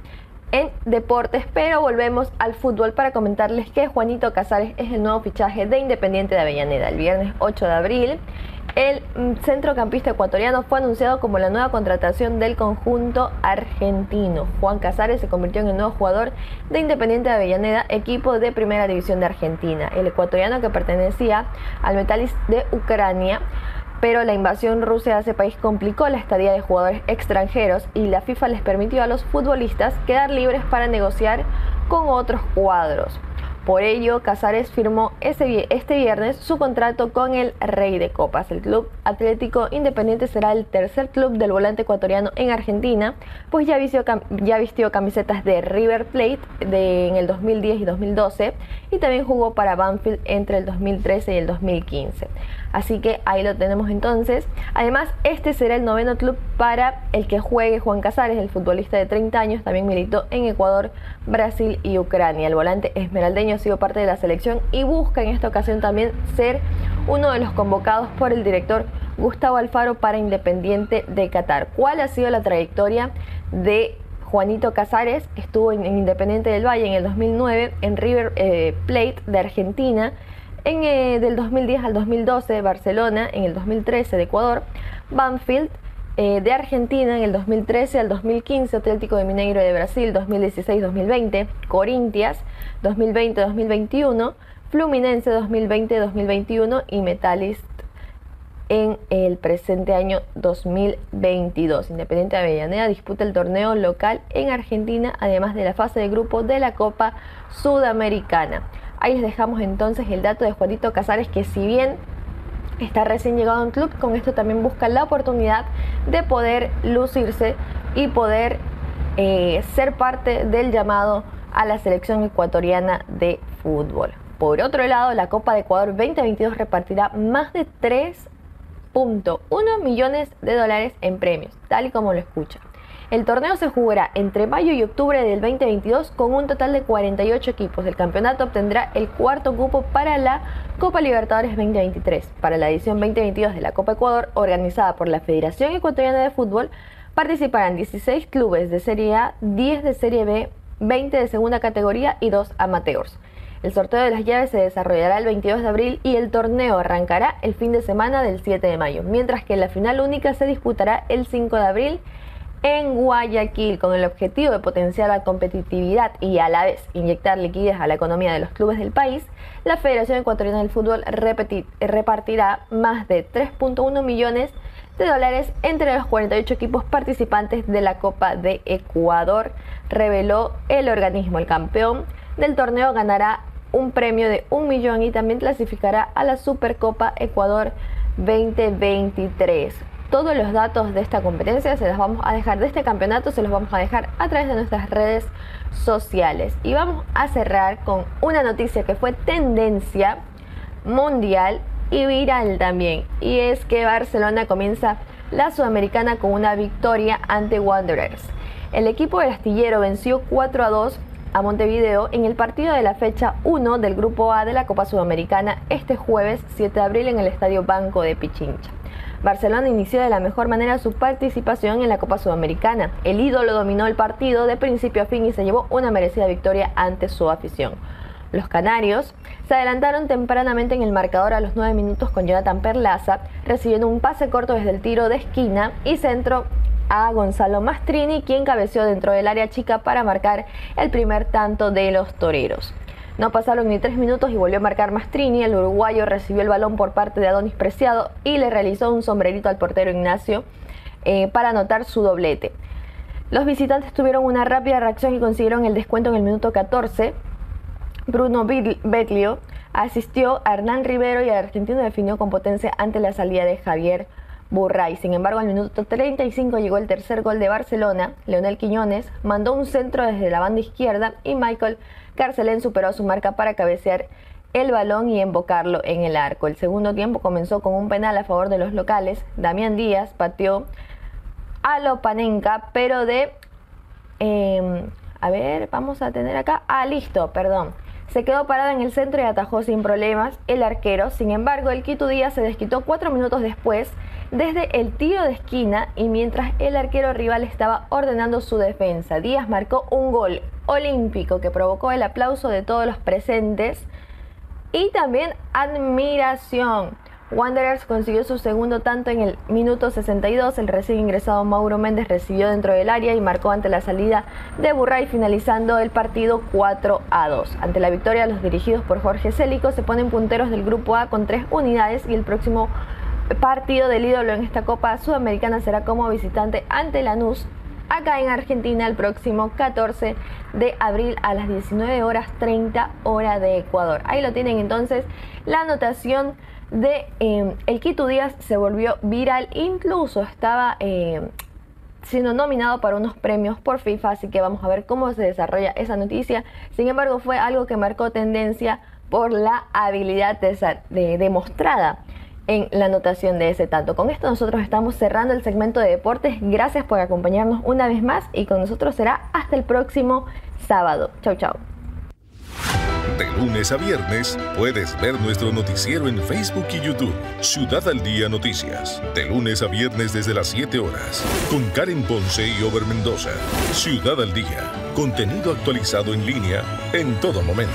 en deportes, pero volvemos al fútbol para comentarles que Juanito Casares es el nuevo fichaje de Independiente de Avellaneda. El viernes ocho de abril, el centrocampista ecuatoriano fue anunciado como la nueva contratación del conjunto argentino. Juan Casares se convirtió en el nuevo jugador de Independiente de Avellaneda, equipo de primera división de Argentina. El ecuatoriano, que pertenecía al Metalist de Ucrania, pero la invasión rusa a ese país complicó la estadía de jugadores extranjeros y la FIFA les permitió a los futbolistas quedar libres para negociar con otros cuadros. Por ello, Casares firmó ese, este viernes su contrato con el Rey de Copas. El Club Atlético Independiente será el tercer club del volante ecuatoriano en Argentina, pues ya vistió, ya vistió camisetas de River Plate de, en el dos mil diez y dos mil doce y también jugó para Banfield entre el dos mil trece y el dos mil quince. Así que ahí lo tenemos entonces. Además, este será el noveno club para el que juegue Juan Casares. El futbolista de treinta años también militó en Ecuador, Brasil y Ucrania. El volante esmeraldeño ha sido parte de la selección y busca en esta ocasión también ser uno de los convocados por el director Gustavo Alfaro para Independiente de Qatar. ¿Cuál ha sido la trayectoria de Juanito Casares? Estuvo en Independiente del Valle en el dos mil nueve, en River eh, Plate de Argentina, en, eh, del dos mil diez al dos mil doce, Barcelona en el dos mil trece de Ecuador, Banfield eh, de Argentina en el dos mil trece al dos mil quince, Atlético de Mineiro de Brasil dos mil dieciséis dos mil veinte, Corinthians dos mil veinte dos mil veintiuno, Fluminense dos mil veinte dos mil veintiuno y Metalist en el presente año dos mil veintidós. Independiente de Avellaneda disputa el torneo local en Argentina, además de la fase de grupo de la Copa Sudamericana. Ahí les dejamos entonces el dato de Juanito Casares, que si bien está recién llegado a un club, con esto también busca la oportunidad de poder lucirse y poder eh, ser parte del llamado a la selección ecuatoriana de fútbol. Por otro lado, la Copa de Ecuador veinte veintidós repartirá más de tres punto uno millones de dólares en premios, tal y como lo escuchan. El torneo se jugará entre mayo y octubre del veinte veintidós con un total de cuarenta y ocho equipos. El campeonato obtendrá el cuarto cupo para la Copa Libertadores veinte veintitrés. Para la edición veinte veintidós de la Copa Ecuador, organizada por la Federación Ecuatoriana de Fútbol, participarán dieciséis clubes de Serie A, diez de Serie B, veinte de segunda categoría y dos amateurs. El sorteo de las llaves se desarrollará el veintidós de abril y el torneo arrancará el fin de semana del siete de mayo, mientras que la final única se disputará el cinco de abril en Guayaquil. Con el objetivo de potenciar la competitividad y a la vez inyectar liquidez a la economía de los clubes del país, la Federación Ecuatoriana del Fútbol repetir, repartirá más de tres punto uno millones de dólares entre los cuarenta y ocho equipos participantes de la Copa de Ecuador, reveló el organismo. El campeón del torneo ganará un premio de un millón y también clasificará a la Supercopa Ecuador veinte veintitrés. Todos los datos de esta competencia se los vamos a dejar, de este campeonato se los vamos a dejar a través de nuestras redes sociales. Y vamos a cerrar con una noticia que fue tendencia mundial y viral también, y es que Barcelona comienza la Sudamericana con una victoria ante Wanderers. El equipo del astillero venció cuatro a dos a Montevideo en el partido de la fecha uno del Grupo A de la Copa Sudamericana este jueves siete de abril en el Estadio Banco de Pichincha. Barcelona inició de la mejor manera su participación en la Copa Sudamericana. El ídolo dominó el partido de principio a fin y se llevó una merecida victoria ante su afición. Los canarios se adelantaron tempranamente en el marcador a los nueve minutos con Jonathan Perlaza, recibiendo un pase corto desde el tiro de esquina y centro a Gonzalo Mastrini, quien cabeció dentro del área chica para marcar el primer tanto de los toreros. No pasaron ni tres minutos y volvió a marcar Mastrini. El uruguayo recibió el balón por parte de Adonis Preciado y le realizó un sombrerito al portero Ignacio eh, para anotar su doblete. Los visitantes tuvieron una rápida reacción y consiguieron el descuento en el minuto catorce. Bruno Betlio asistió a Hernán Rivero y el argentino definió con potencia ante la salida de Javier Burray. Sin embargo, al minuto treinta y cinco llegó el tercer gol de Barcelona. Leonel Quiñones mandó un centro desde la banda izquierda y Michael Carcelén superó su marca para cabecear el balón y embocarlo en el arco. El segundo tiempo comenzó con un penal a favor de los locales. Damián Díaz pateó a Lopanenka, pero de... Eh, a ver, vamos a tener acá... Ah, listo, perdón. Se quedó parado en el centro y atajó sin problemas el arquero. Sin embargo, el Quito Díaz se desquitó cuatro minutos después desde el tiro de esquina y mientras el arquero rival estaba ordenando su defensa. Díaz marcó un gol olímpico que provocó el aplauso de todos los presentes y también admiración. Wanderers consiguió su segundo tanto en el minuto sesenta y dos. El recién ingresado Mauro Méndez recibió dentro del área y marcó ante la salida de Burray, finalizando el partido cuatro a dos. Ante la victoria, los dirigidos por Jorge Célico se ponen punteros del grupo A con tres unidades y el próximo partido del ídolo en esta Copa Sudamericana será como visitante ante Lanús, acá en Argentina, el próximo catorce de abril a las diecinueve horas treinta hora de Ecuador. Ahí lo tienen entonces, la anotación de eh, el Quito Díaz se volvió viral, incluso estaba eh, siendo nominado para unos premios por FIFA, así que vamos a ver cómo se desarrolla esa noticia. Sin embargo, fue algo que marcó tendencia por la habilidad de, de, demostrada en la anotación de ese tanto. Con esto nosotros estamos cerrando el segmento de deportes. Gracias por acompañarnos una vez más y con nosotros será hasta el próximo sábado. Chau, chau. De lunes a viernes puedes ver nuestro noticiero en Facebook y YouTube. Ciudad al Día Noticias. De lunes a viernes desde las siete horas. Con Karen Ponce y Over Mendoza. Ciudad al Día. Contenido actualizado en línea en todo momento.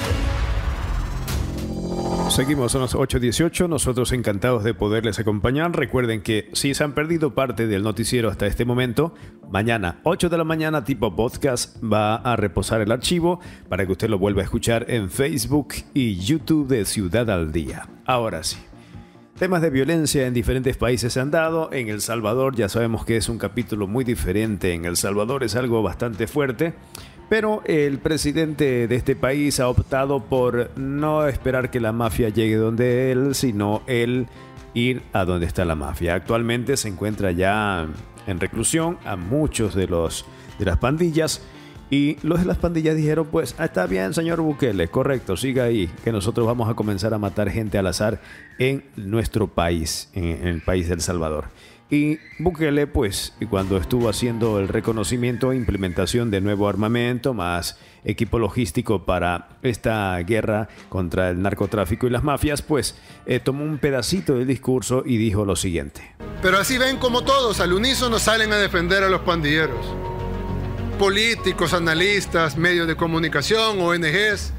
Seguimos, son las ocho dieciocho, nosotros encantados de poderles acompañar. Recuerden que si se han perdido parte del noticiero hasta este momento, mañana ocho de la mañana tipo podcast va a reposar el archivo para que usted lo vuelva a escuchar en Facebook y YouTube de Ciudad al Día. Ahora sí, temas de violencia en diferentes países se han dado. En El Salvador ya sabemos que es un capítulo muy diferente. En El Salvador es algo bastante fuerte. Pero el presidente de este país ha optado por no esperar que la mafia llegue donde él, sino él ir a donde está la mafia. Actualmente se encuentra ya en reclusión a muchos de los de las pandillas y los de las pandillas dijeron, pues está bien, señor Bukele, correcto, siga ahí, que nosotros vamos a comenzar a matar gente al azar en nuestro país, en, en el país de El Salvador. Y Bukele, pues, cuando estuvo haciendo el reconocimiento e implementación de nuevo armamento, más equipo logístico para esta guerra contra el narcotráfico y las mafias, pues, eh, tomó un pedacito del discurso y dijo lo siguiente. Pero así ven como todos, al unísono salen a defender a los pandilleros. Políticos, analistas, medios de comunicación, O N Ges,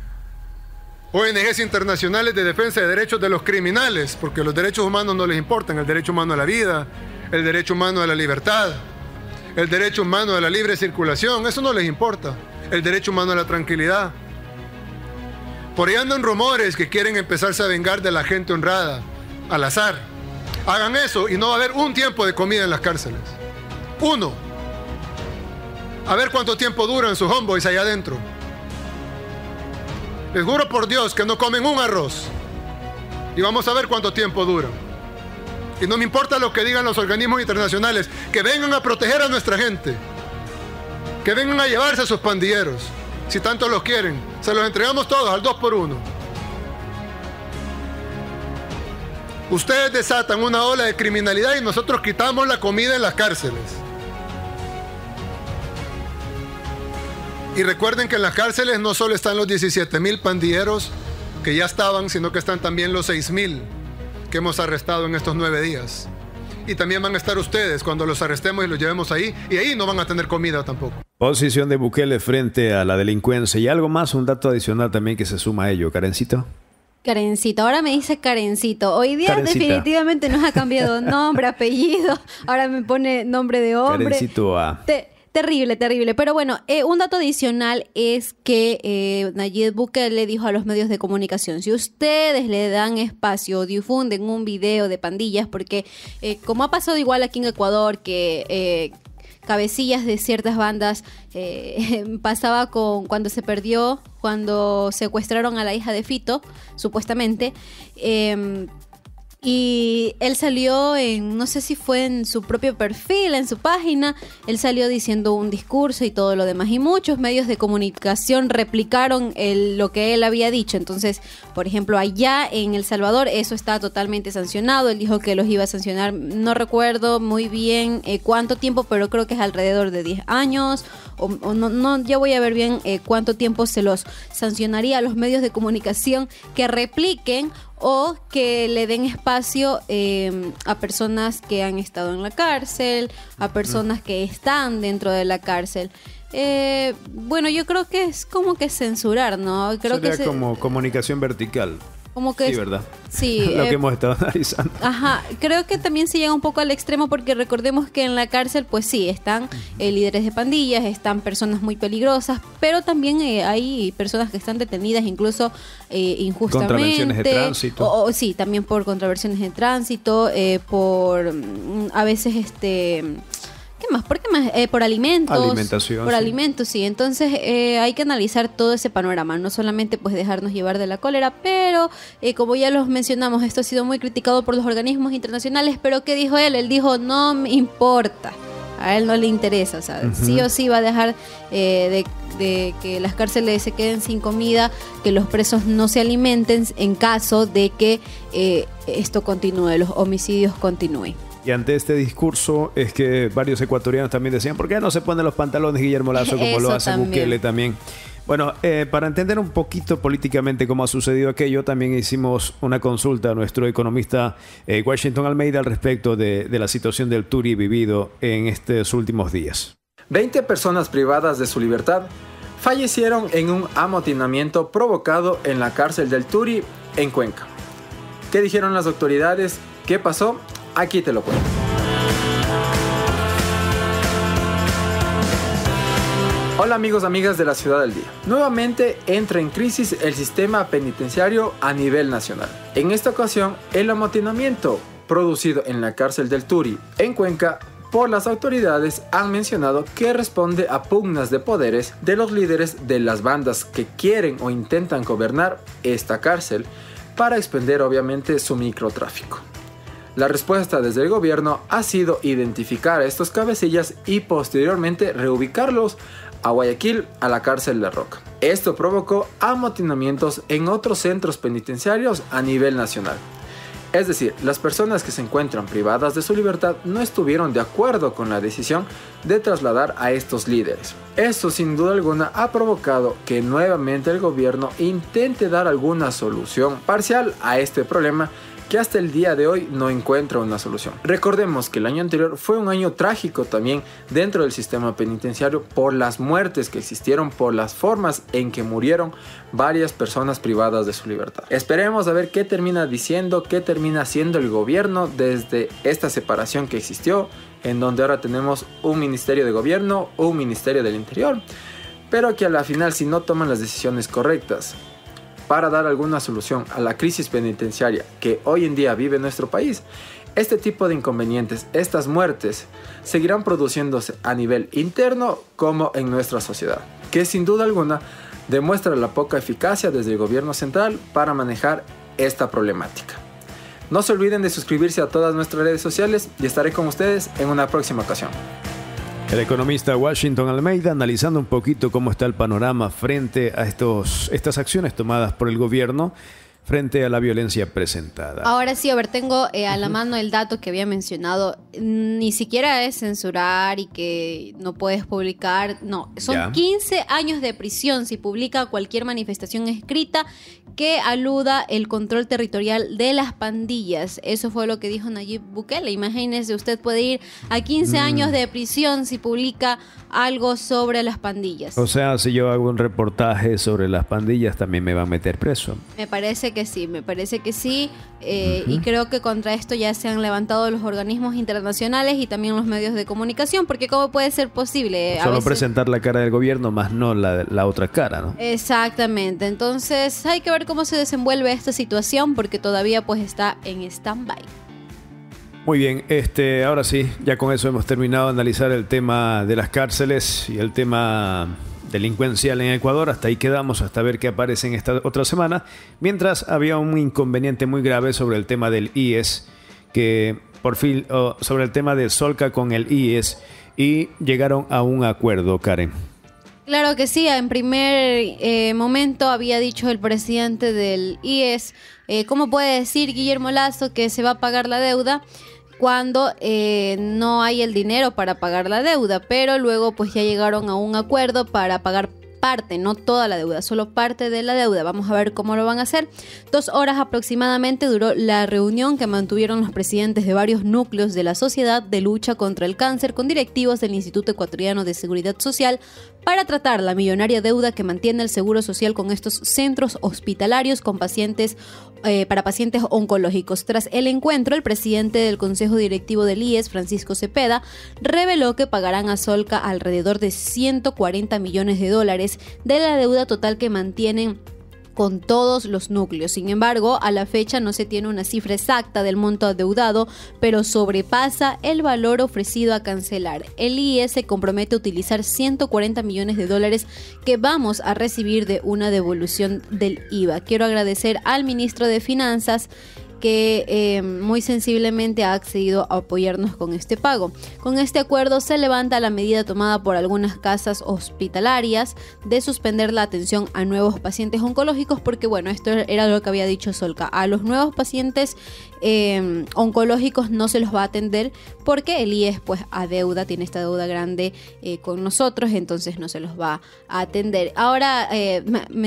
O N Ges internacionales de defensa de derechos de los criminales, porque los derechos humanos no les importan, el derecho humano a la vida, el derecho humano a la libertad, el derecho humano a la libre circulación, eso no les importa, el derecho humano a la tranquilidad. Por ahí andan rumores que quieren empezarse a vengar de la gente honrada, al azar. Hagan eso y no va a haber un tiempo de comida en las cárceles. Uno. A ver cuánto tiempo duran sus homeboys allá adentro. Les juro por Dios que no comen un arroz. Y vamos a ver cuánto tiempo duran. Y no me importa lo que digan los organismos internacionales, que vengan a proteger a nuestra gente. Que vengan a llevarse a sus pandilleros. Si tanto los quieren, se los entregamos todos al dos por uno. Ustedes desatan una ola de criminalidad y nosotros quitamos la comida en las cárceles. Y recuerden que en las cárceles no solo están los diecisiete mil pandilleros que ya estaban, sino que están también los seis mil que hemos arrestado en estos nueve días. Y también van a estar ustedes cuando los arrestemos y los llevemos ahí, y ahí no van a tener comida tampoco. Posición de Bukele frente a la delincuencia y algo más, un dato adicional también que se suma a ello, Karencito. Karencito, ahora me dice Karencito. Hoy día Karencita. definitivamente nos ha cambiado nombre, apellido, ahora me pone nombre de hombre. Karencito A. Te Terrible, terrible. Pero bueno, eh, un dato adicional es que eh, Nayib Bukele dijo a los medios de comunicación, si ustedes le dan espacio o difunden un video de pandillas, porque eh, como ha pasado igual aquí en Ecuador, que eh, cabecillas de ciertas bandas eh, pasaba con cuando se perdió, cuando secuestraron a la hija de Fito, supuestamente, eh, y él salió en, no sé si fue en su propio perfil, en su página, él salió diciendo un discurso y todo lo demás. Y muchos medios de comunicación replicaron el, lo que él había dicho. Entonces, por ejemplo, allá en El Salvador eso está totalmente sancionado. Él dijo que los iba a sancionar, no recuerdo muy bien eh, cuánto tiempo, pero creo que es alrededor de diez años o, o no, no, ya voy a ver bien eh, cuánto tiempo se los sancionaría a los medios de comunicación que repliquen o que le den espacio eh, a personas que han estado en la cárcel, a personas que están dentro de la cárcel. Eh, bueno, yo creo que es como que censurar, ¿no? Creo Sería que se, como comunicación vertical. Como que sí, es, ¿verdad? Sí. Lo eh, que hemos estado analizando. Ajá, creo que también se llega un poco al extremo porque recordemos que en la cárcel, pues sí, están eh, líderes de pandillas, están personas muy peligrosas, pero también eh, hay personas que están detenidas incluso eh, injustamente. Contravenciones de tránsito. O, o sí, también por contravenciones de tránsito, eh, por mm, a veces este... ¿Qué más? ¿Por qué más? Eh, por alimentos. Alimentación. Por sí. alimentos, sí. Entonces eh, hay que analizar todo ese panorama, no solamente pues dejarnos llevar de la cólera, pero eh, como ya los mencionamos, esto ha sido muy criticado por los organismos internacionales, pero ¿qué dijo él? Él dijo, no me importa. A él no le interesa, o sea, uh-huh. sí o sí va a dejar eh, de, de que las cárceles se queden sin comida, que los presos no se alimenten en caso de que eh, esto continúe, los homicidios continúen. Y ante este discurso es que varios ecuatorianos también decían, ¿por qué no se ponen los pantalones Guillermo Lazo como Eso lo hace también. Bukele también? Bueno, eh, para entender un poquito políticamente cómo ha sucedido aquello, también hicimos una consulta a nuestro economista eh, Washington Almeida al respecto de, de la situación del Turi vivido en estos últimos días. veinte personas privadas de su libertad fallecieron en un amotinamiento provocado en la cárcel del Turi en Cuenca. ¿Qué dijeron las autoridades? ¿Qué pasó? Aquí te lo cuento. Hola amigos, amigas de la Ciudad del Día. Nuevamente entra en crisis el sistema penitenciario a nivel nacional. En esta ocasión, el amotinamiento producido en la cárcel del Turi, en Cuenca, por las autoridades han mencionado que responde a pugnas de poderes de los líderes de las bandas que quieren o intentan gobernar esta cárcel para expender obviamente su microtráfico. La respuesta desde el gobierno ha sido identificar a estos cabecillas y posteriormente reubicarlos a Guayaquil, a la cárcel de Roca. Esto provocó amotinamientos en otros centros penitenciarios a nivel nacional. Es decir, las personas que se encuentran privadas de su libertad no estuvieron de acuerdo con la decisión de trasladar a estos líderes. Esto sin duda alguna ha provocado que nuevamente el gobierno intente dar alguna solución parcial a este problema que hasta el día de hoy no encuentra una solución. Recordemos que el año anterior fue un año trágico también dentro del sistema penitenciario por las muertes que existieron, por las formas en que murieron varias personas privadas de su libertad. Esperemos a ver qué termina diciendo, qué termina haciendo el gobierno desde esta separación que existió, en donde ahora tenemos un ministerio de gobierno, un ministerio del interior, pero que a la final, si no toman las decisiones correctas para dar alguna solución a la crisis penitenciaria que hoy en día vive nuestro país, este tipo de inconvenientes, estas muertes, seguirán produciéndose a nivel interno como en nuestra sociedad, que sin duda alguna demuestra la poca eficacia desde el gobierno central para manejar esta problemática. No se olviden de suscribirse a todas nuestras redes sociales y estaré con ustedes en una próxima ocasión. El economista Washington Almeida analizando un poquito cómo está el panorama frente a estos, estas acciones tomadas por el gobierno frente a la violencia presentada. Ahora sí, a ver, tengo eh, a la mano el dato que había mencionado. Ni siquiera es censurar y que no puedes publicar. No, son ya. quince años de prisión si publica cualquier manifestación escrita que aluda el control territorial de las pandillas. Eso fue lo que dijo Nayib Bukele. Imagínese, usted puede ir a quince mm. años de prisión si publica algo sobre las pandillas. O sea, si yo hago un reportaje sobre las pandillas, también me van a meter preso. Me parece que sí, me parece que sí. Eh, uh-huh. Y creo que contra esto ya se han levantado los organismos internacionales y también los medios de comunicación, porque ¿cómo puede ser posible? A Solo veces... presentar la cara del gobierno, más no la, la otra cara, ¿no? Exactamente. Entonces hay que ver cómo se desenvuelve esta situación, porque todavía pues está en stand-by. Muy bien, este, ahora sí, ya con eso hemos terminado de analizar el tema de las cárceles y el tema delincuencial en Ecuador. Hasta ahí quedamos, hasta ver qué aparece en esta otra semana. Mientras había un inconveniente muy grave sobre el tema del I E S, que por fin, oh, sobre el tema de Solca con el I E S, y llegaron a un acuerdo, Karen. Claro que sí, en primer eh, momento había dicho el presidente del I E S, eh, ¿cómo puede decir Guillermo Lazo que se va a pagar la deuda? cuando eh, no hay el dinero para pagar la deuda, pero luego pues ya llegaron a un acuerdo para pagar parte, no toda la deuda, solo parte de la deuda. Vamos a ver cómo lo van a hacer. Dos horas aproximadamente duró la reunión que mantuvieron los presidentes de varios núcleos de la Sociedad de Lucha contra el Cáncer con directivos del Instituto Ecuatoriano de Seguridad Social para tratar la millonaria deuda que mantiene el Seguro Social con estos centros hospitalarios con pacientes eh, para pacientes oncológicos. Tras el encuentro, el presidente del Consejo Directivo del I E S, Francisco Cepeda, reveló que pagarán a Solca alrededor de ciento cuarenta millones de dólares de la deuda total que mantienen con todos los núcleos. Sin embargo, a la fecha no se tiene una cifra exacta del monto adeudado, pero sobrepasa el valor ofrecido a cancelar. El I E S se compromete a utilizar ciento cuarenta millones de dólares que vamos a recibir de una devolución del I V A. Quiero agradecer al ministro de Finanzas que eh, muy sensiblemente ha accedido a apoyarnos con este pago. Con este acuerdo se levanta la medida tomada por algunas casas hospitalarias de suspender la atención a nuevos pacientes oncológicos, porque bueno, esto era lo que había dicho Solca. A los nuevos pacientes eh, oncológicos no se los va a atender porque el I E S pues adeuda, tiene esta deuda grande eh, con nosotros, entonces no se los va a atender. Ahora eh,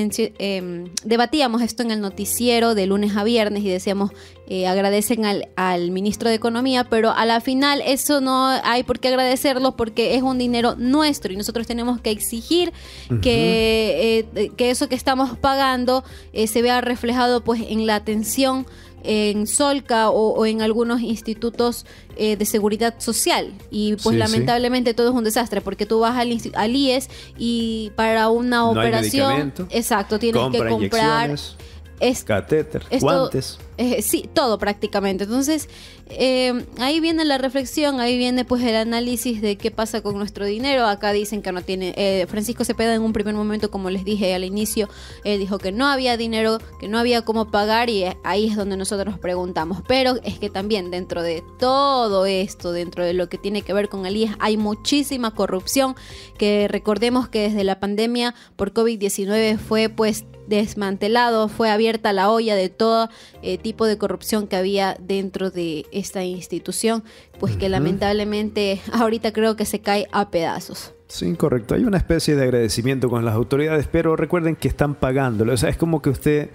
eh, debatíamos esto en el noticiero de lunes a viernes y decíamos Eh, agradecen al, al ministro de Economía, pero a la final eso no hay por qué agradecerlo porque es un dinero nuestro y nosotros tenemos que exigir uh-huh. que, eh, que eso que estamos pagando eh, se vea reflejado pues en la atención en Solca o, o en algunos institutos eh, de seguridad social y pues sí, lamentablemente sí. todo es un desastre porque tú vas al, al I E S y para una no operación exacto tienes compra que comprar es, catéter, esto, guantes. Eh, sí, todo prácticamente. Entonces, eh, ahí viene la reflexión, ahí viene pues el análisis de qué pasa con nuestro dinero. Acá dicen que no tiene... Eh, Francisco Cepeda en un primer momento, como les dije al inicio, él dijo que no había dinero, que no había cómo pagar y ahí es donde nosotros preguntamos. Pero es que también dentro de todo esto, dentro de lo que tiene que ver con el I E S, hay muchísima corrupción que recordemos que desde la pandemia por COVID diecinueve fue pues desmantelado, fue abierta la olla de todo eh, tipo de corrupción que había dentro de esta institución, pues uh-huh. que lamentablemente ahorita creo que se cae a pedazos. Sí, correcto. Hay una especie de agradecimiento con las autoridades, pero recuerden que están pagándolo. O sea, es como que usted,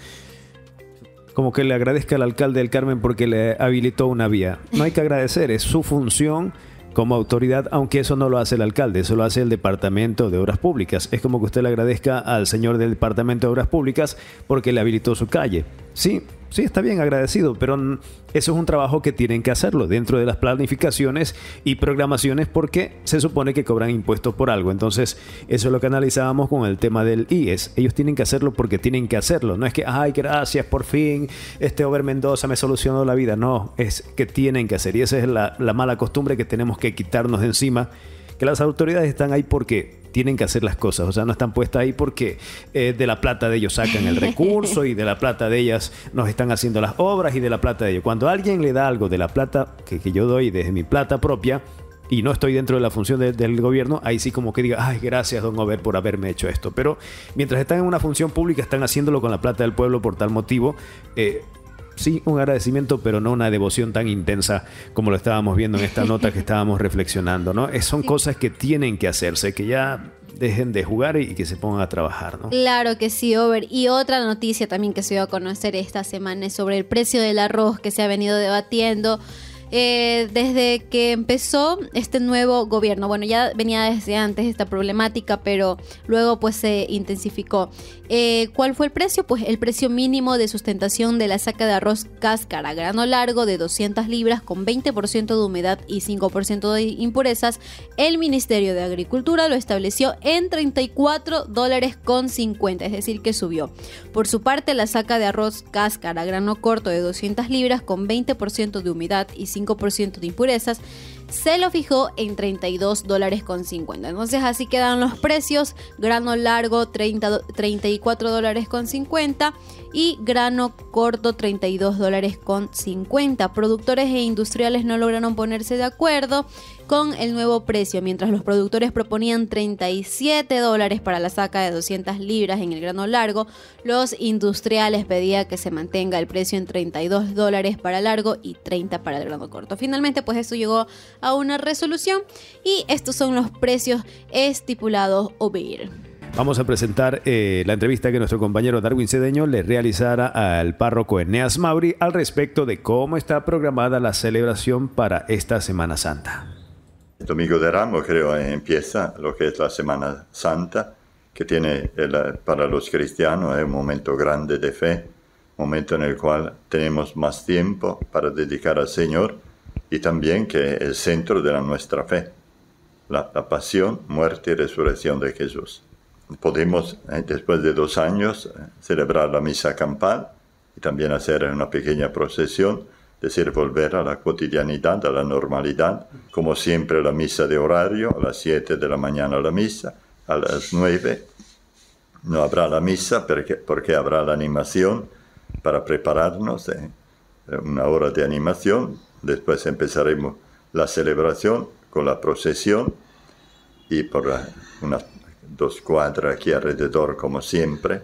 como que le agradezca al alcalde del Carmen porque le habilitó una vía. No hay que agradecer, es su función como autoridad, aunque eso no lo hace el alcalde, eso lo hace el Departamento de Obras Públicas. Es como que usted le agradezca al señor del Departamento de Obras Públicas porque le habilitó su calle. Sí, sí, está bien agradecido, pero eso es un trabajo que tienen que hacerlo dentro de las planificaciones y programaciones porque se supone que cobran impuestos por algo. Entonces, eso es lo que analizábamos con el tema del I E S. Ellos tienen que hacerlo porque tienen que hacerlo. No es que, ay, gracias, por fin, este Over Mendoza me solucionó la vida. No, es que tienen que hacer. Y esa es la, la mala costumbre que tenemos que quitarnos de encima, que las autoridades están ahí porque tienen que hacer las cosas, o sea, no están puestas ahí porque eh, de la plata de ellos sacan el recurso y de la plata de ellas nos están haciendo las obras y de la plata de ellos. Cuando alguien le da algo de la plata que, que yo doy desde mi plata propia y no estoy dentro de la función de, del gobierno, ahí sí como que diga, ay, gracias, don Over, por haberme hecho esto. Pero mientras están en una función pública, están haciéndolo con la plata del pueblo por tal motivo. Eh, Sí, un agradecimiento, pero no una devoción tan intensa como lo estábamos viendo en esta nota que estábamos reflexionando, ¿no? Es, son sí. cosas que tienen que hacerse, que ya dejen de jugar y que se pongan a trabajar, ¿no? Claro que sí, Over. Y otra noticia también que se dio a conocer esta semana es sobre el precio del arroz que se ha venido debatiendo Eh, desde que empezó este nuevo gobierno. Bueno, ya venía desde antes esta problemática, pero luego pues se intensificó. Eh, ¿Cuál fue el precio? Pues el precio mínimo de sustentación de la saca de arroz cáscara grano largo de doscientas libras con veinte por ciento de humedad y cinco por ciento de impurezas. El Ministerio de Agricultura lo estableció en treinta y cuatro dólares con cincuenta, es decir que subió. Por su parte, la saca de arroz cáscara grano corto de doscientas libras con veinte por ciento de humedad y cinco por ciento de impurezas se lo fijó en treinta y dos dólares con cincuenta. Entonces así quedan los precios: grano largo treinta, treinta y cuatro dólares con cincuenta y grano corto treinta y dos dólares con cincuenta. Productores e industriales no lograron ponerse de acuerdo con el nuevo precio. Mientras los productores proponían treinta y siete dólares para la saca de doscientas libras en el grano largo, los industriales pedían que se mantenga el precio en treinta y dos dólares para largo y treinta para el grano corto. Finalmente, pues esto llegó a una resolución y estos son los precios estipulados O B I R. Vamos a presentar eh, la entrevista que nuestro compañero Darwin Cedeño le realizara al párroco Eneas Mauri al respecto de cómo está programada la celebración para esta Semana Santa. El Domingo de Ramos creo empieza lo que es la Semana Santa, que tiene el, para los cristianos es un momento grande de fe, momento en el cual tenemos más tiempo para dedicar al Señor y también que es el centro de la nuestra fe, la, la pasión, muerte y resurrección de Jesús. Podemos, eh, después de dos años, eh, celebrar la misa campal y también hacer una pequeña procesión, es decir, volver a la cotidianidad, a la normalidad, como siempre la misa de horario, a las siete de la mañana la misa, a las nueve no habrá la misa porque, porque habrá la animación para prepararnos, eh, una hora de animación, después empezaremos la celebración con la procesión y por unas dos cuadras aquí alrededor como siempre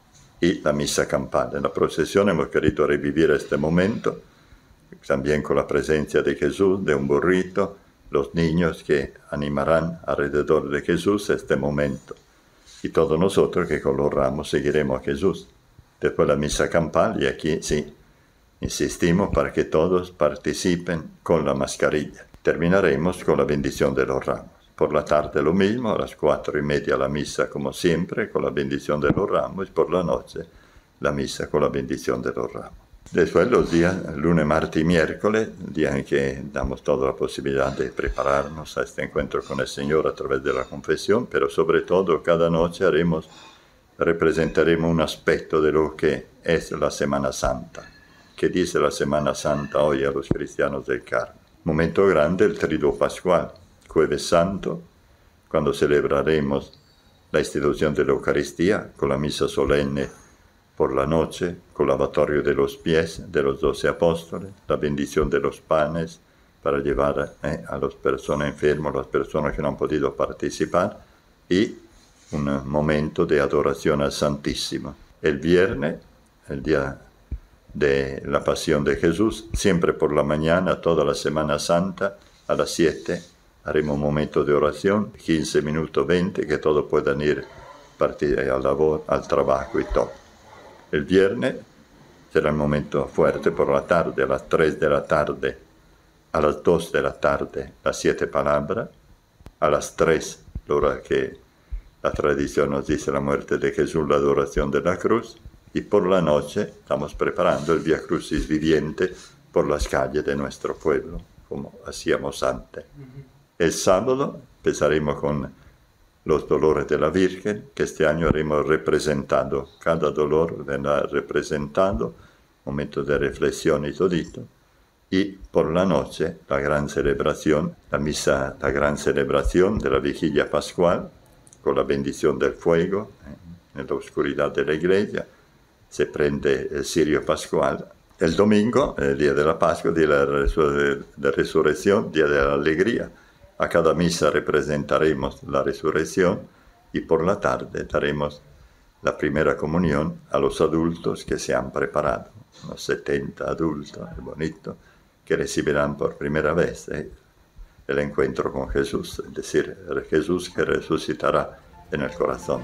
y la misa campal. En la procesión hemos querido revivir este momento, también con la presencia de Jesús, de un burrito, los niños que animarán alrededor de Jesús este momento. Y todos nosotros que con los ramos seguiremos a Jesús. Después la misa campal, y aquí sí, insistimos para que todos participen con la mascarilla. Terminaremos con la bendición de los ramos. Por la tarde lo mismo, a las cuatro y media la misa como siempre, con la bendición de los ramos, y por la noche la misa con la bendición de los ramos. Después los días, lunes, martes y miércoles, días en que damos toda la posibilidad de prepararnos a este encuentro con el Señor a través de la confesión, pero sobre todo cada noche haremos, representaremos un aspecto de lo que es la Semana Santa. ¿Qué dice la Semana Santa hoy a los cristianos del Carmen? Momento grande, el Triduo Pascual, Jueves Santo, cuando celebraremos la institución de la Eucaristía con la misa solemne por la noche, con el lavatorio de los pies de los doce apóstoles, la bendición de los panes para llevar eh, a las personas enfermas, a las personas que no han podido participar, y un momento de adoración al Santísimo. El viernes, el día de la Pasión de Jesús, siempre por la mañana, toda la Semana Santa, a las siete, haremos un momento de oración, quince minutos, veinte, que todos puedan ir partir al labor, al trabajo y todo. El viernes será el momento fuerte por la tarde, a las tres de la tarde, a las dos de la tarde, las siete palabras, a las tres, la hora que la tradición nos dice la muerte de Jesús, la adoración de la cruz, y por la noche estamos preparando el Via Crucis viviente por las calles de nuestro pueblo, como hacíamos antes. El sábado empezaremos con los dolores de la Virgen, que este año haremos representado, cada dolor vendrá representado, momento de reflexión y todito, y por la noche la gran celebración, la misa, la gran celebración de la vigilia pascual, con la bendición del fuego, eh, en la oscuridad de la iglesia, se prende el cirio pascual. El domingo, el día de la Pascua, día de la, resur- de resurrección, día de la alegría. A cada misa representaremos la resurrección y por la tarde daremos la primera comunión a los adultos que se han preparado, unos setenta adultos, es bonito, que recibirán por primera vez eh, el encuentro con Jesús, es decir, el Jesús que resucitará en el corazón.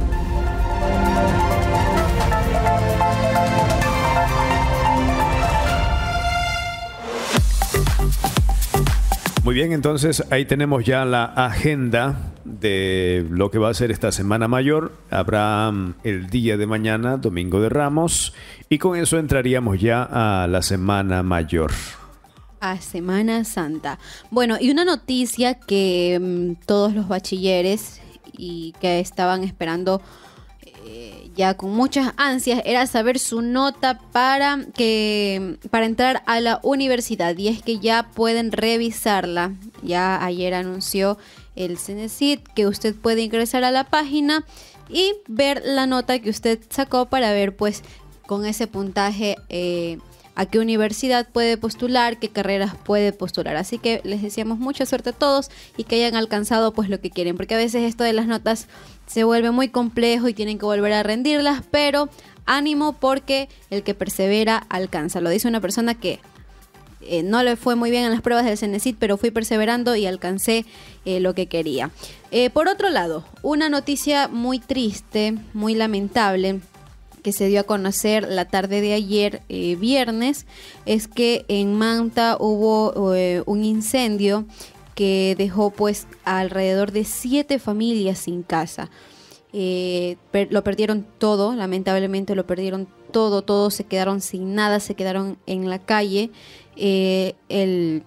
Muy bien, entonces ahí tenemos ya la agenda de lo que va a ser esta Semana Mayor. Habrá el día de mañana, Domingo de Ramos, y con eso entraríamos ya a la Semana Mayor. A Semana Santa. Bueno, y una noticia que mmm, todos los bachilleres y que estaban esperando eh, ya con muchas ansias, era saber su nota para, que, para entrar a la universidad, y es que ya pueden revisarla. Ya ayer anunció el Cenecit que usted puede ingresar a la página y ver la nota que usted sacó para ver pues con ese puntaje eh, a qué universidad puede postular, qué carreras puede postular. Así que les deseamos mucha suerte a todos y que hayan alcanzado pues lo que quieren, porque a veces esto de las notas se vuelve muy complejo y tienen que volver a rendirlas, pero ánimo, porque el que persevera alcanza. Lo dice una persona que eh, no le fue muy bien en las pruebas del Cenecit, pero fui perseverando y alcancé eh, lo que quería. Eh, por otro lado, una noticia muy triste, muy lamentable, que se dio a conocer la tarde de ayer, eh, viernes, es que en Manta hubo eh, un incendio que dejó pues alrededor de siete familias sin casa. Eh, per- lo perdieron todo, lamentablemente lo perdieron todo, todos se quedaron sin nada, se quedaron en la calle. Eh, el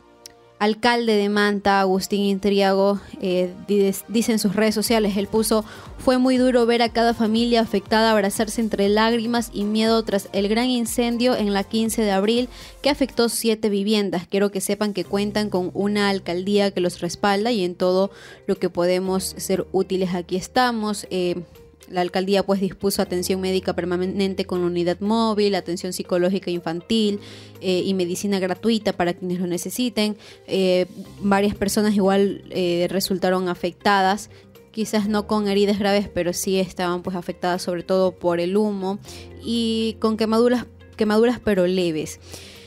alcalde de Manta, Agustín Intriago, eh, dice en sus redes sociales, él puso: fue muy duro ver a cada familia afectada abrazarse entre lágrimas y miedo tras el gran incendio en la quince de abril que afectó siete viviendas. Quiero que sepan que cuentan con una alcaldía que los respalda y en todo lo que podemos ser útiles aquí estamos. Eh, La alcaldía pues dispuso atención médica permanente con unidad móvil, atención psicológica infantil eh, y medicina gratuita para quienes lo necesiten. Eh, varias personas igual eh, resultaron afectadas, quizás no con heridas graves, pero sí estaban pues afectadas sobre todo por el humo y con quemaduras, quemaduras pero leves.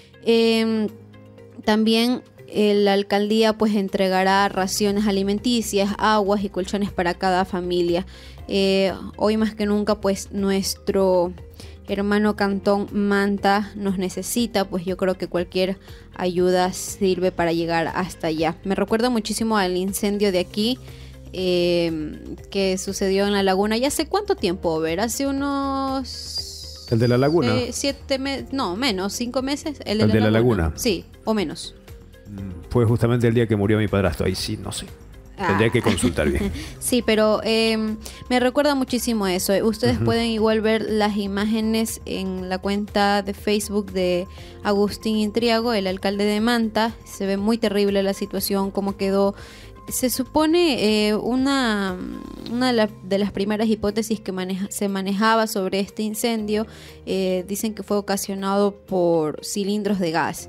Eh, también eh, la alcaldía pues entregará raciones alimenticias, aguas y colchones para cada familia. Eh, hoy más que nunca pues nuestro hermano cantón Manta nos necesita, pues yo creo que cualquier ayuda sirve para llegar hasta allá. Me recuerda muchísimo al incendio de aquí eh, que sucedió en la laguna. ¿Ya hace cuánto tiempo, Ver? Hace unos... ¿El de la laguna? Eh, siete meses, no, menos, cinco meses. ¿El de, ¿El la, de la laguna? laguna? Sí, o menos. Fue justamente el día que murió mi padrastro, ahí sí, no sé. Tendría que consultar bien. Sí, pero eh, me recuerda muchísimo eso. Ustedes uh-huh. pueden igual ver las imágenes en la cuenta de Facebook de Agustín Intriago, el alcalde de Manta. Se ve muy terrible la situación, cómo quedó. Se supone eh, una, una de, la, de las primeras hipótesis que maneja, se manejaba sobre este incendio, eh, dicen que fue ocasionado por cilindros de gas.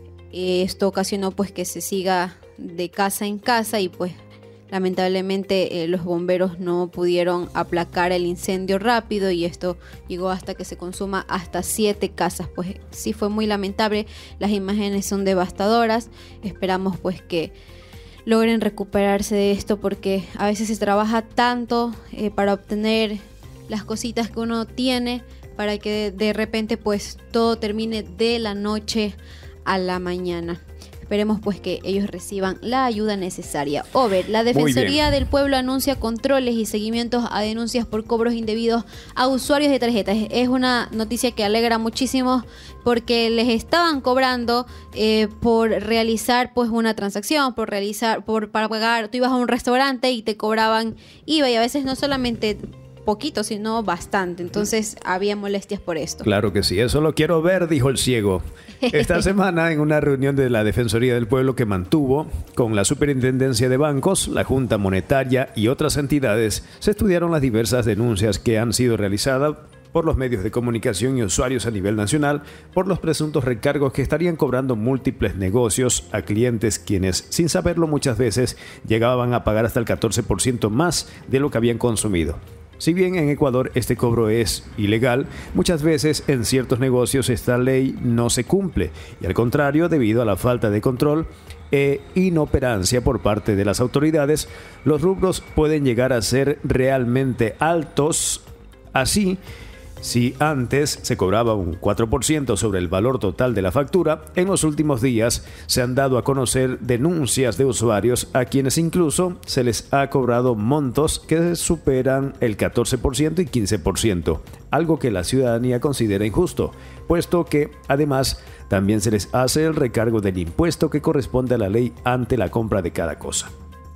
Eh, esto ocasionó pues que se siga de casa en casa y pues lamentablemente eh, los bomberos no pudieron aplacar el incendio rápido y esto llegó hasta que se consuma hasta siete casas. Pues sí, fue muy lamentable, las imágenes son devastadoras. Esperamos pues que logren recuperarse de esto, porque a veces se trabaja tanto eh, para obtener las cositas que uno tiene, para que de, de repente pues todo termine de la noche a la mañana. Esperemos pues que ellos reciban la ayuda necesaria. Over, la Defensoría del Pueblo anuncia controles y seguimientos a denuncias por cobros indebidos a usuarios de tarjetas. Es una noticia que alegra muchísimo, porque les estaban cobrando eh, por realizar pues una transacción, por realizar, por para pagar. Tú ibas a un restaurante y te cobraban I V A, y a veces no solamente poquito, sino bastante. Entonces había molestias por esto. Claro que sí, eso lo quiero ver, dijo el ciego. Esta semana, en una reunión de la Defensoría del Pueblo que mantuvo con la Superintendencia de Bancos, la Junta Monetaria y otras entidades, se estudiaron las diversas denuncias que han sido realizadas por los medios de comunicación y usuarios a nivel nacional por los presuntos recargos que estarían cobrando múltiples negocios a clientes, quienes, sin saberlo muchas veces, llegaban a pagar hasta el catorce por ciento más de lo que habían consumido. Si bien en Ecuador este cobro es ilegal, muchas veces en ciertos negocios esta ley no se cumple y, al contrario, debido a la falta de control e inoperancia por parte de las autoridades, los rubros pueden llegar a ser realmente altos. Así, si antes se cobraba un cuatro por ciento sobre el valor total de la factura, en los últimos días se han dado a conocer denuncias de usuarios a quienes incluso se les ha cobrado montos que superan el catorce por ciento y quince por ciento, algo que la ciudadanía considera injusto, puesto que además también se les hace el recargo del impuesto que corresponde a la ley ante la compra de cada cosa.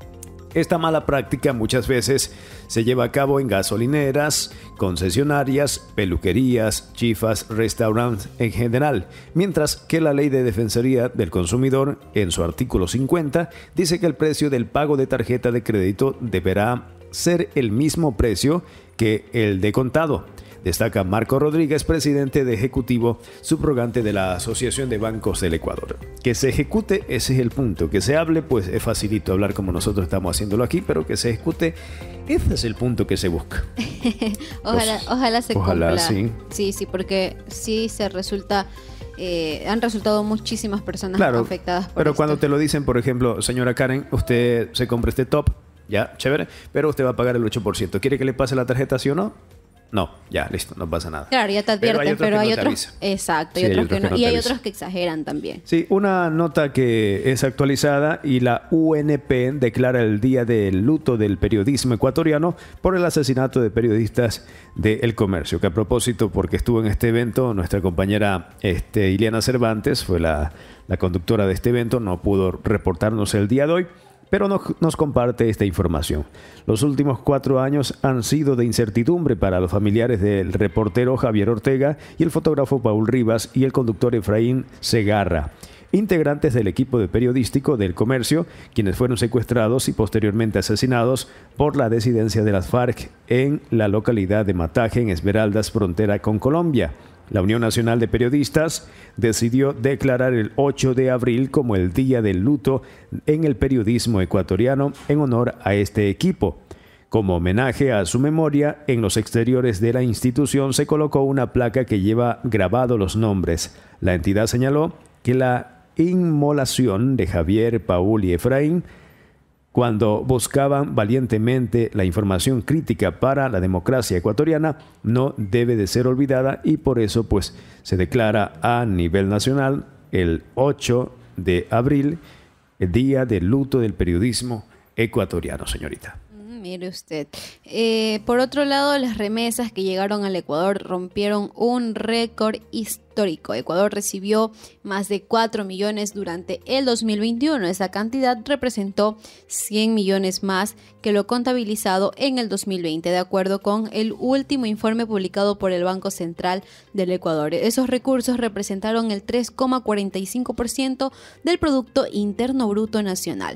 Esta mala práctica muchas veces se lleva a cabo en gasolineras, concesionarias, peluquerías, chifas, restaurantes en general, mientras que la Ley de Defensoría del Consumidor, en su artículo cincuenta, dice que el precio del pago de tarjeta de crédito deberá ser el mismo precio que el de contado. Destaca Marco Rodríguez, presidente de ejecutivo subrogante de la Asociación de Bancos del Ecuador. Que se ejecute, ese es el punto. Que se hable, pues es facilito hablar como nosotros estamos haciéndolo aquí, pero que se ejecute, ese es el punto que se busca. ojalá, Pues, ojalá se ojalá, cumpla. sí. Sí, sí, porque sí se resulta... Eh, han resultado muchísimas personas Claro, afectadas por pero esto. cuando te lo dicen, por ejemplo, señora Karen, usted se compra este top, ya, chévere, pero usted va a pagar el ocho por ciento. ¿Quiere que le pase la tarjeta, sí o no? No, ya, listo, no pasa nada. Claro, ya te Pero advierten, hay otros pero que hay no te otros... avisan. Exacto, Sí, hay hay otros otros que que no, no y te hay avisan. otros que exageran también. Sí, una nota que es actualizada y la U N P declara el día del luto del periodismo ecuatoriano por el asesinato de periodistas de El Comercio, que a propósito, porque estuvo en este evento, nuestra compañera este, Ileana Cervantes fue la, la conductora de este evento, no pudo reportarnos el día de hoy, pero nos, nos comparte esta información. Los últimos cuatro años han sido de incertidumbre para los familiares del reportero Javier Ortega y el fotógrafo Paul Rivas y el conductor Efraín Segarra, integrantes del equipo de periodístico del Comercio, quienes fueron secuestrados y posteriormente asesinados por la disidencia de las FARC en la localidad de Mataje, en Esmeraldas, frontera con Colombia. La Unión Nacional de Periodistas decidió declarar el ocho de abril como el Día del Luto en el periodismo ecuatoriano en honor a este equipo. Como homenaje a su memoria, en los exteriores de la institución se colocó una placa que lleva grabado los nombres. La entidad señaló que la inmolación de Javier, Paul y Efraín, cuando buscaban valientemente la información crítica para la democracia ecuatoriana, no debe de ser olvidada y por eso pues se declara a nivel nacional el ocho de abril, el Día del Luto del Periodismo Ecuatoriano, señorita. Mire usted. Eh, por otro lado, las remesas que llegaron al Ecuador rompieron un récord histórico. Ecuador recibió más de cuatro millones durante el dos mil veintiuno. Esa cantidad representó cien millones más que lo contabilizado en el dos mil veinte, de acuerdo con el último informe publicado por el Banco Central del Ecuador. Esos recursos representaron el tres coma cuarenta y cinco por ciento del Producto Interno Bruto Nacional.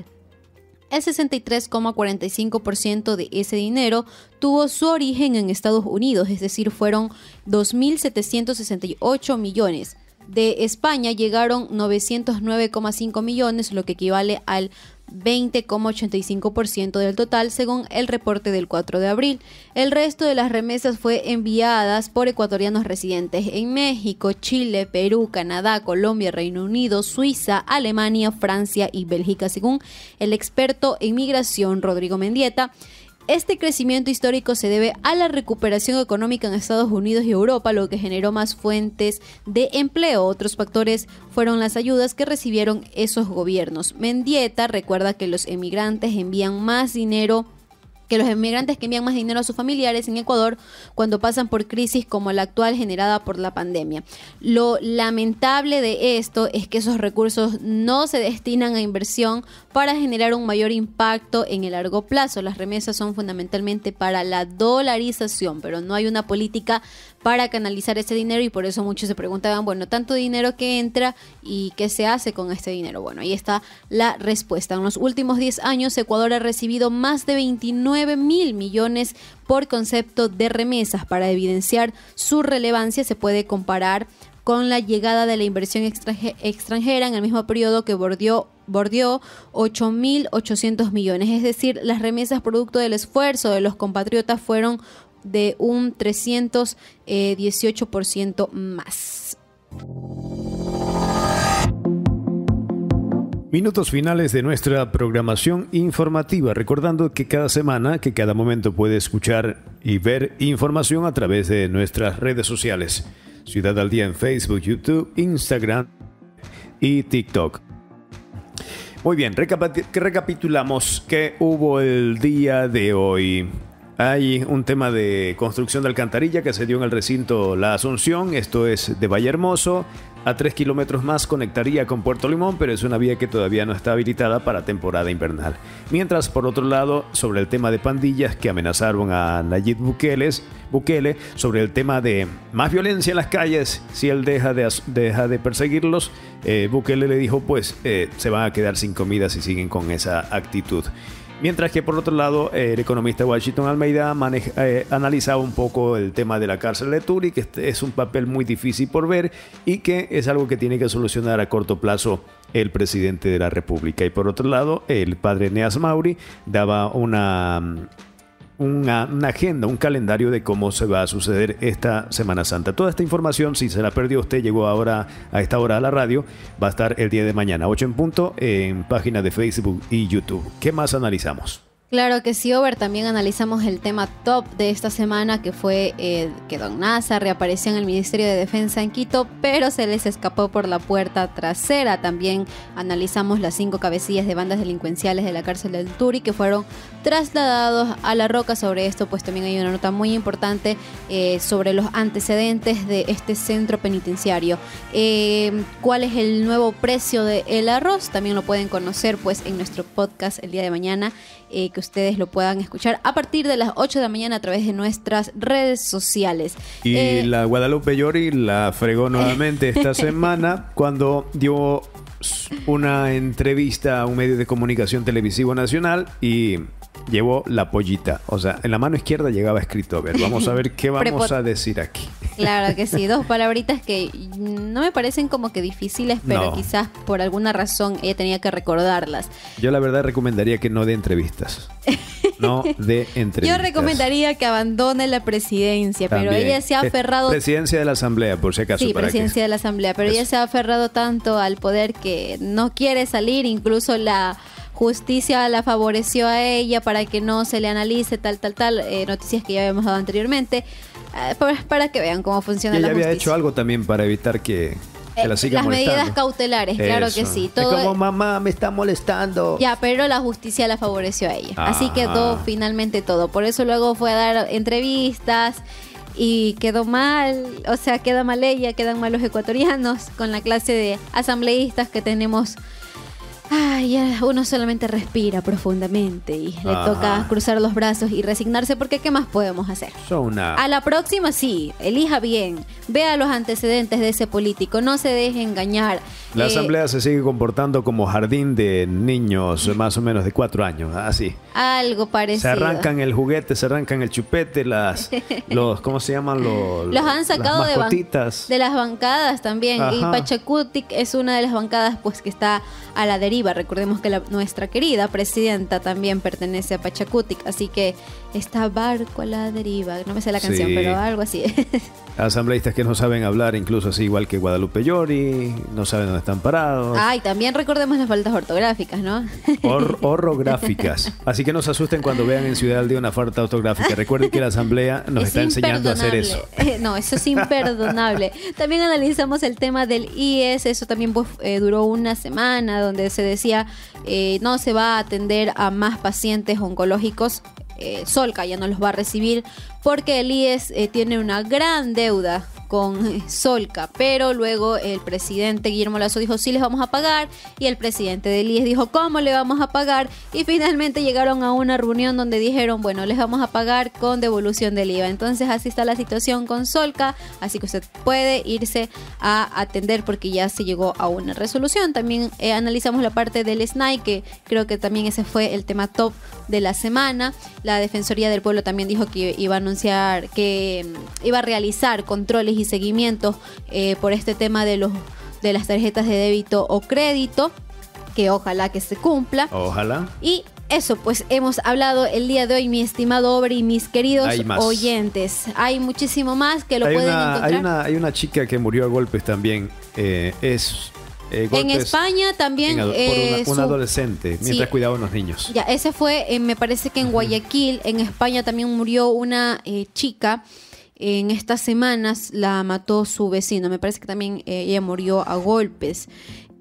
El sesenta y tres coma cuarenta y cinco por ciento de ese dinero tuvo su origen en Estados Unidos, es decir, fueron dos mil setecientos sesenta y ocho millones. De España llegaron novecientos nueve coma cinco millones, lo que equivale al veinte coma ochenta y cinco por ciento del total, según el reporte del cuatro de abril. El resto de las remesas fue enviadas por ecuatorianos residentes en México, Chile, Perú, Canadá, Colombia, Reino Unido, Suiza, Alemania, Francia y Bélgica, según el experto en migración Rodrigo Mendieta. Este crecimiento histórico se debe a la recuperación económica en Estados Unidos y Europa, lo que generó más fuentes de empleo. Otros factores fueron las ayudas que recibieron esos gobiernos. Mendieta recuerda que los emigrantes envían más dinero que los emigrantes que envían más dinero a sus familiares en Ecuador cuando pasan por crisis como la actual generada por la pandemia. Lo lamentable de esto es que esos recursos no se destinan a inversión para generar un mayor impacto en el largo plazo. Las remesas son fundamentalmente para la dolarización, pero no hay una política para canalizar ese dinero y por eso muchos se preguntaban, bueno, tanto dinero que entra y qué se hace con este dinero. Bueno, ahí está la respuesta. En los últimos diez años, Ecuador ha recibido más de veintinueve mil millones por concepto de remesas. Para evidenciar su relevancia, se puede comparar con la llegada de la inversión extranje- extranjera en el mismo periodo que bordeó, bordeó ocho mil ochocientos millones. Es decir, las remesas producto del esfuerzo de los compatriotas fueron de un trescientos dieciocho por ciento más. Minutos finales de nuestra programación informativa, recordando que cada semana, que cada momento puede escuchar y ver información a través de nuestras redes sociales. Ciudad al Día en Facebook, YouTube, Instagram y TikTok. Muy bien, recapit- recapitulamos qué hubo el día de hoy. Hay un tema de construcción de alcantarilla que se dio en el recinto La Asunción, esto es de Vallehermoso. A tres kilómetros más conectaría con Puerto Limón, pero es una vía que todavía no está habilitada para temporada invernal. Mientras, por otro lado, sobre el tema de pandillas que amenazaron a Nayib Bukele, Bukele sobre el tema de más violencia en las calles, si él deja de, deja de perseguirlos, eh, Bukele le dijo, pues, eh, se van a quedar sin comida si siguen con esa actitud. Mientras que por otro lado, el economista Washington Almeida maneja, eh, analizaba un poco el tema de la cárcel de Turi, que es un papel muy difícil por ver y que es algo que tiene que solucionar a corto plazo el presidente de la República. Y por otro lado, el padre Eneas Mauri daba una... Una, una agenda, un calendario de cómo se va a suceder esta Semana Santa. Toda esta información, si se la perdió usted, llegó ahora a esta hora a la radio, va a estar el día de mañana, ocho en punto, en páginas de Facebook y YouTube. ¿Qué más analizamos? Claro que sí, Over. También analizamos el tema top de esta semana, que fue eh, que Don Nasa reapareció en el Ministerio de Defensa en Quito, pero se les escapó por la puerta trasera. También analizamos las cinco cabecillas de bandas delincuenciales de la cárcel del Turi que fueron trasladados a La Roca. Sobre esto, pues también hay una nota muy importante eh, sobre los antecedentes de este centro penitenciario. Eh, ¿Cuál es el nuevo precio del arroz? También lo pueden conocer pues en nuestro podcast el día de mañana. Eh, que ustedes lo puedan escuchar a partir de las ocho de la mañana a través de nuestras redes sociales. Y eh, la Guadalupe Llori la fregó nuevamente esta semana cuando dio una entrevista a un medio de comunicación televisivo nacional y llevó la pollita. O sea, en la mano izquierda llegaba escrito. A ver, vamos a ver qué vamos a decir aquí. Claro que sí, dos palabritas que no me parecen como que difíciles, pero No. quizás por alguna razón ella tenía que recordarlas. Yo la verdad recomendaría que no dé entrevistas. No de entrevistas. Yo recomendaría que abandone la presidencia, pero También. ella se ha Eh, aferrado... Presidencia de la Asamblea, por si acaso. Sí, para presidencia que... de la Asamblea, pero Eso. ella se ha aferrado tanto al poder que no quiere salir, incluso la justicia la favoreció a ella para que no se le analice tal, tal, tal, eh, noticias que ya habíamos dado anteriormente, eh, para, para que vean cómo Y funciona ella la había justicia. hecho algo también para evitar que, que Eh, la sigan las molestando. medidas cautelares, claro que Eso. sí. Es Todo como, mamá, me está molestando. Ya, pero la justicia la favoreció a ella. Así Ajá. quedó finalmente todo. Por eso luego fue a dar entrevistas y quedó mal. O sea, queda mal ella, quedan mal los ecuatorianos con la clase de asambleístas que tenemos. Ay, ya uno solamente respira profundamente y le Ajá. toca cruzar los brazos y resignarse porque ¿qué más podemos hacer? Son una... A la próxima sí, elija bien, vea los antecedentes de ese político, no se deje engañar. La Eh, asamblea se sigue comportando como jardín de niños más o menos de cuatro años, así. Algo parecido. Se arrancan el juguete, se arrancan el chupete, las, los, ¿cómo se llaman? Los, Los han sacado las de, ban- mascotitas. de las bancadas también. Y Ajá. Pachacutic es una de las bancadas pues que está a la deriva. Recordemos que la- nuestra querida presidenta también pertenece a Pachacutic. Así que está barco a la deriva. No me sé la canción, Sí. pero algo así. Asambleístas que no saben hablar, incluso así igual que Guadalupe Llori, no saben dónde están parados. Ay, también recordemos las faltas ortográficas, ¿no? Hor- horrográficas. Así que no se asusten cuando vean en Ciudad del Día una falta ortográfica. Recuerden que la asamblea nos Es está enseñando a hacer eso. imperdonable. Eh, no, eso es imperdonable. También analizamos el tema del I E S. Eso también pues, eh, duró una semana donde se decía eh, no se va a atender a más pacientes oncológicos. Eh, Solca ya no los va a recibir porque el I E S eh, tiene una gran deuda con eh, Solca, pero luego el presidente Guillermo Lasso dijo sí les vamos a pagar y el presidente del I E S dijo ¿cómo le vamos a pagar? Y finalmente llegaron a una reunión donde dijeron bueno les vamos a pagar con devolución del I V A. Entonces así está la situación con Solca, así que usted puede irse a atender porque ya se llegó a una resolución. También eh, analizamos la parte del S N A I, que creo que también ese fue el tema top de la semana. La Defensoría del Pueblo también dijo que iba a anunciar que mm, iba a realizar controles y seguimientos eh, por este tema de los de las tarjetas de débito o crédito, que ojalá que se cumpla. Ojalá. Y eso, pues hemos hablado el día de hoy, mi estimado Obre y mis queridos Hay más. oyentes. Hay muchísimo más que lo hay, pueden una, encontrar. hay, una, hay una chica que murió a golpes también. Eh, es eh, En golpes España también en ado- eh, por una, un su- adolescente mientras Sí. cuidaba a unos niños. Ya, ese fue, eh, me parece que en Guayaquil, en España también murió una eh, chica. En estas semanas la mató su vecino. Me parece que también eh, ella murió a golpes.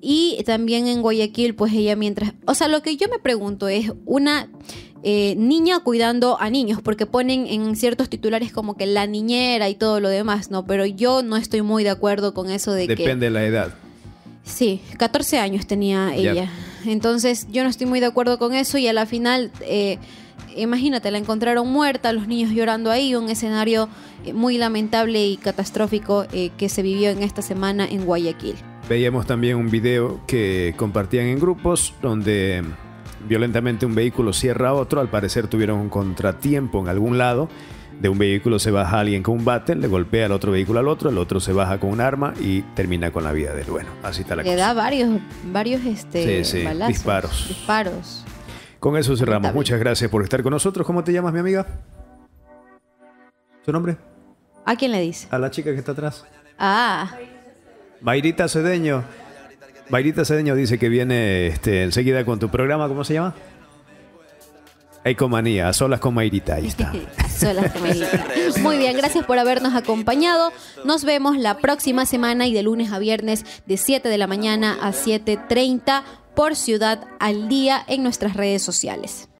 y también en Guayaquil, pues ella mientras... O sea, lo que yo me pregunto es una... Eh, niña cuidando a niños, porque ponen en ciertos titulares como que la niñera y todo lo demás, ¿no? Pero yo no estoy muy de acuerdo con eso de Depende que... Depende de la edad. Sí, catorce años tenía ella. Ya. Entonces yo no estoy muy de acuerdo con eso y a la final, eh, imagínate, la encontraron muerta, los niños llorando ahí, un escenario eh, muy lamentable y catastrófico eh, que se vivió en esta semana en Guayaquil. Veíamos también un video que compartían en grupos donde violentamente un vehículo cierra a otro. Al parecer tuvieron un contratiempo en algún lado. De un vehículo se baja alguien con un bate, le golpea al otro vehículo al otro, el otro se baja con un arma y termina con la vida del bueno. Así está la Le cosa. da varios, varios este, Sí, sí, balazos, disparos. disparos. Con eso cerramos. Lamentable. Muchas gracias por estar con nosotros. ¿Cómo te llamas, mi amiga? ¿Tu nombre? ¿A quién le dice? A la chica que está atrás. Ah, Mayrita Cedeño. Mayrita Cedeño dice que viene este, enseguida con tu programa. ¿Cómo se llama? Ecomanía, a solas con Mayrita. Ahí está. a solas con Mayrita. Muy bien, gracias por habernos acompañado. Nos vemos la próxima semana y de lunes a viernes de siete de la mañana a siete treinta por Ciudad al Día en nuestras redes sociales.